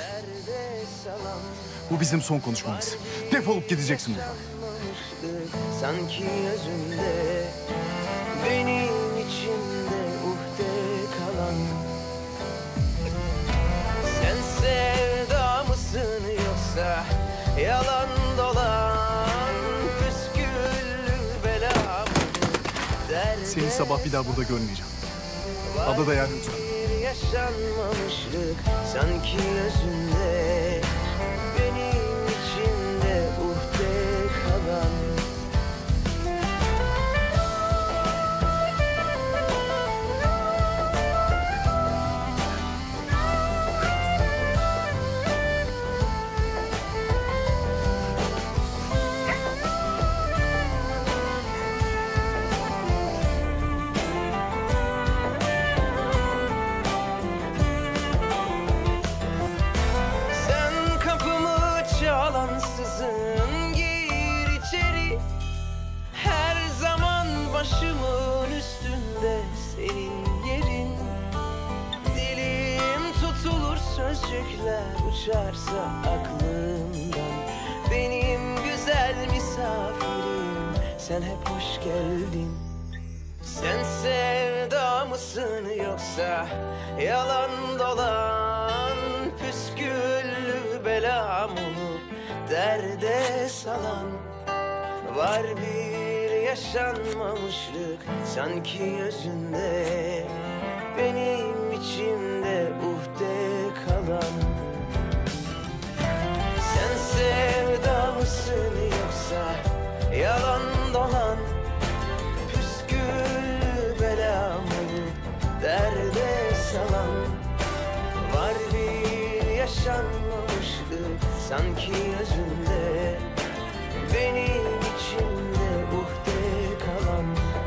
Bu bizim son konuşmamız. Defolup gideceksin buradan.
Sanki özünde benim içimde uhde kalan. Sen sevda mısın yoksa yalan dolan püsküllü bela mı?
Seni sabah bir daha burada görmeyeceğim. Adada yer lütfen.
Bir yaşanmamışlık sanki özünde benim içimde uhde kalan. başımın üstünde senin yerin. Dilim tutulur sözcükler uçarsa aklımdan. Benim güzel misafirim, sen hep hoş geldin. Sen sevda mısın yoksa yalan dolan, püsküllü belam olup derde salan. Var bir yaşanmamışlık sanki yüzünde, benim içimde uhde kalan. Sen sevda mısın yoksa yalan dolan, püskül belam olup derde salan. Var bir yaşanmamışlık sanki yüzünde, benim içimde uhde kalan.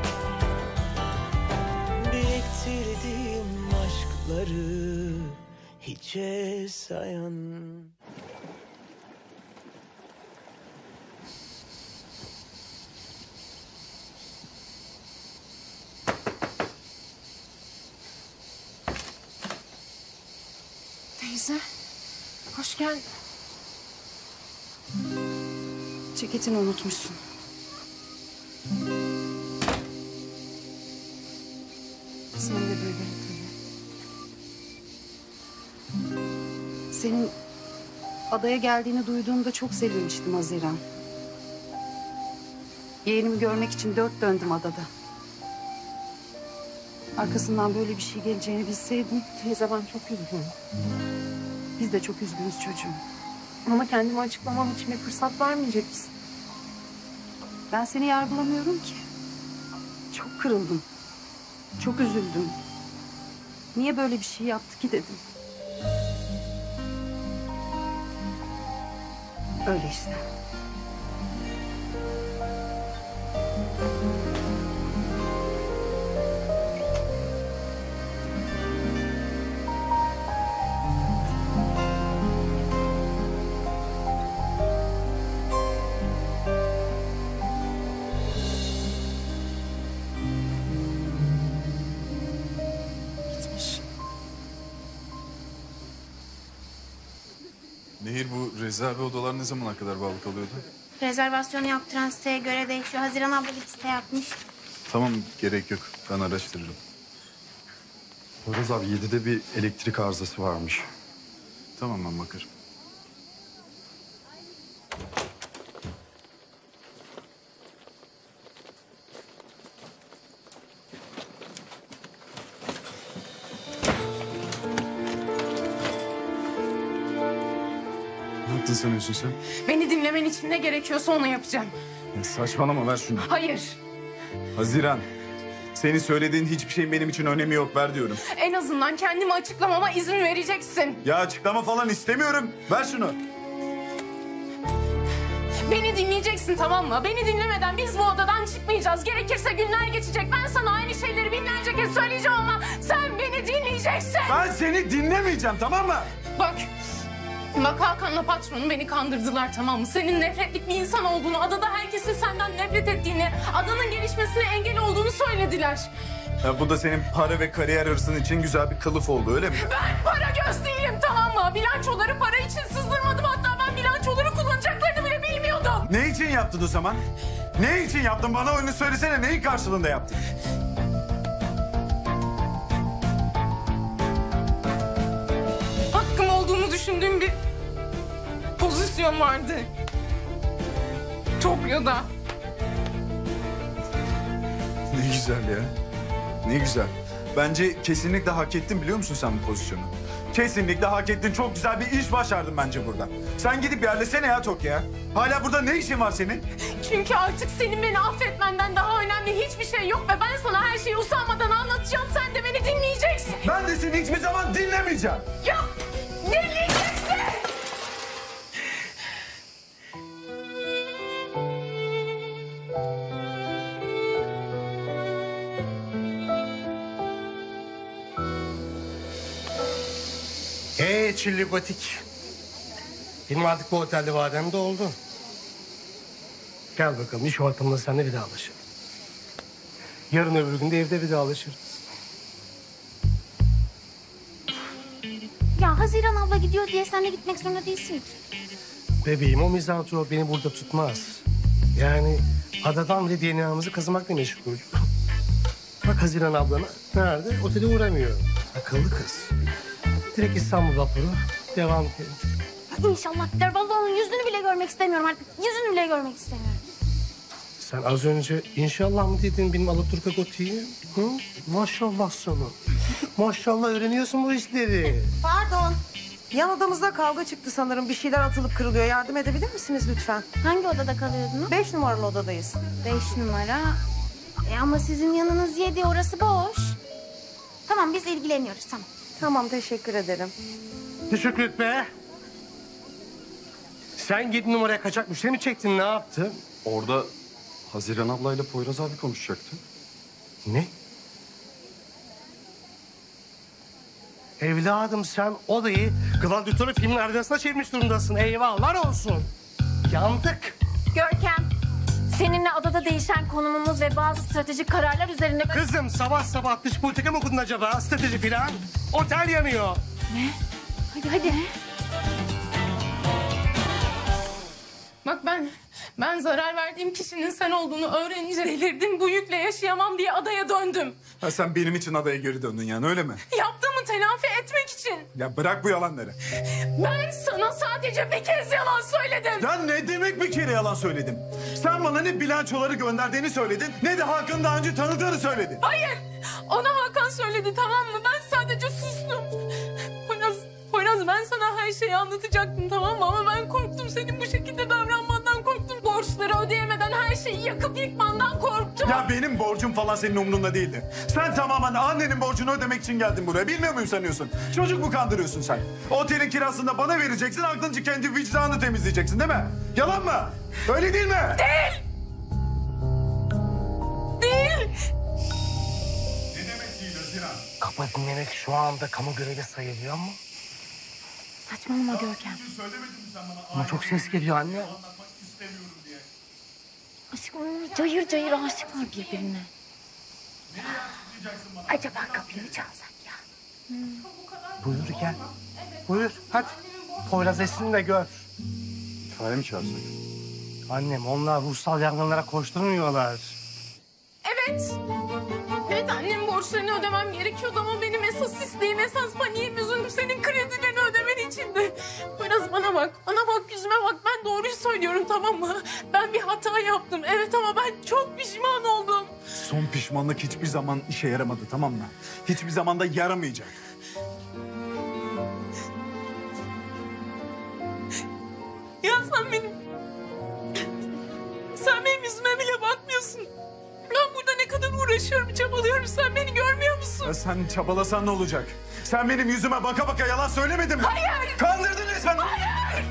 Biriktirdiğim aşkları hiçe sayan.
Teyze, hoş geldin.
Ceketini unutmuşsun. Sen de böyle tabii. Senin adaya geldiğini duyduğumda çok sevinmiştim Haziran. Yeğenimi görmek için 4 döndüm adada. Arkasından böyle bir şey geleceğini bilseydim.
Teyze ben çok üzgünüm.
Biz de çok üzgünüz çocuğum.
Ama kendimi açıklamam için bir fırsat vermeyecek misin?
Ben seni yargılamıyorum ki. Çok kırıldım. Çok üzüldüm. Niye böyle bir şey yaptı ki dedim. Öyle işte.
Nehir, bu rezerve odalar ne zamana kadar bağlı kalıyordu?
Rezervasyonu yaptıran siteye göre değişiyor. Haziran abla liste yapmış.
Tamam, gerek yok. Ben araştırırım.
Poyraz abi 7'de bir elektrik arızası varmış.
Tamam, ben bakarım. Ne yaptın sanıyorsun sen?
Beni dinlemen için ne gerekiyorsa onu yapacağım.
Ya saçmalama, ver şunu.
Hayır.
Haziran, senin söylediğin hiçbir şeyin benim için önemi yok, ver diyorum.
En azından kendimi açıklamama izin vereceksin.
Ya açıklama falan istemiyorum. Ver şunu.
Beni dinleyeceksin, tamam mı? Beni dinlemeden biz bu odadan çıkmayacağız. Gerekirse günler geçecek. Ben sana aynı şeyleri binlerce kez söyleyeceğim ama sen beni dinleyeceksin.
Ben seni dinlemeyeceğim, tamam mı?
Bak Hakan'la patronun beni kandırdılar, tamam mı? Senin nefretlik bir insan olduğunu, adada herkesin senden nefret ettiğini, adanın gelişmesine engel olduğunu söylediler.
Ya bu da senin para ve kariyer hırsın için güzel bir kılıf oldu, öyle mi?
Ben para göz değilim, tamam mı? Bilançoları para için sızdırmadım. Hatta ben bilançoları kullanacaklarını bile bilmiyordum.
Ne için yaptın o zaman? Ne için yaptın? Bana onu söylesene, neyin karşılığında yaptın?
Hakkım olduğunu düşündüğüm bir pozisyon vardı. Tokyo'da.
Ne güzel ya. Ne güzel. Bence kesinlikle hak ettin, biliyor musun sen bu pozisyonu?
Kesinlikle hak ettin. Çok güzel bir iş başardın bence burada. Sen gidip yerlesene ya Tokyo'ya. Hala burada ne işin var senin?
Çünkü artık senin beni affetmenden daha önemli hiçbir şey yok ve ben sana her şeyi usanmadan anlatacağım. Sen de beni dinleyeceksin.
Ben de seni hiçbir zaman dinlemeyeceğim.
Ya dinleyeceksin.
Çilli Gotik. Benim artık bu otelde vadem doldu. Gel bakalım, iş ortamında seninle bir daha anlaşalım. Yarın öbür gün de evde vedalaşırız.
Ya Haziran abla gidiyor diye sen de gitmek zorunda değilsin ki.
Bebeğim o mizantro beni burada tutmaz. Yani adadan bile DNA'mızı kazımakla meşgul. Bak Haziran ablana nerede? Otele uğramıyor. Akıllı kız. Direkt İstanbul vapuru devam edelim.
İnşallah gider. Vallahi onun yüzünü bile görmek istemiyorum artık. Yüzünü bile görmek istemiyorum.
Sen az önce inşallah mı dedin benim Alaturka Goti'yi? Hı? Maşallah sana. Maşallah öğreniyorsun bu işleri.
Pardon. Yan odamızda kavga çıktı sanırım. Bir şeyler atılıp kırılıyor. Yardım edebilir misiniz lütfen?
Hangi odada kalıyordunuz?
5 numaralı odadayız.
5 numara. Ama sizin yanınız 7, orası boş. Tamam, biz ilgileniyoruz, tamam.
Tamam, teşekkür ederim.
Teşekkür et be. Sen 7 numaraya kaçak müşteri mi çektin? Ne yaptın?
Orada Haziran ablayla Poyraz abi konuşacaktı.
Ne? Evladım sen odayı gladyatörü filmin arkasına çevirmiş durumdasın. Eyvallah olsun. Yandık.
Görkem, seninle adada değişen konumumuz ve bazı stratejik kararlar üzerinde...
Kızım sabah sabah dış politika mı okudun acaba? Strateji falan. Otel yanıyor.
Ne? Hadi.
Bak ben zarar verdiğim kişinin sen olduğunu öğrenince delirdim. Bu yükle yaşayamam diye adaya döndüm.
Ha, sen benim için adaya geri döndün yani öyle mi?
Yaptığımı telafi etmek için.
Ya bırak bu yalanları.
Ben sana sadece bir kez yalan söyledim.
Ya ne demek bir kere yalan söyledim? Sen bana ne bilançoları gönderdiğini söyledin ne de Hakan'ı daha önce tanıdığını söyledin.
Hayır. Ona Hakan söyledi, tamam mı? Ben sadece sustum. Poyraz, ben sana her şeyi anlatacaktım, tamam mı? Ama ben korktum, senin bu şekilde davranmandan korktum. Borçları ödeyemeden her şeyi yakıp yıkmandan korktum.
Ya benim borcum falan senin umrunda değildi. Sen tamamen annenin borcunu ödemek için geldin buraya. Bilmiyor muyum sanıyorsun? Çocuk mu kandırıyorsun sen? Otelin kirasını da bana vereceksin, aklınca kendi vicdanını temizleyeceksin değil mi? Yalan mı? Öyle değil mi?
Değil! Değil!
Ne demek değil Haziran?
Kafa dinlemek şu anda kamu görevi sayılıyor mu?
Saçmalama Görkem.
Ama çok ses geliyor anne.
Aşkım cayır cayır aşıklar birbirine. Acaba kapıyı mı çalsak ya?
Buyur gel. Buyur hadi. Poyraz Esin'i de gör.
İtfaiye mi çağırsak?
Annem onlar ruhsal yangınlara koşturmuyorlar.
Evet. Evet, annem borçlarını ödemem gerekiyordu ama benim esas isteğim, esas paniğim, üzüntüm senin kredilerini ödemen içindi. Biraz bana bak, yüzüme bak. Ben doğruyu söylüyorum, tamam mı? Ben bir hata yaptım, evet, ama ben çok pişman oldum.
Son pişmanlık hiçbir zaman işe yaramadı, tamam mı? Hiçbir zaman da yaramayacak.
Ya sen benim yüzüme bile bakmıyorsun. Ben burada ne kadar uğraşıyorum, çabalıyorum. Sen beni görmüyor musun?
Ya sen çabalasan ne olacak? Sen benim yüzüme baka baka yalan söylemedin mi?
Hayır!
Kandırdın resmen.
Hayır!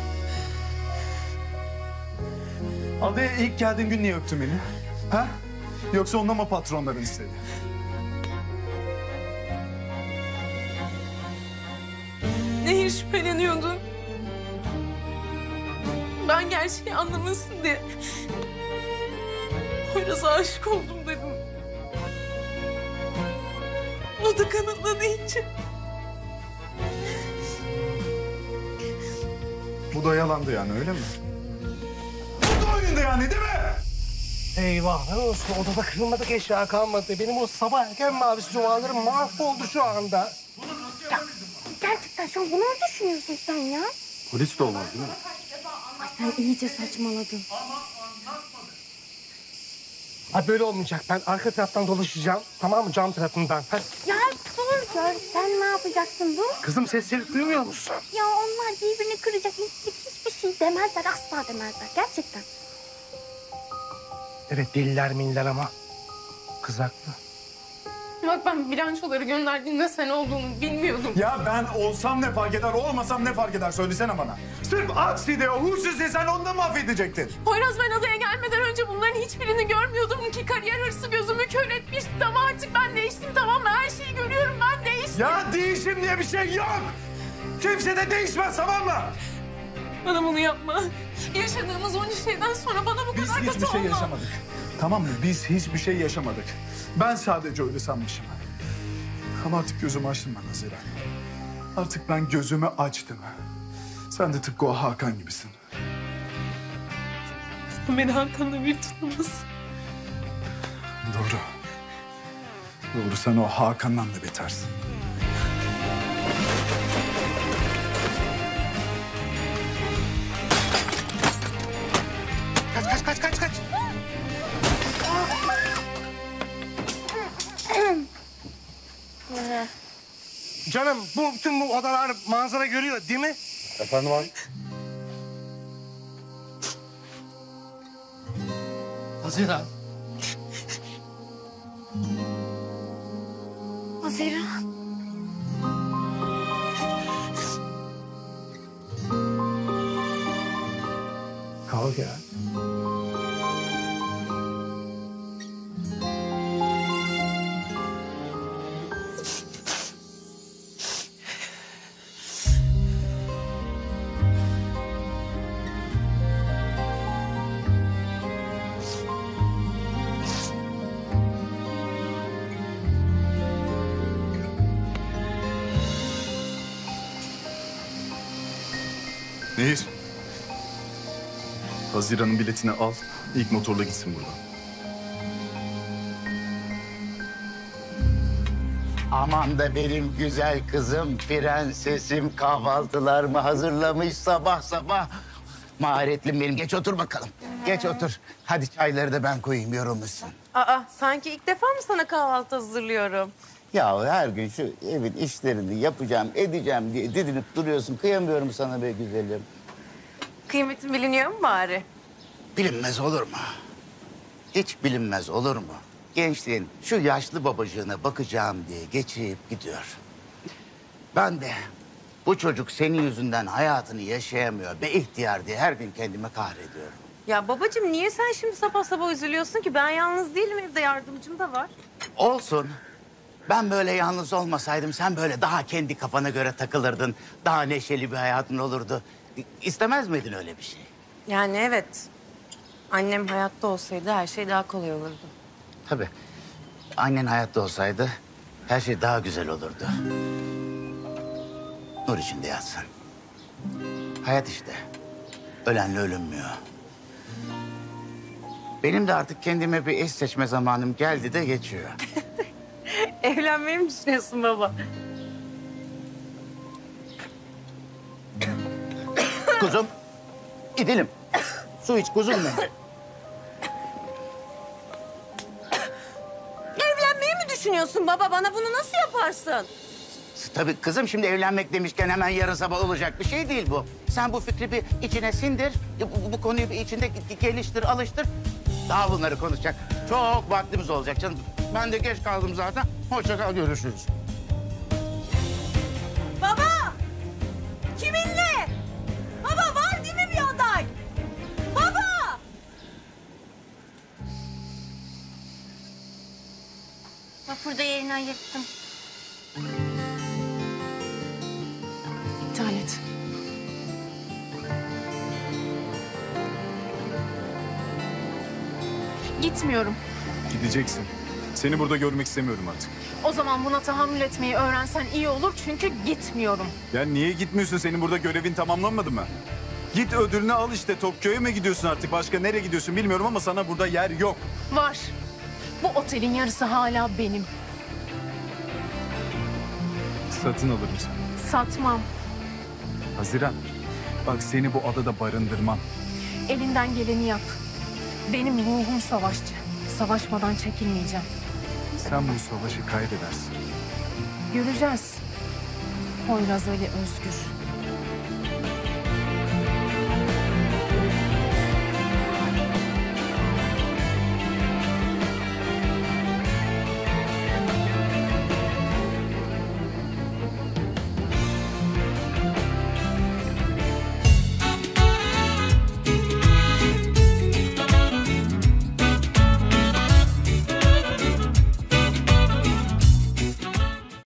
Adaya ilk geldiğin gün niye öptün beni? Ha? Yoksa onunla mı patronların istedi?
Nehir şüpheleniyordu. Ben gerçeği anlamasın diye Poyraz'a aşık oldum dedim. O da kanıtladığı için.
Bu da yalandı yani öyle mi? Bu da oyundu yani değil mi?
Eyvah ne olsun odada kırılmadık eşya kalmadı. Benim o sabah erken mavisi duvarlarım mahvoldu şu anda.
Ya, gerçekten şu an bunu mu düşünüyorsun sen ya?
Polis de olmaz değil mi?
Ay sen iyice saçmaladın.
Ha böyle olmayacak. Ben arka taraftan dolaşacağım. Tamam mı? Cam tarafından. Hadi.
Ya dur gör sen ne yapacaksın dur.
Kızım sesleri duymuyor musun?
Ya onlar birbirini kıracak hiçbir şey demezler, asla demezler gerçekten.
Evet deliler miller ama kız haklı.
Bak ben bilançoları gönderdiğinde sen olduğunu bilmiyordum.
Ya ben olsam ne fark eder, olmasam ne fark eder söylesene bana. Sırf aksi de o huysuz diye sen onu da mahvedecektin.
Poyraz, ben adaya gelmeden önce bunların hiçbirini görmüyordum ki. Kariyer hırsı gözümü kör etmişti ama artık ben değiştim, tamam mı? Her şeyi görüyorum, ben değiştim.
Ya değişim diye bir şey yok. Kimse de değişmez, tamam mı?
Bana bunu yapma. Yaşadığımız onca şeyden sonra bana bu kadar
Biz
kötü
hiçbir şey
olma.
yaşamadık. Tamam mı? Biz hiçbir şey yaşamadık. Ben sadece öyle sanmışım. Ama artık gözümü açtım ben Haziran. Artık ben gözümü açtım. Sen de tıpkı o Hakan gibisin.
Sen beni Hakan'la bir tutamazsın.
Doğru. Doğru, sen o Hakan'dan da betersin.
Kaç. Canım bütün bu odalar manzara görüyor değil mi?
Efendim abi?
Haziran.
Haziran.
Kalk ya. Nehir. Haziran'ın biletini al. İlk motorla gitsin buradan.
Aman da benim güzel kızım, prensesim kahvaltılarımı hazırlamış sabah sabah. Maharetlim benim. Geç otur bakalım. Geç otur. Hadi çayları da ben koyayım, yorulmuşsun.
Aa, sanki ilk defa mı sana kahvaltı hazırlıyorum?
Ya her gün şu evin işlerini yapacağım, edeceğim diye didinip duruyorsun. Kıyamıyorum sana be güzelim.
Kıymetin biliniyor mu bari?
Bilinmez olur mu? Hiç bilinmez olur mu? Gençliğin şu yaşlı babacığına bakacağım diye geçip gidiyor. Ben de bu çocuk senin yüzünden hayatını yaşayamıyor be ihtiyar diye her gün kendime kahrediyorum.
Ya babacığım niye sen şimdi sabah sabah üzülüyorsun ki? Ben yalnız değilim, evde yardımcım da var.
Olsun. Ben böyle yalnız olmasaydım sen böyle daha kendi kafana göre takılırdın. Daha neşeli bir hayatın olurdu. İstemez miydin öyle bir şey?
Yani evet. Annem hayatta olsaydı her şey daha kolay olurdu.
Tabii. Annen hayatta olsaydı her şey daha güzel olurdu. Nur içinde yatsın. Hayat işte. Ölenle ölünmüyor. Benim de artık kendime bir eş seçme zamanım geldi de geçiyor.
Evlenmeyi mi düşünüyorsun baba?
Kuzum, gidelim. Su iç kuzum benim.
Evlenmeyi mi düşünüyorsun baba? Bana bunu nasıl yaparsın?
Tabii kızım, şimdi evlenmek demişken hemen yarın sabah olacak bir şey değil bu. Sen bu fikri bir içine sindir, bu konuyu bir içinde geliştir, alıştır. Daha bunları konuşacak çok vaktimiz olacak canım. Ben de geç kaldım zaten. Hoşça kal, görüşürüz.
Baba! Kiminle? Baba var değil mi bir aday? Baba!
Bak burada yerini ayırttım.
İptal et. Gitmiyorum.
Gideceksin. Seni burada görmek istemiyorum artık.
O zaman buna tahammül etmeyi öğrensen iyi olur çünkü gitmiyorum.
Ya niye gitmiyorsun? Senin burada görevin tamamlanmadı mı? Git ödülünü al işte. Topköy'e mi gidiyorsun artık? Başka nereye gidiyorsun bilmiyorum ama sana burada yer yok.
Var. Bu otelin yarısı hala benim.
Satın alırım seni.
Satmam.
Haziran, bak seni bu adada barındırmam.
Elinden geleni yap. Benim ruhum savaşçı. Savaşmadan çekilmeyeceğim.
Sen bu savaşı kaybedersin.
Göreceğiz. Poyraz Ali Özgür.